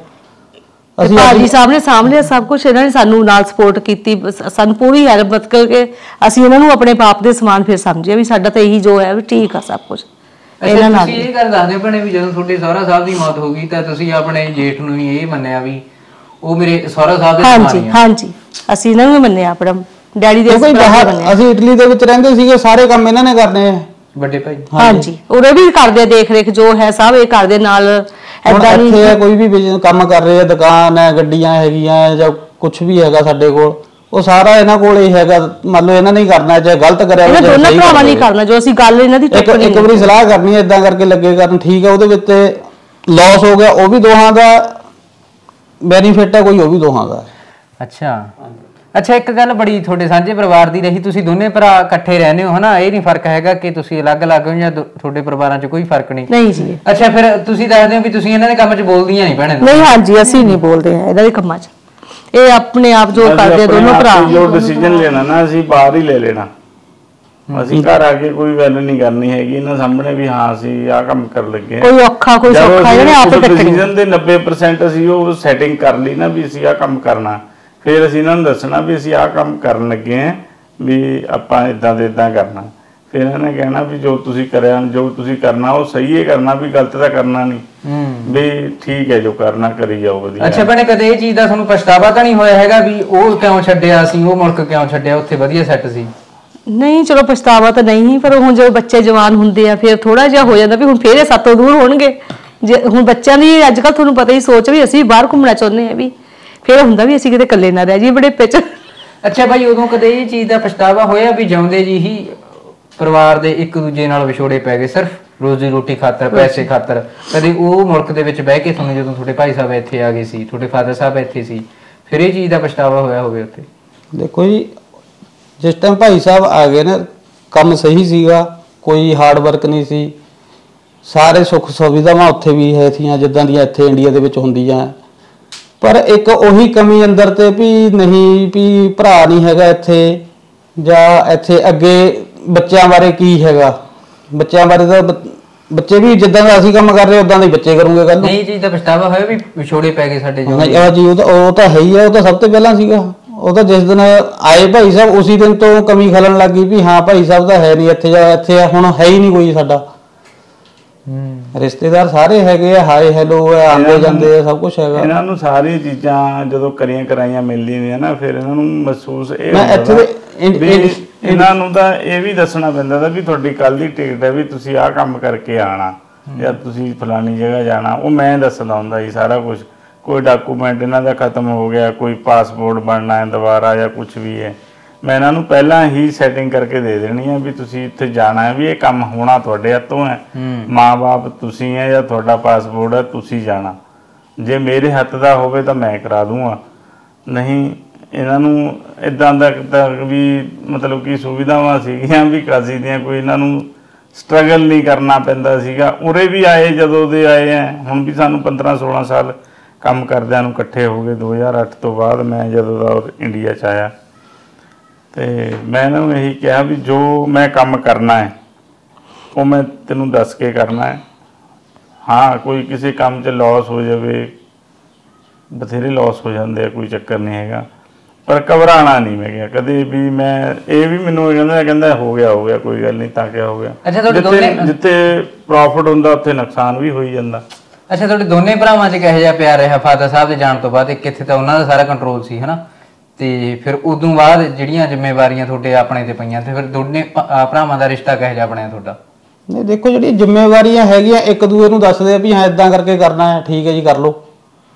Speaker 5: ਅਸੀਂ ਭਾਜੀ ਸਾਹਿਬ ਨੇ ਸਾਹਮਣੇ ਸਭ ਕੁਝ, ਇਹਨਾਂ ਨੇ ਸਾਨੂੰ ਨਾਲ ਸਪੋਰਟ ਕੀਤੀ, ਸਾਨੂੰ ਪੂਰੀ ਹੈਲਪ ਕਰਕੇ ਅਸੀਂ ਇਹਨਾਂ ਨੂੰ ਆਪਣੇ ਬਾਪ ਦੇ ਸਮਾਨ ਫਿਰ ਸਮਝਿਆ ਵੀ ਸਾਡਾ ਤਾਂ ਇਹੀ ਜੋ ਹੈ ਵੀ ਠੀਕ ਆ ਸਭ ਕੁਝ ਇਹਨਾਂ ਨਾਲ।
Speaker 1: ਤੁਸੀਂ ਇਹ ਗੱਲ ਦੱਸਦੇ ਭੈਣੇ ਵੀ ਜਦੋਂ ਤੁਹਾਡੇ ਸਹੁਰਾ ਸਾਹਿਬ ਦੀ ਮੌਤ ਹੋ ਗਈ ਤਾਂ ਤੁਸੀਂ ਆਪਣੇ ਜੇਠ ਨੂੰ ਹੀ ਇਹ ਮੰਨਿਆ ਵੀ ਉਹ ਮੇਰੇ ਸਹੁਰਾ ਸਾਹਿਬ ਦੇ ਸਮਾਨ ਹੀ ਆ?
Speaker 5: ਹਾਂਜੀ ਹਾਂਜੀ, ਅਸੀਂ ਇਹਨਾਂ ਨੂੰ ਮੰਨਿਆ, ਆਪਣਾ ਡੈਡੀ ਦੇ
Speaker 3: ਅਸੀਂ ਇਟਲੀ ਦੇ ਵਿੱਚ ਰਹਿੰਦੇ ਸੀਗੇ, ਸਾਰੇ ਕੰਮ ਇਹਨਾਂ ਨੇ ਕਰਨੇ ਆ,
Speaker 1: ਵੱਡੇ ਭਾਈ।
Speaker 5: ਹਾਂਜੀ, ਉਹਦੇ ਵੀ ਕਰਦੇ ਦੇਖ ਰੇਖ ਜੋ ਹੈ ਸਭ ਇਹ ਕਰਦੇ ਨਾਲ।
Speaker 3: ਏਦਾਂ ਨਹੀਂ ਕੋਈ ਵੀ ਬਿਜ਼ਨਸ ਕੰਮ ਕਰ ਰਹੇ ਆ, ਦੁਕਾਨ ਹੈ, ਗੱਡੀਆਂ ਹੈਗੀਆਂ ਜਾਂ ਕੁਝ ਵੀ ਹੈਗਾ ਸਾਡੇ ਕੋਲ, ਉਹ ਸਾਰਾ ਇਹਨਾਂ ਕੋਲ ਹੀ ਹੈਗਾ। ਮੰਨ ਲਓ ਇਹਨਾਂ ਨੇ ਹੀ ਕਰਨਾ, ਚਾਹੇ ਗਲਤ ਕਰਿਆ
Speaker 5: ਇਹਨਾਂ ਦੋਨਾਂ ਭਰਾਵਾਂ ਨਹੀਂ ਕਰਨਾ ਜੋ ਅਸੀਂ ਗੱਲ ਇਹਨਾਂ ਦੀ ਟੁੱਟਣੀ।
Speaker 3: ਇੱਕ ਵਾਰੀ ਸਲਾਹ ਕਰਨੀ, ਇਦਾਂ ਕਰਕੇ ਲੱਗੇ ਕਰਨ, ਠੀਕ ਹੈ। ਉਹਦੇ ਵਿੱਚ ਲਾਸ ਹੋ ਗਿਆ, ਉਹ ਵੀ ਦੋਹਾਂ ਦਾ ਬੈਨੀਫਿਟ ਹੈ, ਕੋਈ ਉਹ ਵੀ ਦੋਹਾਂ ਦਾ।
Speaker 1: ਅੱਛਾ ਅੱਛਾ, ਇੱਕ ਗੱਲ ਬੜੀ ਤੁਹਾਡੇ ਸਾਂਝੇ ਪਰਿਵਾਰ ਦੀ ਰਹੀ, ਤੁਸੀਂ ਦੋਨੇ ਭਰਾ ਇਕੱਠੇ ਰਹਿੰਦੇ ਹੋ ਹਨਾ, ਇਹ ਨਹੀਂ ਫਰਕ ਹੈਗਾ ਕਿ ਤੁਸੀਂ ਅਲੱਗ-ਅਲੱਗ ਹੋ ਜਾਂ ਤੁਹਾਡੇ ਪਰਿਵਾਰਾਂ 'ਚ ਕੋਈ ਫਰਕ ਨਹੀਂ?
Speaker 5: ਨਹੀਂ ਜੀ।
Speaker 1: ਅੱਛਾ, ਫਿਰ ਤੁਸੀਂ ਦੱਸਦੇ ਹੋ ਵੀ ਤੁਸੀਂ ਇਹਨਾਂ ਦੇ ਕੰਮ 'ਚ ਬੋਲਦੀਆਂ ਨਹੀਂ ਭੈਣੇ?
Speaker 5: ਨਹੀਂ, ਹਾਂਜੀ, ਅਸੀਂ ਨਹੀਂ ਬੋਲਦੇ ਆ ਇਹਨਾਂ ਦੇ ਕੰਮਾਂ 'ਚ, ਇਹ ਆਪਣੇ ਆਪ ਜੋ ਕਰਦੇ ਦੋਨੋਂ ਭਰਾ।
Speaker 2: ਜੋ ਡਿਸੀਜਨ ਲੈਣਾ ਨਾ ਅਸੀਂ ਬਾਹਰ ਹੀ ਲੈ ਲੈਣਾ, ਅਸੀਂ ਘਰ ਆ ਕੇ ਕੋਈ ਵੈਲਿਊ ਨਹੀਂ ਕਰਨੀ ਹੈਗੀ ਇਹਨਾਂ ਸਾਹਮਣੇ ਵੀ ਹਾਂ ਅਸੀਂ ਆਹ ਕੰਮ ਕਰਨ ਲੱਗੇ।
Speaker 5: ਕੋਈ ਔਖਾ ਕੋਈ ਸੌਖਾ ਇਹਨੇ ਆਪੇ ਕੱਟਣੀ।
Speaker 2: ਡਿਸੀਜਨ ਦੇ 90% ਅਸੀਂ ਉਹ ਸੈਟਿੰਗ ਕਰ ਲਈ ਨਾ ਵੀ ਅਸੀਂ ਆਹ ਕੰਮ ਕਰਨਾ, ਫਿਰ ਅਸੀਂ ਇਹਨਾਂ ਨੂੰ ਦੱਸਣਾ ਵੀ ਅਸੀਂ ਆਹ ਕੰਮ ਕਰਨ ਲੱਗੇ ਆਂ, ਵੀ ਆਪਾਂ ਇਦਾਂ ਦੇ ਇਦਾਂ ਕਰਨਾ। ਫਿਰ ਇਹਨੇ ਕਹਿਣਾ ਵੀ ਜੋ ਤੁਸੀਂ ਕਰਿਆ, ਜੋ ਤੁਸੀਂ ਕਰਨਾ ਉਹ ਸਹੀ ਹੈ ਕਰਨਾ, ਵੀ ਗਲਤ ਤਾਂ ਕਰਨਾ ਨਹੀਂ, ਵੀ ਠੀਕ ਹੈ ਜੋ ਕਰਨਾ ਕਰੀ ਜਾਓ ਵਧੀਆ।
Speaker 1: ਅੱਛਾ ਭੈਣੇ, ਕਦੇ ਇਹ ਚੀਜ਼ ਦਾ ਤੁਹਾਨੂੰ ਪਛਤਾਵਾ ਤਾਂ ਨਹੀਂ ਹੋਇਆ ਹੈਗਾ ਵੀ ਉਹ ਕਿਉਂ ਛੱਡਿਆ ਸੀ, ਉਹ ਮੁਲਕ ਕਿਉਂ ਛੱਡਿਆ, ਉੱਥੇ ਵਧੀਆ ਸੈੱਟ ਸੀ?
Speaker 5: ਨਹੀਂ, ਚਲੋ ਪਛਤਾਵਾ ਤਾਂ ਨਹੀਂ, ਪਰ ਹੁਣ ਜਦੋਂ ਬੱਚੇ ਜਵਾਨ ਹੁੰਦੇ ਆ ਫਿਰ ਥੋੜਾ ਜਿਹਾ ਹੋ ਜਾਂਦਾ ਵੀ ਹੁਣ ਫੇਰ ਇਹ ਸਾਤੋਂ ਦੂਰ ਹੋਣਗੇ। ਜੇ ਹੁਣ ਬੱਚਿਆਂ ਦੀ ਅੱਜ ਕੱਲ੍ਹ ਤੁਹਾਨੂੰ ਪਤਾ ਹੀ ਸੋਚ ਵੀ ਅਸੀਂ ਬਾਹਰ ਘੁੰਮਣਾ ਚਾਹੁੰਦੇ ਆ, ਵੀ ਫਿਰ ਹੁੰਦਾ ਵੀ ਅਸੀਂ ਕਿਤੇ ਇਕੱਲੇ ਨਾ ਰਹਿ ਜਾਈਏ ਬੁਢੇਪੇ 'ਚ।
Speaker 1: ਅੱਛਾ ਭਾਈ, ਉਦੋਂ ਕਦੇ ਇਹ ਚੀਜ਼ ਦਾ ਪਛਤਾਵਾ ਹੋਇਆ ਵੀ ਜਿਉਂਦੇ ਜੀ ਹੀ ਪਰਿਵਾਰ ਦੇ ਇੱਕ ਦੂਜੇ ਨਾਲ ਵਿਛੋੜੇ ਪੈ ਗਏ ਸਿਰਫ ਰੋਜ਼ੀ ਰੋਟੀ ਖਾਤਰ, ਪੈਸੇ ਖਾਤਰ? ਕਦੇ ਉਹ ਮੁਲਕ ਦੇ ਵਿੱਚ ਬਹਿ ਕੇ ਤੁਹਾਨੂੰ ਜਦੋਂ ਤੁਹਾਡੇ ਭਾਈ ਸਾਹਿਬ ਇੱਥੇ ਆ ਗਏ ਸੀ, ਤੁਹਾਡੇ ਫਾਦਰ ਸਾਹਿਬ ਇੱਥੇ ਸੀ, ਫਿਰ ਇਹ ਚੀਜ਼ ਦਾ ਪਛਤਾਵਾ ਹੋਇਆ ਹੋਵੇ ਉੱਥੇ?
Speaker 3: ਦੇਖੋ ਜੀ, ਜਿਸ ਟਾਈਮ ਭਾਈ ਸਾਹਿਬ ਆ ਗਏ ਨਾ, ਕੰਮ ਸਹੀ ਸੀਗਾ, ਕੋਈ ਹਾਰਡ ਵਰਕ ਨਹੀਂ ਸੀ, ਸਾਰੇ ਸੁੱਖ ਸੁਵਿਧਾਵਾਂ ਉੱਥੇ ਵੀ ਹੈ ਥੀਆਂ ਜਿੱਦਾਂ ਦੀਆਂ ਇੱਥੇ ਇੰਡੀਆ ਦੇ ਵਿੱਚ ਹੁੰਦੀਆਂ। ਪਰ ਇੱਕ ਉਹੀ ਕਮੀ ਅੰਦਰ ਤੇ ਵੀ ਨਹੀਂ, ਵੀ ਭਰਾ ਨਹੀਂ ਹੈਗਾ ਇੱਥੇ, ਜਾਂ ਇੱਥੇ ਅੱਗੇ ਬੱਚਿਆਂ ਬਾਰੇ ਕੀ ਹੈਗਾ, ਬੱਚਿਆਂ ਬਾਰੇ ਤਾਂ ਬੱਚੇ ਵੀ ਜਿੱਦਾਂ ਦਾ ਅਸੀਂ ਕੰਮ ਕਰ ਰਹੇ ਉਦਾਂ ਦੇ ਬੱਚੇ ਕਰੂਗੇ ਕੱਲ ਨੂੰ।
Speaker 1: ਨਹੀਂ, ਚੀਜ਼ ਦਾ ਪਛਤਾਵਾ ਹੋਇਆ ਵੀ ਵਿਛੋੜੇ ਪੈ ਗਏ ਸਾਡੇ ਜੋ?
Speaker 3: ਹਾਂ ਜੀ, ਉਹ ਤਾਂ ਹੈ ਹੀ ਆ, ਉਹ ਤਾਂ ਸਭ ਤੋਂ ਪਹਿਲਾਂ ਸੀਗਾ। ਉਹ ਤਾਂ ਜਿਸ ਦਿਨ ਆਏ ਭਾਈ ਸਾਹਿਬ ਉਸੇ ਦਿਨ ਤੋਂ ਕਮੀ ਖਲਣ ਲੱਗ ਗਈ ਵੀ ਹਾਂ ਭਾਈ ਸਾਹਿਬ ਤਾਂ ਹੈ ਨਹੀਂ ਇੱਥੇ, ਜਾਂ ਇੱਥੇ ਹੁਣ ਹੈ ਹੀ ਨਹੀਂ ਕੋਈ ਸਾਡਾ। ਰਿਸ਼ਤੇਦਾਰ ਸਾਰੇ ਹੈਗੇ ਆ, ਹਾਏ ਹੈਲੋ ਆਉਂਦੇ ਜਾਂਦੇ ਆ, ਸਭ ਕੁਝ ਹੈਗਾ।
Speaker 2: ਇਹਨਾਂ ਨੂੰ ਸਾਰੀਆਂ ਚੀਜ਼ਾਂ ਜਦੋਂ ਕਰੀਆਂ ਕਰਾਈਆਂ ਮਿਲਦੀਆਂ ਨੇ ਨਾ, ਫਿਰ ਇਹਨਾਂ ਨੂੰ ਮਹਿਸੂਸ ਇਹ
Speaker 3: ਮੈਂ ਇੱਥੇ
Speaker 2: ਇਹਨਾਂ ਨੂੰ ਤਾਂ ਇਹ ਵੀ ਦੱਸਣਾ ਪੈਂਦਾ ਤਾਂ ਵੀ ਤੁਹਾਡੀ ਕੱਲ ਦੀ ਟਿਕਟ ਹੈ, ਵੀ ਤੁਸੀਂ ਆਹ ਕੰਮ ਕਰਕੇ ਆਣਾ ਜਾਂ ਤੁਸੀਂ ਫਲਾਣੀ ਜਗ੍ਹਾ ਜਾਣਾ। ਉਹ ਮੈਂ ਦੱਸਦਾ ਹੁੰਦਾ ਜੀ ਸਾਰਾ ਕੁਝ। ਕੋਈ ਡਾਕੂਮੈਂਟ ਇਹਨਾਂ ਦਾ ਖਤਮ ਹੋ ਗਿਆ, ਕੋਈ ਪਾਸਪੋਰਟ ਬਣਨਾ ਹੈ ਦੁਬਾਰਾ ਜਾਂ ਕੁਝ ਵੀ ਹੈ, ਮੈਂ ਇਹਨਾਂ ਨੂੰ ਪਹਿਲਾਂ ਹੀ ਸੈਟਿੰਗ ਕਰਕੇ ਦੇ ਦੇਣੀ ਹੈ ਵੀ ਤੁਸੀਂ ਇੱਥੇ ਜਾਣਾ ਹੈ, ਵੀ ਇਹ ਕੰਮ ਹੋਣਾ ਤੁਹਾਡੇ ਹੱਥੋਂ ਹੈ। ਮਾਂ-ਬਾਪ ਤੁਸੀਂ ਹੈ ਜਾਂ ਤੁਹਾਡਾ ਪਾਸਪੋਰਟ ਹੈ, ਤੁਸੀਂ ਜਾਣਾ। ਜੇ ਮੇਰੇ ਹੱਥ ਦਾ ਹੋਵੇ ਤਾਂ ਮੈਂ ਕਰਾ ਦੂੰਗਾ, ਨਹੀਂ ਇਹਨਾਂ ਨੂੰ ਇੱਦਾਂ ਦਾ ਵੀ ਮਤਲਬ ਕਿ ਸੁਵਿਧਾਵਾਂ ਸੀਗੀਆਂ ਵੀ ਕਾਜ਼ੀ ਦੀਆਂ, ਕੋਈ ਇਹਨਾਂ ਨੂੰ ਸਟਰਗਲ ਨਹੀਂ ਕਰਨਾ ਪੈਂਦਾ ਸੀਗਾ। ਉਰੇ ਵੀ ਆਏ ਜਦੋਂ ਦੇ ਆਏ ਹੈ, ਹੁਣ ਵੀ ਸਾਨੂੰ 15-16 ਸਾਲ ਕੰਮ ਕਰਦਿਆਂ ਨੂੰ ਇਕੱਠੇ ਹੋ ਗਏ। 2008 ਤੋਂ ਬਾਅਦ ਮੈਂ ਜਦੋਂ ਦਾ ਇੰਡੀਆ 'ਚ ਆਇਆ ਤੇ ਮੈਂ ਇਹਨਾਂ ਨੂੰ ਇਹੀ ਕਿਹਾ ਵੀ ਜੋ ਮੈਂ ਕੰਮ ਕਰਨਾ ਹੈ ਉਹ ਮੈਂ ਤੈਨੂੰ ਦੱਸ ਕੇ ਕਰਨਾ ਹੈ। ਹਾਂ ਕੋਈ ਕਿਸੇ ਕੰਮ 'ਚ ਲਾਸ ਹੋ ਜਾਵੇ, ਬਥੇਰੇ ਲਾਸ ਹੋ ਜਾਂਦੇ ਆ, ਕੋਈ ਚੱਕਰ ਨਹੀਂ ਹੈਗਾ, ਪਰ ਘਬਰਾਉਣਾ ਨਹੀਂ। ਮੈਂ ਕਿਹਾ ਕਦੇ ਵੀ, ਮੈਂ ਇਹ ਵੀ ਮੈਨੂੰ ਕਹਿੰਦਾ ਹੋ ਗਿਆ ਕੋਈ ਗੱਲ ਨਹੀਂ, ਤਾਂ ਕਿਆ ਹੋ ਗਿਆ। ਜਿੱਥੇ ਪ੍ਰੋਫਿਟ ਹੁੰਦਾ ਉੱਥੇ ਨੁਕਸਾਨ ਵੀ ਹੋਈ ਜਾਂਦਾ।
Speaker 1: ਅੱਛਾ, ਤੁਹਾਡੇ ਦੋਨੇ ਭਰਾਵਾਂ 'ਚ ਕਿਹੋ ਜਿਹਾ ਪਿਆਰ ਰਿਹਾ ਫਾਦਰ ਸਾਹਿਬ ਦੇ ਜਾਣ ਤੋਂ ਬਾਅਦ? ਇੱਕ ਇੱਥੇ ਤਾਂ ਉਹਨਾਂ ਦਾ ਸਾਰਾ ਕੰਟਰੋਲ ਸੀ ਹਨਾ, ਤੇ ਫਿਰ ਉਦੋਂ ਬਾਅਦ ਜਿਹੜੀਆਂ ਜ਼ਿੰਮੇਵਾਰੀਆਂ ਤੁਹਾਡੇ ਆਪਣੇ ਤੇ ਪਈਆਂ, ਤੇ ਫਿਰ ਦੋਨੇ ਭਰਾਵਾਂ ਦਾ ਰਿਸ਼ਤਾ ਕਿਹੋ ਜਿਹਾ ਬਣਿਆ ਤੁਹਾਡਾ?
Speaker 3: ਨਹੀਂ ਦੇਖੋ, ਜਿਹੜੀਆਂ ਜ਼ਿੰਮੇਵਾਰੀਆਂ ਹੈਗੀਆਂ ਇੱਕ ਦੂਜੇ ਨੂੰ ਦੱਸਦੇ ਆ ਵੀ ਹਾਂ ਇਦਾਂ ਕਰਕੇ ਕਰਨਾ ਹੈ, ਠੀਕ ਹੈ ਜੀ ਕਰ ਲਓ।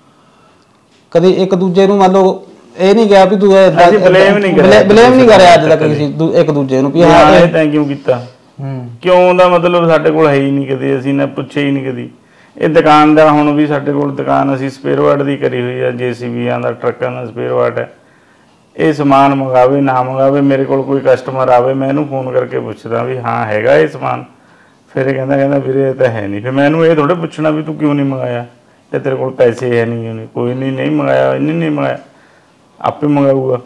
Speaker 3: ਕਦੇ ਇੱਕ ਦੂਜੇ ਨੂੰ ਮੰਨ ਲਓ ਇਹ ਨਹੀਂ ਕਿਹਾ ਵੀ ਤੂੰ ਬਲੇਮ ਨਹੀਂ ਕਰਿਆ ਅੱਜ ਤੱਕ ਕਿਸੇ ਇੱਕ ਦੂਜੇ ਨੂੰ ਵੀ ਹਾਂ
Speaker 2: ਇਹ ਤੈਂ ਕਿਉਂ ਕੀਤਾ, ਕਿਉਂ ਦਾ ਮਤਲਬ ਸਾਡੇ ਕੋਲ ਹੈ ਹੀ ਨਹੀਂ ਕਦੇ, ਅਸੀਂ ਨਾ ਪੁੱਛਿਆ ਹੀ ਨਹੀਂ ਕਦੀ। ਇਹ ਦੁਕਾਨ ਦਾ ਹੁਣ ਵੀ ਸਾਡੇ ਕੋਲ ਦੁਕਾਨ ਅਸੀਂ ਸਪੇਅਰ ਪਾਰਟ ਦੀ ਕਰੀ ਹੋਈ ਆ, JCBਆਂ ਦਾ, ਟਰੱਕਾਂ ਦਾ ਸਪੇਅਰ ਪਾਰਟ ਹੈ। ਇਹ ਸਮਾਨ ਮੰਗਾਵੇ ਨਾ ਮੰਗਾਵੇ, ਮੇਰੇ ਕੋਲ ਕੋਈ ਕਸਟਮਰ ਆਵੇ ਮੈਂ ਇਹਨੂੰ ਫੋਨ ਕਰਕੇ ਪੁੱਛਦਾ ਵੀ ਹਾਂ ਹੈਗਾ ਇਹ ਸਮਾਨ, ਫਿਰ ਇਹ ਕਹਿੰਦਾ ਵੀਰੇ ਇਹ ਤਾਂ ਹੈ ਨਹੀਂ। ਫਿਰ ਮੈਂ ਇਹਨੂੰ ਇਹ ਥੋੜ੍ਹਾ ਪੁੱਛਣਾ ਵੀ ਤੂੰ ਕਿਉਂ ਨਹੀਂ ਮੰਗਾਇਆ, ਤੇ ਤੇਰੇ ਕੋਲ ਪੈਸੇ ਹੈ ਨਹੀਂ, ਕੋਈ ਨਹੀਂ ਮੰਗਾਇਆ, ਇਹਨੇ ਨਹੀਂ ਮੰਗਾਇਆ, ਆਪੇ ਮੰਗਾਊਗਾ।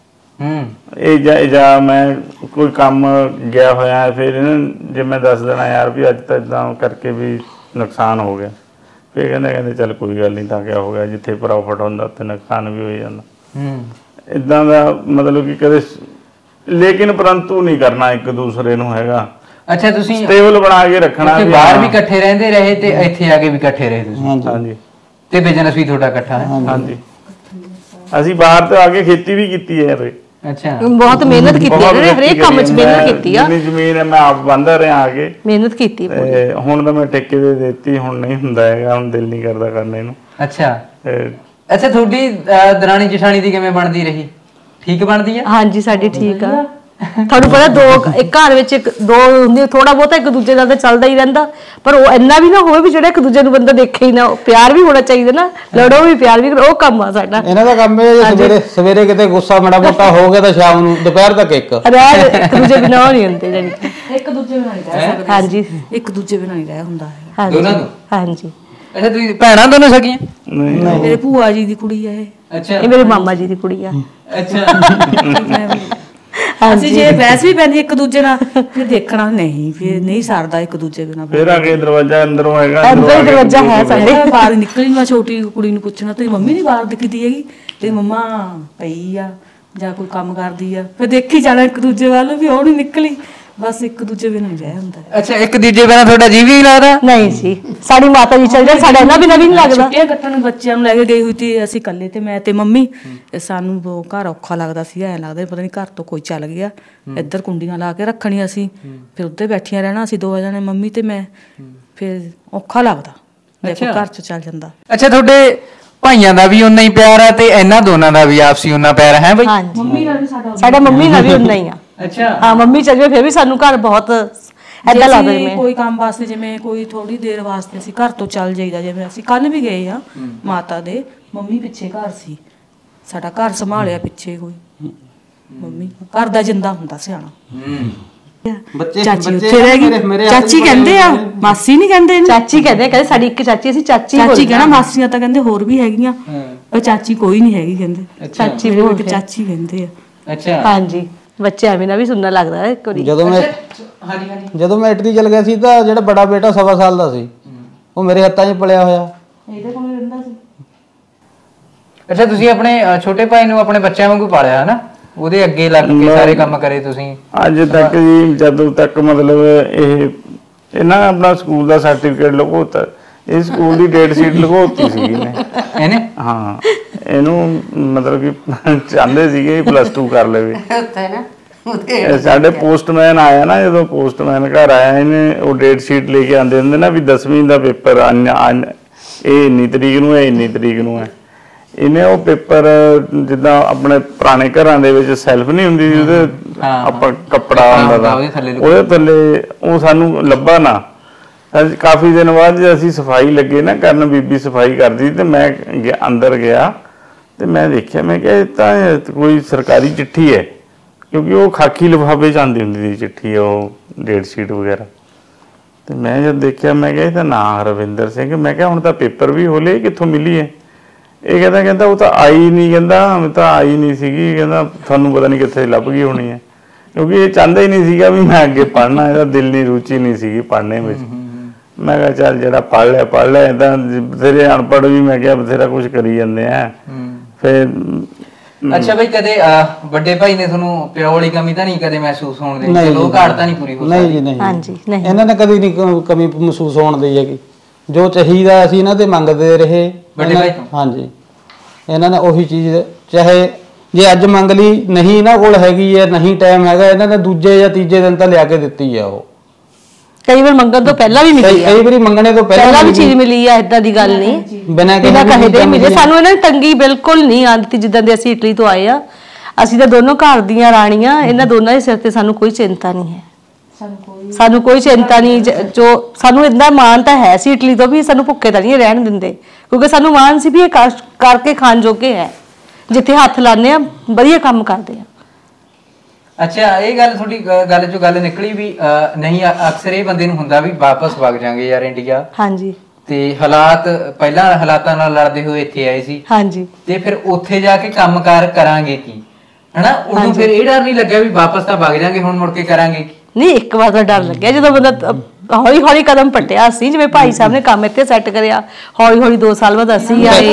Speaker 2: ਇਹ ਜਾਂ ਮੈਂ ਕੋਈ ਕੰਮ ਗਿਆ ਹੋਇਆ ਫਿਰ ਇਹਨਾਂ ਜੇ ਮੈਂ ਦੱਸ ਦੇਣਾ ਯਾਰ ਵੀ ਅੱਜ ਤਾਂ ਇੱਦਾਂ ਕਰਕੇ ਵੀ ਨੁਕਸਾਨ ਹੋ ਗਿਆ, ਫਿਰ ਕਹਿੰਦੇ ਚੱਲ ਕੋਈ ਗੱਲ ਨਹੀਂ, ਤਾਂ ਕਿਆ ਹੋ ਗਿਆ, ਜਿੱਥੇ ਪ੍ਰੋਫਿਟ ਹੁੰਦਾ ਉੱਥੇ ਨੁਕਸਾਨ ਵੀ ਹੋ ਜਾਂਦਾ। ਇੱਦਾਂ ਦਾ ਮਤਲਬ ਕਿ ਕਦੇ ਲੇਕਿਨ ਪਰੰਤੂ ਨਹੀਂ ਕਰਨਾ ਇੱਕ ਦੂਸਰੇ ਨੂੰ ਹੈਗਾ।
Speaker 1: ਅੱਛਾ, ਤੁਸੀਂ
Speaker 2: ਸਟੇਬਲ ਬਣਾ ਕੇ ਰੱਖਣਾ।
Speaker 1: ਬਾਹਰ ਵੀ ਇਕੱਠੇ ਰਹਿੰਦੇ ਰਹੇ ਤੇ ਇੱਥੇ ਆ ਕੇ ਵੀ ਇਕੱਠੇ ਰਹੇ ਤੁਸੀਂ?
Speaker 2: ਹਾਂਜੀ।
Speaker 1: ਤੇ ਬਿਜ਼ਨਸ ਵੀ ਤੁਹਾਡਾ ਇਕੱਠਾ ਹੈ?
Speaker 2: ਹਾਂਜੀ, ਅਸੀਂ ਬਾਹਰ ਤੋਂ ਆ ਕੇ ਖੇਤੀ ਵੀ ਕੀਤੀ ਹੈ।
Speaker 1: ਅੱਛਾ,
Speaker 5: ਬਹੁਤ ਮਿਹਨਤ ਕੀਤੀ ਹੈ, ਹਰੇਕ ਕੰਮ 'ਚ ਮਿਹਨਤ ਕੀਤੀ ਆ।
Speaker 2: ਜਿੰਨੀ ਜ਼ਮੀਨ ਹੈ ਮੈਂ ਆਪ ਬੰਦਾ ਰਿਹਾ ਆ ਕੇ,
Speaker 5: ਮਿਹਨਤ ਕੀਤੀ।
Speaker 2: ਹੁਣ ਤਾਂ ਮੈਂ ਠੇਕੇ ਦੇ ਦਿੱਤੀ, ਹੁਣ ਨਹੀਂ ਹੁੰਦਾ ਹੈਗਾ, ਹੁਣ ਦਿਲ ਨਹੀਂ ਕਰਦਾ ਕਰਨੇ ਨੂੰ।
Speaker 1: ਅੱਛਾ ਅੱਛਾ, ਤੁਹਾਡੀ ਦਰਾਣੀ ਜਠਾਣੀ ਦੀ ਕਿਵੇਂ ਬਣਦੀ ਰਹੀ? ਠੀਕ ਬਣਦੀ ਹੈ?
Speaker 5: ਹਾਂਜੀ, ਸਾਡੀ ਠੀਕ ਆ। ਤੁਹਾਨੂੰ ਪਤਾ ਇੱਕ ਘਰ ਵਿੱਚ ਦੋ ਹੁੰਦੇ, ਥੋੜਾ ਬਹੁਤਾ ਇੱਕ ਦੂਜੇ ਦਾ ਤਾਂ ਚੱਲਦਾ ਹੀ ਰਹਿੰਦਾ, ਪਰ ਉਹ ਇੰਨਾ ਵੀ ਨਾ ਹੋਵੇ ਵੀ ਜਿਹੜਾ ਇੱਕ ਦੂਜੇ ਨੂੰ ਬੰਦਾ ਦੇਖੇ ਹੀ ਨਾ। ਪਿਆਰ ਵੀ ਹੋਣਾ ਚਾਹੀਦਾ ਨਾ, ਲੜੋ ਵੀ ਪਿਆਰ ਵੀ, ਉਹ ਕੰਮ ਆ ਸਾਡਾ।
Speaker 3: ਇਹਨਾਂ ਦਾ ਕੰਮ ਇਹ ਸਵੇਰੇ ਕਿਤੇ ਗੁੱਸਾ ਮਾੜਾ ਮੋਟਾ ਹੋ ਗਿਆ ਤਾਂ ਸ਼ਾਮ ਨੂੰ ਦੁਪਹਿਰ ਤੱਕ ਇੱਕ
Speaker 5: ਦੂਜੇ ਬਿਨਾਂ ਨਹੀਂ ਹੁੰਦੇ, ਜਾਨੀ
Speaker 4: ਇੱਕ ਦੂਜੇ ਬਿਨਾਂ ਨਹੀਂ ਰਹਿ ਸਕਦੇ।
Speaker 5: ਹਾਂਜੀ,
Speaker 4: ਇੱਕ ਦੂਜੇ ਬਿਨਾਂ ਨਹੀਂ ਰਹਿ ਹੁੰਦਾ ਹੈ
Speaker 1: ਦੋਨਾਂ ਨੂੰ।
Speaker 5: ਹਾਂਜੀ।
Speaker 1: ਅੱਛਾ, ਤੁਸੀਂ ਭੈਣਾਂ ਦੋਨੋਂ ਸਕੀਆਂ?
Speaker 4: ਮੇਰੇ ਭੂਆ ਜੀ ਦੀ ਕੁੜੀ ਹੈ ਇਹ।
Speaker 1: ਅੱਛਾ,
Speaker 5: ਇਹ ਮੇਰੇ ਮਾਮਾ ਜੀ ਦੀ ਕੁੜੀ ਆ।
Speaker 1: ਅੱਛਾ,
Speaker 4: ਅਸੀਂ ਜੇ ਬਹਿਸ ਵੀ ਪੈਂਦੀ ਇੱਕ ਦੂਜੇ ਨਾਲ, ਫਿਰ ਦੇਖਣਾ ਨਹੀਂ, ਫਿਰ ਨਹੀਂ ਸਰਦਾ ਇੱਕ ਦੂਜੇ ਬਿਨਾਂ।
Speaker 2: ਫਿਰ ਆ ਕੇ ਦਰਵਾਜ਼ਾ ਅੰਦਰੋਂ ਹੈਗਾ,
Speaker 5: ਅੰਦਰ ਦਰਵਾਜ਼ਾ ਹੈ ਸਾਡੇ।
Speaker 4: ਬਾਹਰ ਨਿਕਲੀ ਮੈਂ ਛੋਟੀ ਕੁੜੀ ਨੂੰ ਪੁੱਛਣਾ ਤੇਰੀ ਮੰਮੀ ਨੀ ਬਾਹਰ ਦਿਖਦੀ ਹੈਗੀ, ਤੇਰੀ ਮੰਮਾ ਪਈ ਆ ਜਾਂ ਕੋਈ ਕੰਮ ਕਰਦੀ ਆ, ਫਿਰ ਦੇਖੀ ਜਾਣਾ ਇੱਕ ਦੂਜੇ ਵੱਲ ਵੀ ਉਹ ਨੀ ਨਿਕਲੀ, ਬਸ ਇੱਕ ਦੂਜੇ ਬਿਨਾਂ ਹੀ ਰਹਿ ਹੁੰਦਾ।
Speaker 1: ਅੱਛਾ, ਇੱਕ ਦੂਜੇ ਬਿਨਾਂ ਤੁਹਾਡਾ ਜੀਅ ਵੀ ਨਹੀਂ ਲੱਗਦਾ?
Speaker 5: ਨਹੀਂ ਸੀ, ਸਾਡੀ ਮਾਤਾ ਜੀ ਚੱਲ ਜਾਣ, ਸਾਡਾ ਇਹਨਾਂ ਬਿਨਾਂ ਵੀ ਨਹੀਂ ਲੱਗਦਾ।
Speaker 4: ਛੁੱਟੀਆਂ ਕੱਟਣ ਬੱਚਿਆਂ ਨੂੰ ਲੈ ਕੇ ਗਈ ਹੋਈ ਸੀ ਅਸੀਂ ਇਕੱਲੇ, ਤੇ ਮੈਂ ਤੇ ਮੰਮੀ, ਸਾਨੂੰ ਘਰ ਔਖਾ ਲੱਗਦਾ ਸੀ, ਐਂ ਲੱਗਦਾ ਪਤਾ ਨਹੀਂ ਘਰ ਤੋਂ ਕੋਈ ਚੱਲ ਗਿਆ। ਇੱਧਰ ਕੁੰਡੀਆਂ ਲਾ ਕੇ ਰੱਖਣੀਆਂ ਸੀ, ਫਿਰ ਉੱਧਰ ਬੈਠੀਆਂ ਰਹਿਣਾ ਅਸੀਂ ਦੋ ਜਣੇ, ਮੰਮੀ ਤੇ ਮੈਂ, ਫਿਰ ਔਖਾ ਲੱਗਦਾ ਜੇ ਘਰ ਚ ਚੱਲ ਜਾਂਦਾ।
Speaker 1: ਅੱਛਾ, ਤੁਹਾਡੇ ਭਾਈਆਂ ਦਾ ਵੀ ਉਨਾ ਹੀ ਪਿਆਰ ਆ ਤੇ ਇਹਨਾਂ ਦੋਨਾਂ ਦਾ ਵੀ ਆਪਸੀ ਉਨਾ ਪਿਆਰ ਹੈ ਬਈ?
Speaker 4: ਮੰਮੀ ਨਾਲ ਵੀ
Speaker 5: ਸਾਡਾ ਮੰਮੀ ਨਾਲ ਵੀ ਉਨਾ ਹੀ ਆ।
Speaker 1: ਅੱਛਾ,
Speaker 5: ਹਾਂ, ਮੰਮੀ ਚੱਲ ਜਾਵੇ ਫਿਰ ਵੀ ਸਾਨੂੰ ਘਰ ਬਹੁਤ ਏਦਾਂ ਲੱਗਦਾ। ਜਿਵੇਂ
Speaker 4: ਕੋਈ ਕੰਮ ਵਾਸਤੇ, ਜਿਵੇਂ ਕੋਈ ਥੋੜੀ ਦੇਰ ਵਾਸਤੇ ਅਸੀਂ ਘਰ ਤੋਂ ਚੱਲ ਜਾਈਦਾ, ਜਿਵੇਂ ਅਸੀਂ ਕੱਲ ਵੀ ਗਏ ਆ ਮਾਤਾ ਦੇ, ਮੰਮੀ ਪਿੱਛੇ ਘਰ ਸੀ ਸਾਡਾ, ਘਰ ਸੰਭਾਲਿਆ ਪਿੱਛੇ ਕੋਈ, ਮੰਮੀ ਘਰ ਦਾ ਜਿੰਦਾ ਹੁੰਦਾ ਸਿਆਣਾ। ਚਾਚੀ ਉੱਥੇ ਰਹਿ ਗਈ, ਚਾਚੀ ਕਹਿੰਦੇ ਆ, ਮਾਸੀ ਨਹੀਂ ਕਹਿੰਦੇ।
Speaker 5: ਚਾਚੀ ਕਹਿੰਦੇ ਸਾਡੀ ਇੱਕ ਚਾਚੀ, ਅਸੀਂ ਚਾਚੀ
Speaker 4: ਕਹਿਣਾ, ਮਾਸੀਆਂ ਤਾਂ ਕਹਿੰਦੇ ਹੋਰ ਵੀ ਹੈਗੀਆਂ, ਪਰ ਚਾਚੀ ਕੋਈ ਨਹੀਂ ਹੈਗੀ ਕਹਿੰਦੇ, ਚਾਚੀ ਚਾਚੀ ਕਹਿੰਦੇ ਆ।
Speaker 1: ਅੱਛਾ,
Speaker 5: ਹਾਂਜੀ, ਬੱਚੇ ਐਵੇਂ ਨਾ ਵੀ ਸੁਣਨਾ ਲੱਗਦਾ ਹੈ। ਇੱਕ ਵਾਰੀ
Speaker 3: ਜਦੋਂ ਮੈਂ ਇਟਲੀ ਚਲ ਗਿਆ ਸੀ ਤਾਂ ਜਿਹੜਾ ਬੜਾ ਬੇਟਾ 1.25 ਸਾਲ ਦਾ ਸੀ, ਉਹ ਮੇਰੇ ਹੱਥਾਂ 'ਚ ਪਲਿਆ ਹੋਇਆ,
Speaker 4: ਇਹਦੇ ਕੋਲ ਰਹਿੰਦਾ ਸੀ।
Speaker 1: ਅੱਛਾ, ਤੁਸੀਂ ਆਪਣੇ ਛੋਟੇ ਭਾਈ ਨੂੰ ਆਪਣੇ ਬੱਚਿਆਂ ਵਾਂਗੂ ਪਾਲਿਆ ਹਨਾ, ਉਹਦੇ ਅੱਗੇ ਲੱਗ ਕੇ ਸਾਰੇ ਕੰਮ ਕਰੇ ਤੁਸੀਂ?
Speaker 2: ਅੱਜ ਤੱਕ ਜੀ, ਜਦੋਂ ਤੱਕ ਮਤਲਬ ਇਹਨਾਂ ਆਪਣਾ ਸਕੂਲ ਦਾ ਸਰਟੀਫਿਕੇਟ ਲਗਾਉਤਾ, ਇਹ ਸਕੂਲ ਦੀ ਡੇਟ ਸ਼ੀਟ ਲਗਾਉਤੀ ਸੀਗੀ
Speaker 1: ਇਹਨੇ।
Speaker 2: ਹਾਂ, ਇਹਨੂੰ ਮਤਲਬ ਕਿ ਚਾਹੁੰਦੇ ਸੀਗੇ ਪਲੱਸ 2 ਕਰ ਲਵੇ, ਸਾਡੇ ਪੋਸਟਮੈਨ ਆਇਆ ਨਾ, ਜਦੋਂ ਪੋਸਟਮੈਨ ਘਰ ਆਇਆ ਇਹਨੇ ਉਹ ਡੇਟ ਸ਼ੀਟ ਲੈ ਕੇ ਆਉਂਦੇ ਹੁੰਦੇ ਨਾ ਵੀ 10ਵੀਂ ਦਾ ਪੇਪਰ ਇਹ ਇੰਨੀ ਤਰੀਕ ਨੂੰ ਹੈ, ਇੰਨੀ ਤਰੀਕ ਨੂੰ ਹੈ। ਇਹਨੇ ਉਹ ਪੇਪਰ ਜਿੱਦਾਂ ਆਪਣੇ ਪੁਰਾਣੇ ਘਰਾਂ ਦੇ ਵਿੱਚ ਸੈਲਫ ਨਹੀਂ ਹੁੰਦੀ ਉਹਦੇ ਆਪਾਂ ਕੱਪੜਾ ਹੁੰਦਾ ਦਾ ਉਹਦੇ ਥੱਲੇ ਉਹ ਸਾਨੂੰ ਲੱਭਾ ਨਾ। ਕਾਫੀ ਦਿਨ ਬਾਅਦ ਜੇ ਅਸੀਂ ਸਫਾਈ ਲੱਗੇ ਨਾ ਕਰਨ, ਬੀਬੀ ਸਫਾਈ ਕਰਦੀ ਤੇ ਮੈਂ ਅੰਦਰ ਗਿਆ ਤੇ ਮੈਂ ਦੇਖਿਆ, ਮੈਂ ਕਿਹਾ ਇਹ ਤਾਂ ਕੋਈ ਸਰਕਾਰੀ ਚਿੱਠੀ ਹੈ, ਕਿਉਂਕਿ ਉਹ ਖਾਕੀ ਲਿਫਾਫੇ 'ਚ ਆਉਂਦੀ ਹੁੰਦੀ ਸੀ ਚਿੱਠੀ, ਉਹ ਡੇਟ ਸ਼ੀਟ ਵਗੈਰਾ। ਤੇ ਮੈਂ ਜਦ ਦੇਖਿਆ ਮੈਂ ਕਿਹਾ ਇਹ ਤਾਂ ਨਾਂ ਰਵਿੰਦਰ ਸਿੰਘ। ਮੈਂ ਕਿਹਾ ਹੁਣ ਤਾਂ ਪੇਪਰ ਵੀ ਹੋ ਲਏ, ਕਿੱਥੋਂ ਮਿਲੀ ਹੈ? ਇਹ ਕਹਿੰਦਾ ਉਹ ਤਾਂ ਆਈ ਨਹੀਂ, ਕਹਿੰਦਾ ਤਾਂ ਆਈ ਨਹੀਂ ਸੀਗੀ, ਕਹਿੰਦਾ ਤੁਹਾਨੂੰ ਪਤਾ ਨਹੀਂ ਕਿੱਥੇ ਲੱਭ ਗਈ ਹੋਣੀ ਹੈ, ਕਿਉਂਕਿ ਇਹ ਚਾਹੁੰਦਾ ਹੀ ਨਹੀਂ ਸੀਗਾ ਵੀ ਮੈਂ ਅੱਗੇ ਪੜ੍ਹਨਾ, ਇਹਦਾ ਦਿਲ ਨਹੀਂ, ਰੁਚੀ ਨਹੀਂ ਸੀਗੀ ਪੜ੍ਹਨੇ ਵਿੱਚ। ਮੈਂ ਕਿਹਾ ਚੱਲ ਜਿਹੜਾ ਪੜ੍ਹ ਲਿਆ ਏਦਾਂ ਬਥੇਰੇ ਅਨਪੜ੍ਹ ਵੀ ਮੈਂ ਕਿਹਾ ਬਥੇਰਾ ਕੁਛ ਕਰੀ ਜਾਂਦੇ ਆ। ਫਿਰ
Speaker 1: ਅੱਛਾ ਬਈ, ਕਦੇ ਵੱਡੇ ਭਾਈ ਨੇ ਤੁਹਾਨੂੰ ਪਿਓ ਵਾਲੀ ਕਮੀ ਤਾਂ ਨਹੀਂ ਕਦੇ ਮਹਿਸੂਸ ਹੋਣ ਦੀ? ਚਲੋ ਘਾਟ ਤਾਂ ਨਹੀਂ ਪੂਰੀ ਹੋ ਸਕਦੀ?
Speaker 3: ਨਹੀਂ ਜੀ ਨਹੀਂ,
Speaker 5: ਹਾਂਜੀ ਨਹੀਂ,
Speaker 3: ਇਹਨਾਂ ਨੇ ਕਦੀ ਨਹੀਂ ਕਮੀ ਮਹਿਸੂਸ ਹੋਣ ਦੀ ਹੈਗੀ। ਜੋ ਚਾਹੀਦਾ ਅਸੀਂ ਇਹਨਾਂ ਤੇ ਮੰਗਦੇ ਰਹੇ
Speaker 1: ਵੱਡੇ ਭਾਈ ਤੋਂ।
Speaker 3: ਹਾਂਜੀ, ਇਹਨਾਂ ਨੇ ਉਹੀ ਚੀਜ਼ ਚਾਹੇ ਜੇ ਅੱਜ ਮੰਗ ਲਈ, ਨਹੀਂ ਇਹਨਾਂ ਕੋਲ ਹੈਗੀ ਹੈ, ਨਹੀਂ ਟਾਈਮ ਹੈਗਾ, ਇਹਨਾਂ ਨੇ ਦੂਜੇ ਜਾਂ ਤੀਜੇ ਦਿਨ ਤਾਂ ਲਿਆ ਕੇ ਦਿੱਤੀ ਹੈ। ਉਹ
Speaker 5: ਕਈ ਵਾਰ ਮੰਗਣ ਤੋਂ ਪਹਿਲਾਂ ਵੀ ਮਿਲੀ ਆ,
Speaker 3: ਕਈ ਵਾਰੀ ਮੰਗਣੇ ਤੋਂ
Speaker 5: ਪਹਿਲਾਂ ਵੀ ਚੀਜ਼ ਮਿਲੀ ਆ, ਏਦਾਂ ਦੀ ਗੱਲ ਨਹੀਂ, ਬਿਨਾਂ ਕਹੇ ਦੇ ਮਿਲੇ। ਸਾਨੂੰ ਇਹਨਾਂ ਦੀ ਤੰਗੀ ਬਿਲਕੁਲ ਨਹੀਂ ਆਉਂਦੀ ਜਿੱਦਾਂ ਦੇ ਅਸੀਂ ਇਟਲੀ ਤੋਂ ਆਏ ਆ। ਅਸੀਂ ਤਾਂ ਦੋਨੋਂ ਘਰ ਦੀਆਂ ਰਾਣੀਆਂ, ਇਹਨਾਂ ਦੋਨਾਂ ਦੇ ਸਿਰ ਤੇ ਸਾਨੂੰ ਕੋਈ ਚਿੰਤਾ ਨਹੀਂ ਹੈ, ਸਾਨੂੰ ਕੋਈ ਚਿੰਤਾ ਨਹੀਂ। ਜੋ ਸਾਨੂੰ ਇੰਨਾ ਮਾਣ ਤਾਂ ਹੈ ਸੀ ਇਟਲੀ ਤੋਂ ਵੀ, ਸਾਨੂੰ ਭੁੱਖੇ ਤਾਂ ਨਹੀਂ ਰਹਿਣ ਦਿੰਦੇ, ਕਿਉਂਕਿ ਸਾਨੂੰ ਮਾਣ ਸੀ ਵੀ ਇਹ ਕਰਕੇ ਖਾਣ ਜੋਗੇ ਹੈ, ਜਿੱਥੇ ਹੱਥ ਲਾਉਂਦੇ ਆ ਵਧੀਆ ਕੰਮ ਕਰਦੇ ਆ।
Speaker 1: ਅੱਛਾ, ਇਹ ਗੱਲ ਤੁਹਾਡੀ ਗੱਲ ਚੋਂ ਗੱਲ ਨਿਕਲੀ ਵੀ ਨਹੀਂ, ਅਕਸਰ ਇਹ ਬੰਦੇ ਨੂੰ ਹੁੰਦਾ ਵੀ ਵਾਪਸ ਵਗ ਜਾਾਂਗੇ ਯਾਰ ਇੰਡੀਆ।
Speaker 5: ਹਾਂਜੀ।
Speaker 1: ਤੇ ਹਾਲਾਤ ਪਹਿਲਾਂ ਹਾਲਾਤਾਂ ਨਾਲ ਲੜਦੇ ਹੋਏ ਇੱਥੇ ਆਏ ਸੀ।
Speaker 5: ਹਾਂਜੀ। ਤੇ
Speaker 1: ਫਿਰ ਉੱਥੇ ਜਾ ਕੇ ਕੰਮਕਾਰ ਕਰਾਂਗੇ ਕੀ, ਹਨਾ? ਉਦੋਂ ਫਿਰ ਇਹ ਡਰ ਨਹੀਂ ਲੱਗਿਆ ਵੀ ਵਾਪਸ ਤਾਂ ਵਗ ਜਾਾਂਗੇ, ਹੁਣ ਮੁੜ ਕੇ ਕਰਾਂਗੇ ਕੀ?
Speaker 5: ਨਹੀਂ, ਇੱਕ ਵਾਰ ਤਾਂ ਡਰ ਲੱਗਿਆ ਜਦੋਂ ਬੰਦਾ ਹੌਲੀ ਹੌਲੀ ਕਦਮ ਪੱਟਿਆ ਸੀ, ਜਿਵੇਂ ਭਾਈ ਸਾਹਿਬ ਨੇ ਕੰਮ ਇੱਥੇ ਸੈੱਟ ਕਰਿਆ, ਹੌਲੀ ਹੌਲੀ 2 ਸਾਲ ਬਾਅਦ ਅਸੀਂ ਆਏ।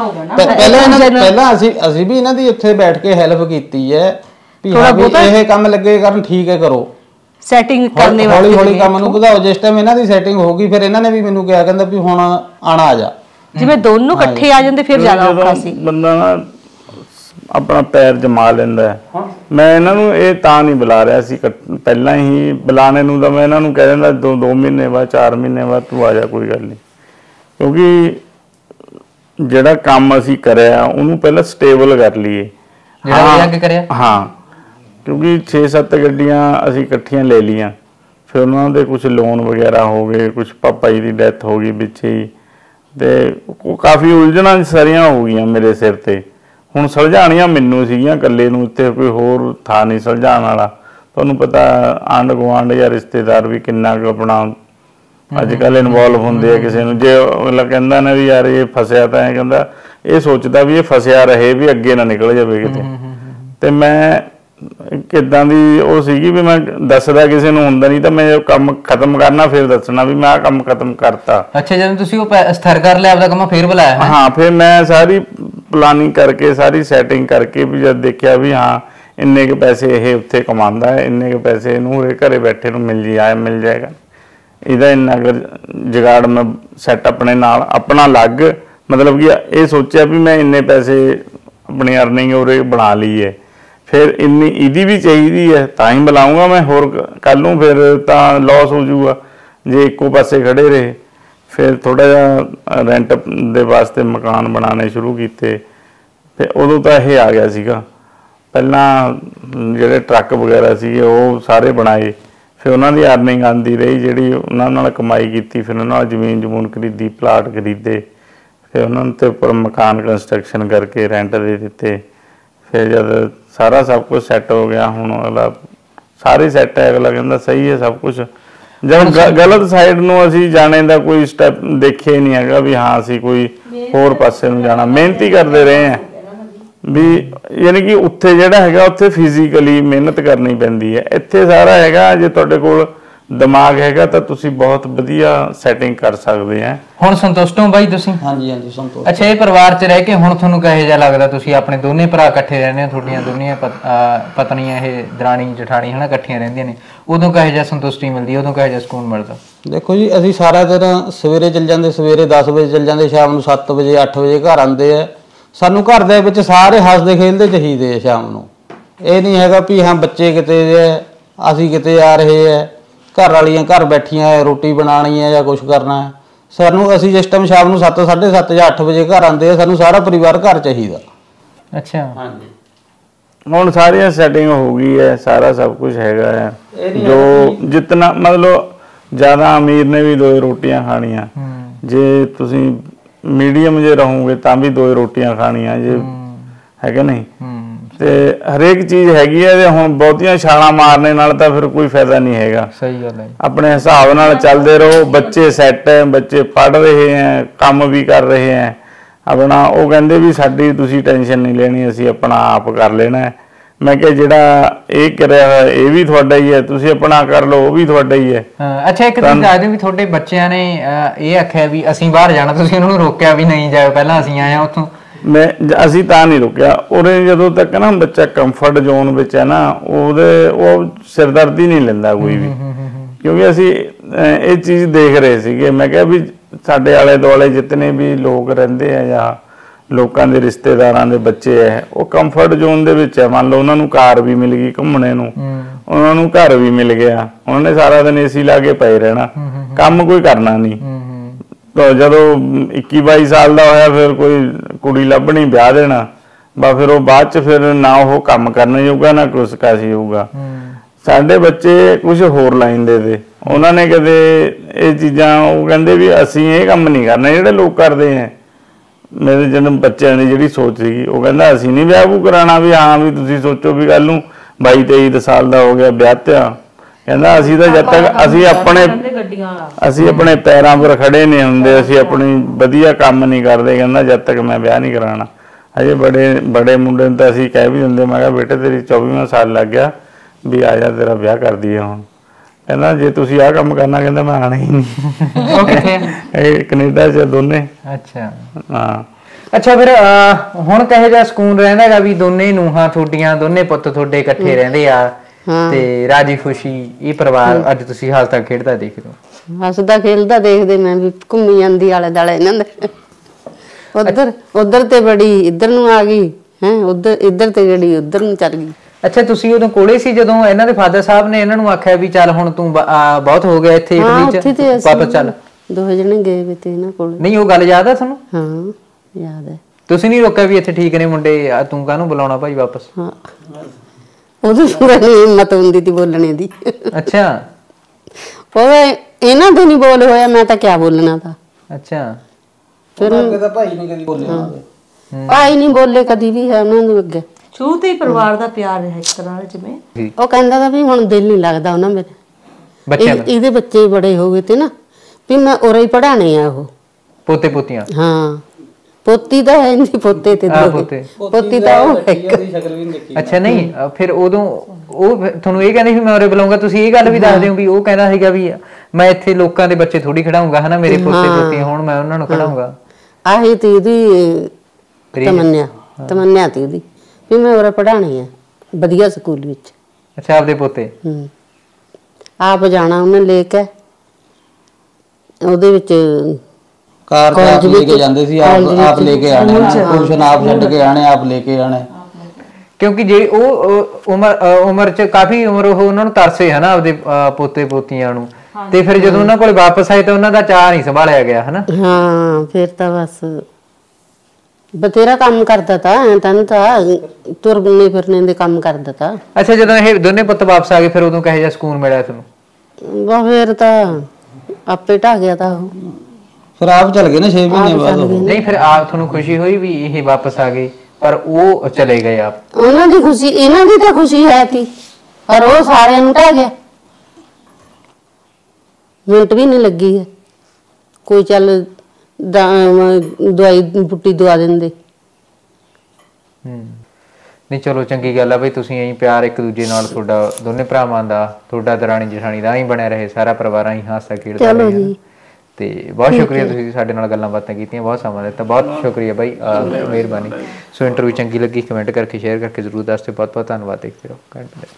Speaker 3: ਪਹਿਲਾਂ ਅਸੀਂ ਵੀ ਇਹਨਾਂ ਦੀ ਇੱਥੇ ਬੈਠ ਕੇ ਹੈਲਪ ਕੀਤੀ ਹੈ, ਇਹ ਕੰਮ ਲੱਗੇ ਕਰਨ, ਠੀਕ ਹੈ ਕਰੋ,
Speaker 5: ਸੈਟਿੰਗ ਕਰਨੇ ਵਾਸਤੇ
Speaker 3: ਹੌਲੀ ਹੌਲੀ ਕੰਮ ਨੂੰ ਵਧਾਓ। ਜਿਸ ਟਾਈਮ ਇਹਨਾਂ ਦੀ ਸੈਟਿੰਗ ਹੋ ਗਈ, ਫਿਰ ਇਹਨਾਂ ਨੇ ਵੀ ਮੈਨੂੰ ਕਿਹਾ, ਕਹਿੰਦਾ ਵੀ ਹੁਣ ਆਣਾ ਆ ਜਾ।
Speaker 5: ਜਿਵੇਂ ਦੋਨੋਂ ਇਕੱਠੇ ਆ ਜਾਂਦੇ ਫਿਰ ਜ਼ਿਆਦਾ ਔਖਾ ਸੀ।
Speaker 2: ਬੰਦਾ ਨਾ ਆਪਣਾ ਪੈਰ ਜਮਾ ਲੈਂਦਾ। ਮੈਂ ਇਹਨਾਂ ਨੂੰ ਇਹ ਤਾਂ ਨਹੀਂ ਬੁਲਾ ਰਿਹਾ ਸੀ, ਪਹਿਲਾਂ ਹੀ ਬੁਲਾਣੇ ਨੂੰ ਤਾਂ ਮੈਂ ਇਹਨਾਂ ਨੂੰ ਕਹਿ ਦਿੰਦਾ 2 ਮਹੀਨੇ ਬਾਅਦ, 4 ਮਹੀਨੇ ਬਾਅਦ ਤੂੰ ਆ ਜਾ, ਕੋਈ ਗੱਲ ਨਹੀਂ। ਕਿਉਂਕਿ ਜਿਹੜਾ ਕੰਮ ਅਸੀਂ ਕਰਿਆ ਉਹਨੂੰ ਪਹਿਲਾਂ ਸਟੇਬਲ ਕਰ ਲਈਏ। ਹਾਂ, ਕਿਉਂਕਿ 6-7 ਗੱਡੀਆਂ ਅਸੀਂ ਇਕੱਠੀਆਂ ਲੈ ਲਈਆਂ, ਫਿਰ ਉਹਨਾਂ ਦੇ ਕੁਝ ਲੋਨ ਵਗੈਰਾ ਹੋ ਗਏ, ਕੁਝ ਪਾਪਾ ਜੀ ਦੀ ਡੈਥ ਹੋ ਗਈ ਵਿੱਚ ਹੀ, ਤੇ ਕਾਫੀ ਉਲਝਣਾਂ ਸਾਰੀਆਂ ਹੋ ਗਈਆਂ ਮੇਰੇ ਸਿਰ ਤੇ। ਹੁਣ ਸੁਲਝਾਣੀਆਂ ਮੈਨੂੰ ਸੀਗੀਆਂ ਇਕੱਲੇ ਨੂੰ, ਇੱਥੇ ਕੋਈ ਹੋਰ ਥਾਂ ਨਹੀਂ ਸੁਲਝਾਉਣ ਵਾਲਾ। ਤੁਹਾਨੂੰ ਪਤਾ ਆਂਢ ਗੁਆਂਢ ਜਾਂ ਰਿਸ਼ਤੇਦਾਰ ਵੀ ਕਿੰਨਾ ਕੁ ਆਪਣਾ ਅੱਜ ਕੱਲ੍ਹ ਇਨਵੋਲਵ ਹੁੰਦੇ ਆ ਕਿਸੇ ਨੂੰ। ਜੇ ਅਗਲਾ ਕਹਿੰਦਾ ਨਾ ਵੀ ਯਾਰ ਇਹ ਫਸਿਆ, ਤਾਂ ਇਹ ਕਹਿੰਦਾ, ਇਹ ਸੋਚਦਾ ਵੀ ਇਹ ਫਸਿਆ ਰਹੇ, ਵੀ ਅੱਗੇ ਨਾ ਨਿਕਲ ਜਾਵੇ ਕਿਤੇ। ਤੇ ਮੈਂ ਕਿੱਦਾਂ ਦੀ ਉਹ ਸੀਗੀ ਵੀ ਮੈਂ ਦੱਸਦਾ ਕਿਸੇ ਨੂੰ ਹੁੰਦਾ ਨਹੀਂ, ਤਾਂ ਮੈਂ ਕੰਮ ਖਤਮ ਕਰਨਾ ਫਿਰ ਦੱਸਣਾ ਵੀ ਮੈਂ ਆਹ ਕੰਮ ਖਤਮ ਕਰਤਾ।
Speaker 1: ਅੱਛਾ, ਜਦੋਂ ਤੁਸੀਂ ਉਹ ਸਥਿਰ ਕਰ ਲਿਆ ਆਪਦਾ ਕੰਮ, ਫਿਰ ਬੁਲਾਇਆ?
Speaker 2: ਹਾਂ, ਫਿਰ ਮੈਂ ਸਾਰੀ ਪਲਾਨਿੰਗ ਕਰਕੇ, ਸਾਰੀ ਸੈਟਿੰਗ ਕਰਕੇ, ਵੀ ਜਦ ਦੇਖਿਆ ਵੀ ਹਾਂ ਇੰਨੇ ਕੁ ਪੈਸੇ ਇਹ ਉੱਥੇ ਕਮਾਉਂਦਾ ਹੈ, ਇੰਨੇ ਕੁ ਪੈਸੇ ਇਹਨੂੰ ਘਰੇ ਬੈਠੇ ਨੂੰ ਮਿਲ ਜਾਏਗਾ, ਇਹਦਾ ਇੰਨਾ ਕੁ ਜੁਗਾੜ ਮੈਂ ਸੈੱਟ ਆਪਣੇ ਨਾਲ ਆਪਣਾ ਅਲੱਗ, ਮਤਲਬ ਕਿ ਇਹ ਸੋਚਿਆ ਵੀ ਮੈਂ ਇੰਨੇ ਪੈਸੇ ਆਪਣੀ ਅਰਨਿੰਗ ਉਰੇ ਬਣਾ ਲਈ ਹੈ, ਫਿਰ ਇੰਨੀ ਇਹਦੀ ਵੀ ਚਾਹੀਦੀ ਹੈ ਤਾਂ ਹੀ ਬੁਲਾਊਂਗਾ ਮੈਂ, ਹੋਰ ਕੱਲ ਨੂੰ ਫਿਰ ਤਾਂ ਲਾਸ ਹੋ ਜਾਊਗਾ ਜੇ ਇੱਕੋ ਪਾਸੇ ਖੜੇ ਰਹੇ। ਫਿਰ ਥੋੜ੍ਹਾ ਜਿਹਾ ਰੈਂਟ ਦੇ ਵਾਸਤੇ ਮਕਾਨ ਬਣਾਉਣੇ ਸ਼ੁਰੂ ਕੀਤੇ, ਫਿਰ ਉਦੋਂ ਤਾਂ ਇਹ ਆ ਗਿਆ ਸੀਗਾ। ਪਹਿਲਾਂ ਜਿਹੜੇ ਟਰੱਕ ਵਗੈਰਾ ਸੀਗੇ ਉਹ ਸਾਰੇ ਬਣਾਏ, ਫਿਰ ਉਹਨਾਂ ਦੀ ਅਰਨਿੰਗ ਆਉਂਦੀ ਰਹੀ, ਜਿਹੜੀ ਉਹਨਾਂ ਨਾਲ ਕਮਾਈ ਕੀਤੀ, ਫਿਰ ਉਹਨਾਂ ਨਾਲ ਜ਼ਮੀਨ ਖਰੀਦੀ, ਪਲਾਟ ਖਰੀਦੇ, ਫਿਰ ਉਹਨਾਂ ਦੇ ਉੱਪਰ ਮਕਾਨ ਕੰਸਟਰਕਸ਼ਨ ਕਰਕੇ ਰੈਂਟ ਦੇ ਦਿੱਤੇ। ਫਿਰ ਜਦ ਸਾਰਾ ਸਭ ਕੁਝ ਸੈੱਟ ਹੋ ਗਿਆ, ਹੁਣ ਅਗਲਾ ਸਾਰੇ ਸੈੱਟ ਹੈ, ਅਗਲਾ ਕਹਿੰਦਾ ਸਹੀ ਹੈ ਸਭ ਕੁਝ। ਜਦ ਗਲਤ ਸਾਈਡ ਨੂੰ ਅਸੀਂ ਜਾਣੇ ਦਾ ਕੋਈ ਸਟੈਪ ਦੇਖਿਆ ਹੀ ਨਹੀਂ ਹੈਗਾ ਵੀ ਹਾਂ ਅਸੀਂ ਕੋਈ ਹੋਰ ਪਾਸੇ ਨੂੰ ਜਾਣਾ। ਮਿਹਨਤੀ ਕਰਦੇ ਰਹੇ ਹਾਂ ਵੀ, ਯਾਨੀ ਕਿ ਉੱਥੇ ਜਿਹੜਾ ਹੈਗਾ ਉੱਥੇ ਫਿਜ਼ੀਕਲੀ ਮਿਹਨਤ ਕਰਨੀ ਪੈਂਦੀ ਹੈ, ਇੱਥੇ ਸਾਰਾ ਹੈਗਾ ਜੇ ਤੁਹਾਡੇ ਕੋਲ ਦਿਮਾਗ ਹੈਗਾ ਤਾਂ ਤੁਸੀਂ ਬਹੁਤ ਵਧੀਆ ਸੈਟਿੰਗ ਕਰ ਸਕਦੇ ਆ।
Speaker 1: ਹੁਣ ਸੰਤੁਸ਼ਟ ਹੋ ਬਾਈ ਤੁਸੀਂ?
Speaker 3: ਹਾਂਜੀ ਹਾਂਜੀ ਸੰਤੁਸ਼ਟ।
Speaker 1: ਅੱਛਾ, ਇਹ ਪਰਿਵਾਰ 'ਚ ਰਹਿ ਕੇ ਹੁਣ ਤੁਹਾਨੂੰ ਕਿਹੋ ਜਿਹਾ ਲੱਗਦਾ? ਤੁਸੀਂ ਆਪਣੇ ਦੋਨੇ ਭਰਾ ਇਕੱਠੇ ਰਹਿੰਦੇ ਹੋ, ਤੁਹਾਡੀਆਂ ਦੋਨੀਆਂ ਪਤਨੀਆਂ ਇਹ ਦਰਾਣੀ ਜਠਾਣੀ ਹਨਾ ਇਕੱਠੀਆਂ ਰਹਿੰਦੀਆਂ ਨੇ, ਉਦੋਂ ਕਿਹੋ ਜਿਹਾ ਸੰਤੁਸ਼ਟੀ ਮਿਲਦੀ, ਉਦੋਂ ਕਿਹੋ ਜਿਹਾ ਸਕੂਨ ਮਿਲਦਾ?
Speaker 3: ਦੇਖੋ ਜੀ, ਅਸੀਂ ਸਾਰਾ ਦਿਨ ਸਵੇਰੇ ਚੱਲ ਜਾਂਦੇ, ਸਵੇਰੇ 10 ਵਜੇ ਚੱਲ ਜਾਂਦੇ, ਸ਼ਾਮ ਨੂੰ 7 ਵਜੇ 8 ਵਜੇ ਘਰ ਆਉਂਦੇ ਆ। ਸਾਨੂੰ ਘਰ ਦੇ ਵਿੱਚ ਸਾਰੇ ਹੱਸਦੇ ਖੇਡਦੇ ਚਾਹੀਦੇ ਆ ਸ਼ਾਮ ਨੂੰ, ਇਹ ਨਹੀਂ ਹੈਗਾ ਵੀ ਹਾਂ ਬੱਚੇ ਕਿਤੇ ਅਸੀਂ ਕਿਤੇ ਆ ਰਹੇ ਹੈ, ਘਰ ਵਾਲੀਆਂ ਘਰ ਬੈਠੀਆਂ ਹੈ, ਰੋਟੀ ਬਣਾਉਣੀ ਹੈ ਜਾਂ ਕੁਝ ਕਰਨਾ ਹੈ। ਸਾਨੂੰ ਅਸੀਂ ਜਿਸ ਟਾਈਮ ਸ਼ਾਮ ਨੂੰ 7, 7:30 ਜਾਂ 8 ਵਜੇ ਘਰ ਆਉਂਦੇ ਆ, ਸਾਨੂੰ ਸਾਰਾ ਪਰਿਵਾਰ ਘਰ ਚਾਹੀਦਾ।
Speaker 6: ਅੱਛਾ
Speaker 3: ਹਾਂਜੀ
Speaker 2: ਹੁਣ ਸਾਰੀਆਂ ਸੈਟਿੰਗ ਹੋ ਗਈ ਹੈ, ਸਾਰਾ ਸਭ ਕੁਝ ਹੈਗਾ ਹੈ। ਜੋ ਜਿੰਨਾ ਮਤਲਬ ਜ਼ਿਆਦਾ ਅਮੀਰ ਨੇ ਵੀ 2 ਰੋਟੀਆਂ ਖਾਣੀਆਂ, ਜੇ ਤੁਸੀਂ ਮੀਡੀਅਮ ਜੇ ਰਹੋਗੇ ਤਾਂ ਵੀ 2 ਰੋਟੀਆਂ ਖਾਣੀਆਂ ਜੇ, ਹੈ ਕਿ ਨਹੀਂ? ਤੇ ਹਰੇਕ ਚੀਜ਼ ਹੈਗੀ ਹੈ। ਤੇ ਹੁਣ ਬਹੁਤੀਆਂ ਛਾਲਾਂ ਮਾਰਨੇ ਨਾਲ ਤਾਂ ਫਿਰ ਕੋਈ ਫਾਇਦਾ ਨਹੀਂ ਹੈਗਾ।
Speaker 6: ਸਹੀ ਗੱਲ ਹੈ।
Speaker 2: ਆਪਣੇ ਹਿਸਾਬ ਨਾਲ ਚੱਲਦੇ ਰਹੋ। ਬੱਚੇ ਸੈੱਟ ਹੈ, ਬੱਚੇ ਪੜ੍ਹ ਰਹੇ ਹੈ, ਕੰਮ ਵੀ ਕਰ ਰਹੇ ਹੈ ਆਪਣਾ। ਉਹ ਕਹਿੰਦੇ ਵੀ ਸਾਡੀ ਤੁਸੀਂ ਟੈਨਸ਼ਨ ਨਹੀਂ ਲੈਣੀ, ਅਸੀਂ ਆਪਣਾ ਆਪ ਕਰ ਲੈਣਾ ਹੈ। ਮੈਂ ਕਿਹਾ ਜਿਹੜਾ ਇਹ ਕਰਿਆ ਹੋਇਆ ਇਹ ਵੀ ਤੁਹਾਡਾ ਹੀ ਹੈ, ਤੁਸੀਂ ਆਪਣਾ ਕਰ ਲਓ, ਉਹ ਵੀ ਤੁਹਾਡਾ ਹੀ ਹੈ।
Speaker 6: ਅੱਛਾ, ਇੱਕ ਤੁਸੀਂ ਦੱਸ ਦਿਓ ਵੀ ਤੁਹਾਡੇ ਬੱਚਿਆਂ ਨੇ ਇਹ ਆਖਿਆ ਵੀ ਅਸੀਂ ਬਾਹਰ ਜਾਣਾ, ਤੁਸੀਂ ਉਹਨਾਂ ਨੂੰ ਰੋਕਿਆ ਵੀ ਨਹੀਂ ਜਾਓ, ਪਹਿਲਾਂ ਅਸੀਂ ਆਏ ਹਾਂ ਉੱਥੋਂ?
Speaker 2: ਅਸੀਂ ਤਾਂ ਨਹੀਂ ਰੁਕਿਆ। ਉਹਨੇ ਜਦੋਂ ਤੱਕ ਨਾ ਬੱਚਾ ਕੰਫਰਟ ਜ਼ੋਨ ਵਿੱਚ ਹੈ ਨਾ, ਉਹ ਸਿਰਦਰਦੀ ਨਹੀਂ ਲੈਂਦਾ ਕੋਈ ਵੀ, ਕਿਉਂਕਿ ਅਸੀਂ ਇਹ ਚੀਜ਼ ਦੇਖ ਰਹੇ ਸੀਗੇ। ਮੈਂ ਕਿਹਾ ਵੀ ਸਾਡੇ ਆਲੇ ਦੁਆਲੇ ਜਿਤਨੇ ਵੀ ਲੋਕ ਰਹਿੰਦੇ ਆ ਜਾਂ ਲੋਕਾਂ ਦੇ ਰਿਸ਼ਤੇਦਾਰਾਂ ਦੇ ਬੱਚੇ ਹੈ, ਉਹ ਕੰਫਰਟ ਜ਼ੋਨ ਦੇ ਵਿੱਚ ਹੈ। ਮੰਨ ਲਓ ਉਹਨਾਂ ਨੂੰ ਕਾਰ ਵੀ ਮਿਲ ਗਈ ਘੁੰਮਣੇ ਨੂੰ, ਉਹਨਾਂ ਨੂੰ ਘਰ ਵੀ ਮਿਲ ਗਿਆ, ਉਹਨਾਂ ਨੇ ਸਾਰਾ ਦਿਨ ਏਸੀ ਲਾ ਕੇ ਪਏ ਰਹਿਣਾ, ਕੰਮ ਕੋਈ ਕਰਨਾ ਨਹੀਂ। ਜਦੋਂ 21-22 ਸਾਲ ਦਾ ਹੋਇਆ ਫਿਰ ਕੋਈ ਕੁੜੀ ਲੱਭਣੀ, ਵਿਆਹ ਦੇਣਾ, ਬਸ ਫਿਰ ਉਹ ਬਾਅਦ ਚ ਫਿਰ ਨਾ ਉਹ ਕੰਮ ਕਰਨ ਜੋਗਾ ਨਾ ਕੁਛ ਕਾਸੀ ਹੋਊਗਾ। ਸਾਡੇ ਬੱਚੇ ਕੁਝ ਹੋਰ ਲਾਈਨ ਦੇ ਤੇ ਉਹਨਾਂ ਨੇ ਕਦੇ ਇਹ ਚੀਜ਼ਾਂ, ਉਹ ਕਹਿੰਦੇ ਵੀ ਅਸੀਂ ਇਹ ਕੰਮ ਨਹੀਂ ਕਰਨਾ ਜਿਹੜੇ ਲੋਕ ਕਰਦੇ ਆ। ਮੇਰੇ ਜਨਮ ਬੱਚਿਆਂ ਦੀ ਜਿਹੜੀ ਸੋਚ ਸੀਗੀ, ਉਹ ਕਹਿੰਦਾ ਅਸੀਂ ਨਹੀਂ ਵਿਆਹ ਵੂ ਕਰਾਉਣਾ, ਵੀ ਹਾਂ ਵੀ ਤੁਸੀਂ ਸੋਚੋ ਵੀ ਕੱਲ ਨੂੰ 22-23 ਸਾਲ ਦਾ ਹੋ ਗਿਆ ਵਿਆਹ ਤਿਆ। ਕਹਿੰਦਾ ਅਸੀਂ ਤਾਂ ਜਦ ਤੱਕ ਅਸੀਂ ਆਪਣੇ ਪੈਰਾਂ 'ਪਰ ਖੜੇ ਨਹੀਂ ਹੁੰਦੇ, ਅਸੀਂ ਆਪਣੀ ਵਧੀਆ ਕੰਮ ਨਹੀਂ ਕਰਦੇ, ਕਹਿੰਦਾ ਜਦ ਤੱਕ ਮੈਂ ਵਿਆਹ ਨਹੀਂ ਕਰਾਉਣਾ। ਅਜੇ ਬੜੇ ਮੁੰਡੇ ਨੂੰ ਤਾਂ ਅਸੀਂ ਕਹਿ ਵੀ ਦਿੰਦੇ, ਮੈਂ ਕਿਹਾ ਬੇਟੇ ਤੇਰੀ 24ਵਾਂ ਸਾਲ ਲੱਗ ਗਿਆ, ਵੀ ਆ ਜਾ ਤੇਰਾ ਵਿਆਹ ਕਰ ਦਈਏ ਹੁਣ। ਕਹਿੰਦਾ ਜੇ ਤੁਸੀਂ ਆਹ ਕੰਮ ਕਰਨਾ, ਕਹਿੰਦਾ ਮੈਂ ਆਣਾ ਹੀ ਨਹੀਂ।
Speaker 6: ਉਹ ਕਿੱਥੇ?
Speaker 2: ਇਹ ਕੈਨੇਡਾ 'ਚ ਦੋਨੇ।
Speaker 6: ਅੱਛਾ
Speaker 2: ਹਾਂ।
Speaker 6: ਅੱਛਾ, ਫਿਰ ਹੁਣ ਕਹੇ ਜਿਹਾ ਸਕੂਨ ਰਹਿੰਦਾ ਹੈਗਾ ਵੀ ਦੋਨੇ ਨੂੰਹਾਂ ਤੁਹਾਡੀਆਂ, ਦੋਨੇ ਪੁੱਤ ਤੁਹਾਡੇ ਇਕੱਠੇ ਰਹਿੰਦੇ ਆ ਤੇ ਰਾਜੀ ਖੁਸ਼ੀ ਇਹ ਪਰਿਵਾਰ ਅੱਜ ਤੁਸੀਂ ਹਾਲ ਤੱਕ ਖੇਡਦਾ ਦੇਖਦੇ ਹੋ?
Speaker 7: ਹੱਸਦਾ ਖੇਲਦਾ ਦੇਖਦੇ, ਮੈਂ ਵੀ ਘੁੰਮੀ ਜਾਂਦੀ ਆਲੇ ਦਾਲੇ ਇਹਨਾਂ ਦੇ। ਉਧਰ ਤੇ ਬੜੀ ਇੱਧਰ ਨੂੰ ਆ ਗਈ ਹੈ, ਇੱਧਰ ਤੇ ਜਿਹੜੀ ਉੱਧਰ ਨੂੰ ਚੱਲ ਗਈ।
Speaker 6: ਅੱਛਾ, ਤੁਸੀਂ ਉਦੋਂ ਕੋਲੇ ਸੀ ਜਦੋਂ ਇਹਨਾਂ ਦੇ ਫਾਦਰ ਸਾਹਿਬ ਨੇ ਇਹਨਾਂ ਨੂੰ ਆਖਿਆ ਵੀ ਚੱਲ ਹੁਣ ਤੂੰ ਬਹੁਤ ਹੋ ਗਿਆ ਇੱਥੇ ਇਟਲੀ ਚ, ਵਾਪਸ ਚੱਲ? 2
Speaker 7: ਜਣੇ ਗਏ ਵੇ ਤੇ ਇਹਨਾਂ ਕੋਲ।
Speaker 6: ਨਹੀਂ, ਉਹ ਗੱਲ ਯਾਦ ਆ ਤੁਹਾਨੂੰ?
Speaker 7: ਹਾਂ ਯਾਦ ਹੈ।
Speaker 6: ਤੁਸੀਂ ਨਹੀਂ ਰੋਕਿਆ ਵੀ ਇੱਥੇ ਠੀਕ ਨੇ ਮੁੰਡੇ, ਤੂੰ ਕਾਹਨੂੰ ਬੁਲਾਉਣਾ ਭਾਈ ਵਾਪਸ?
Speaker 7: ਹਾਂ, ਉਹਦੀ ਪੂਰੀ ਹਿੰਮਤ ਹੁੰਦੀ ਤੀ ਬੋਲਣੇ ਦੀ।
Speaker 6: ਅੱਛਾ,
Speaker 7: ਉਹ ਇਹਨਾਂ ਦੇ ਨਹੀਂ ਬੋਲ ਹੋਇਆ, ਮੈਂ ਤਾਂ ਕਿਆ ਬੋਲਣਾ ਤਾਂ।
Speaker 6: ਅੱਛਾ,
Speaker 3: ਫਿਰ ਤਾਂ ਭਾਈ ਨਹੀਂ ਕਦੀ ਬੋਲਿਆ,
Speaker 7: ਭਾਈ ਨਹੀਂ ਬੋਲੇ ਕਦੀ ਵੀ ਹੈ ਉਹਨਾਂ ਦੇ ਅੱਗੇ।
Speaker 5: ਸ਼ੁਰੂ ਤੋਂ ਹੀ ਪਰਿਵਾਰ ਦਾ ਪਿਆਰ ਰਿਹਾ ਇੱਕ ਤਰ੍ਹਾਂ ਨਾਲ। ਜਿਵੇਂ
Speaker 7: ਉਹ ਕਹਿੰਦਾ ਤਾਂ ਵੀ ਹੁਣ ਦਿਲ ਨਹੀਂ ਲੱਗਦਾ ਉਹਨਾਂ ਮੇਰੇ
Speaker 6: ਬੱਚਿਆਂ ਦਾ।
Speaker 7: ਇਹਦੇ ਬੱਚੇ ਬੜੇ ਹੋ ਗਏ ਤੇ ਨਾ, ਵੀ ਮੈਂ ਉਰੇ ਹੀ ਪੜਾਣੇ ਆ। ਉਹ
Speaker 6: ਪੋਤੇ ਪੋਤੀਆਂ?
Speaker 7: ਹਾਂ, ਪੋਤੀ ਤਾਂ ਹੈ ਨਹੀਂ, ਪੋਤੇ ਤੇ ਪੋਤੀ ਤਾਂ ਉਹ
Speaker 3: ਕਦੀ ਸ਼ਕਲ ਵੀ ਨਹੀਂ ਦੇਖੀ।
Speaker 6: ਅੱਛਾ, ਨਹੀਂ ਫਿਰ ਉਦੋਂ ਉਹ ਤੁਹਾਨੂੰ ਇਹ ਕਹਿੰਦੇ ਸੀ ਮੈਂ ਉਰੇ ਬੁਲਾਉਂਗਾ, ਤੁਸੀਂ ਇਹ ਗੱਲ ਵੀ ਦੱਸ ਦਿਓ ਵੀ ਉਹ ਕਹਿੰਦਾ ਸੀਗਾ ਵੀ ਮੈਂ ਇੱਥੇ ਲੋਕਾਂ ਦੇ ਬੱਚੇ ਥੋੜੀ ਖੜਾਉਂਗਾ, ਹਨਾ, ਮੇਰੇ ਪੋਤੇ ਪੋਤੀਆਂ ਹੋਣ ਮੈਂ ਉਹਨਾਂ ਨੂੰ ਖੜਾਉਂਗਾ?
Speaker 7: ਆਹੀ ਤੀ ਉਹਦੀ ਤਮੰਨਿਆ ਤੀ ਉਹਦੀ, ਵੀ ਮੈਂ ਉਰੇ ਪੜਾਣੇ ਆ ਵਧੀਆ ਸਕੂਲ ਵਿੱਚ।
Speaker 6: ਅੱਛਾ, ਆਪਦੇ ਪੋਤੇ?
Speaker 7: ਆਪ ਜਾਣਾ ਉਹਨੇ ਲੈ ਕੇ, ਉਹਦੇ ਵਿੱਚ
Speaker 3: ਕਾਰ ਲੈ ਕੇ ਜਾਂਦੇ ਸੀ, ਆਪ ਲੈ ਕੇ ਆਣੇ, ਟਿਊਸ਼ਨ ਆਪ ਛੱਡ ਕੇ ਆਣੇ, ਆਪ ਲੈ ਕੇ ਆਣੇ।
Speaker 6: ਕਿਉਂਕਿ ਜਿਹੜੀ ਉਹ ਉਮਰ ਚ ਕਾਫੀ ਉਮਰ ਉਹ ਉਹਨਾਂ ਨੂੰ ਤਰਸੇ ਹਨਾ ਆਪਦੇ ਪੋਤੇ ਪੋਤੀਆਂ ਨੂੰ, ਤੇ ਫਿਰ ਜਦੋਂ ਉਹਨਾਂ ਕੋਲ ਵਾਪਸ ਆਏ ਤਾਂ ਉਹਨਾਂ ਦਾ ਚਾਅ ਨਹੀਂ ਸੰਭਾਲਿਆ ਗਿਆ, ਹਨਾ?
Speaker 7: ਹਾਂ, ਫਿਰ ਤਾਂ ਬਸ ਬਥੇਰਾ ਕੰਮ ਕਰਦਾ ਤਾ, ਤੈਨੂੰ ਤਾਂ ਤੁਰਨੇ ਫਿਰਨੇ ਦੇ ਕੰਮ ਕਰਦਾ ਤਾ।
Speaker 6: ਅੱਛਾ, ਜਦੋਂ ਇਹ ਦੋਨੇ ਪੁੱਤ ਵਾਪਸ ਆ ਗਏ ਫਿਰ ਉਦੋਂ ਕਿਹੋ ਜਿਹਾ ਸਕੂਨ ਮਿਲਿਆ ਤੁਹਾਨੂੰ?
Speaker 7: ਬਸ ਫਿਰ ਤਾਂ ਆਪੇ ਢਾਹ ਗਿਆ ਤਾਂ ਉਹ।
Speaker 3: ਫਿਰ ਆਪ ਚੱਲ ਗਏ ਨਾ 6 ਮਹੀਨੇ ਬਾਅਦ।
Speaker 6: ਨਹੀਂ, ਫਿਰ ਆਪ ਤੁਹਾਨੂੰ ਖੁਸ਼ੀ ਹੋਈ ਵੀ ਇਹ ਵਾਪਸ ਆ ਗਏ, ਪਰ ਉਹ ਚਲੇ ਗਏ ਆਪ?
Speaker 7: ਉਹਨਾਂ ਦੀ ਖੁਸ਼ੀ, ਇਹਨਾਂ ਦੀ ਤਾਂ ਖੁਸ਼ੀ ਹੈ ਤੀ, ਪਰ ਉਹ ਸਾਰਿਆਂ ਨੂੰ ਢਾਹ ਗਿਆ। ਮਿੰਟ ਵੀ ਨਹੀਂ ਲੱਗੀ ਹੈ ਕੋਈ, ਚੱਲ ਦਵਾਈ ਬੁੱਟੀ ਦਵਾ ਦਿੰਦੇ।
Speaker 6: ਨਹੀਂ, ਚਲੋ ਚੰਗੀ ਗੱਲ ਆ ਬਈ, ਤੁਸੀਂ ਐਂ ਪਿਆਰ ਇੱਕ ਦੂਜੇ ਨਾਲ, ਤੁਹਾਡਾ ਦੋਨੇ ਭਰਾਵਾਂ ਦਾ, ਤੁਹਾਡਾ ਦਰਾਣੀ ਜਠਾਣੀ ਦਾ ਐਂ ਬਣਿਆ ਰਹੇ, ਸਾਰਾ ਪਰਿਵਾਰ ਐਂ ਹਾਸਾ ਖੇਡਦਾ ਰਹੇ। ਤੇ ਬਹੁਤ ਸ਼ੁਕਰੀਆ, ਤੁਸੀਂ ਸਾਡੇ ਨਾਲ ਗੱਲਾਂ ਬਾਤਾਂ ਕੀਤੀਆਂ, ਬਹੁਤ ਸਮਾਂ ਦਿੱਤਾ, ਬਹੁਤ ਸ਼ੁਕਰੀਆ ਬਾਈ, ਮਿਹਰਬਾਨੀ। ਸੋ ਇੰਟਰਵਿਊ ਚੰਗੀ ਲੱਗੀ ਕਮੈਂਟ ਕਰਕੇ ਸ਼ੇਅਰ ਕਰਕੇ ਜ਼ਰੂਰ ਦੱਸ ਦਿਓ। ਬਹੁਤ ਬਹੁਤ ਧੰਨਵਾਦ। ਦੇਖਦੇ ਰਹੋ।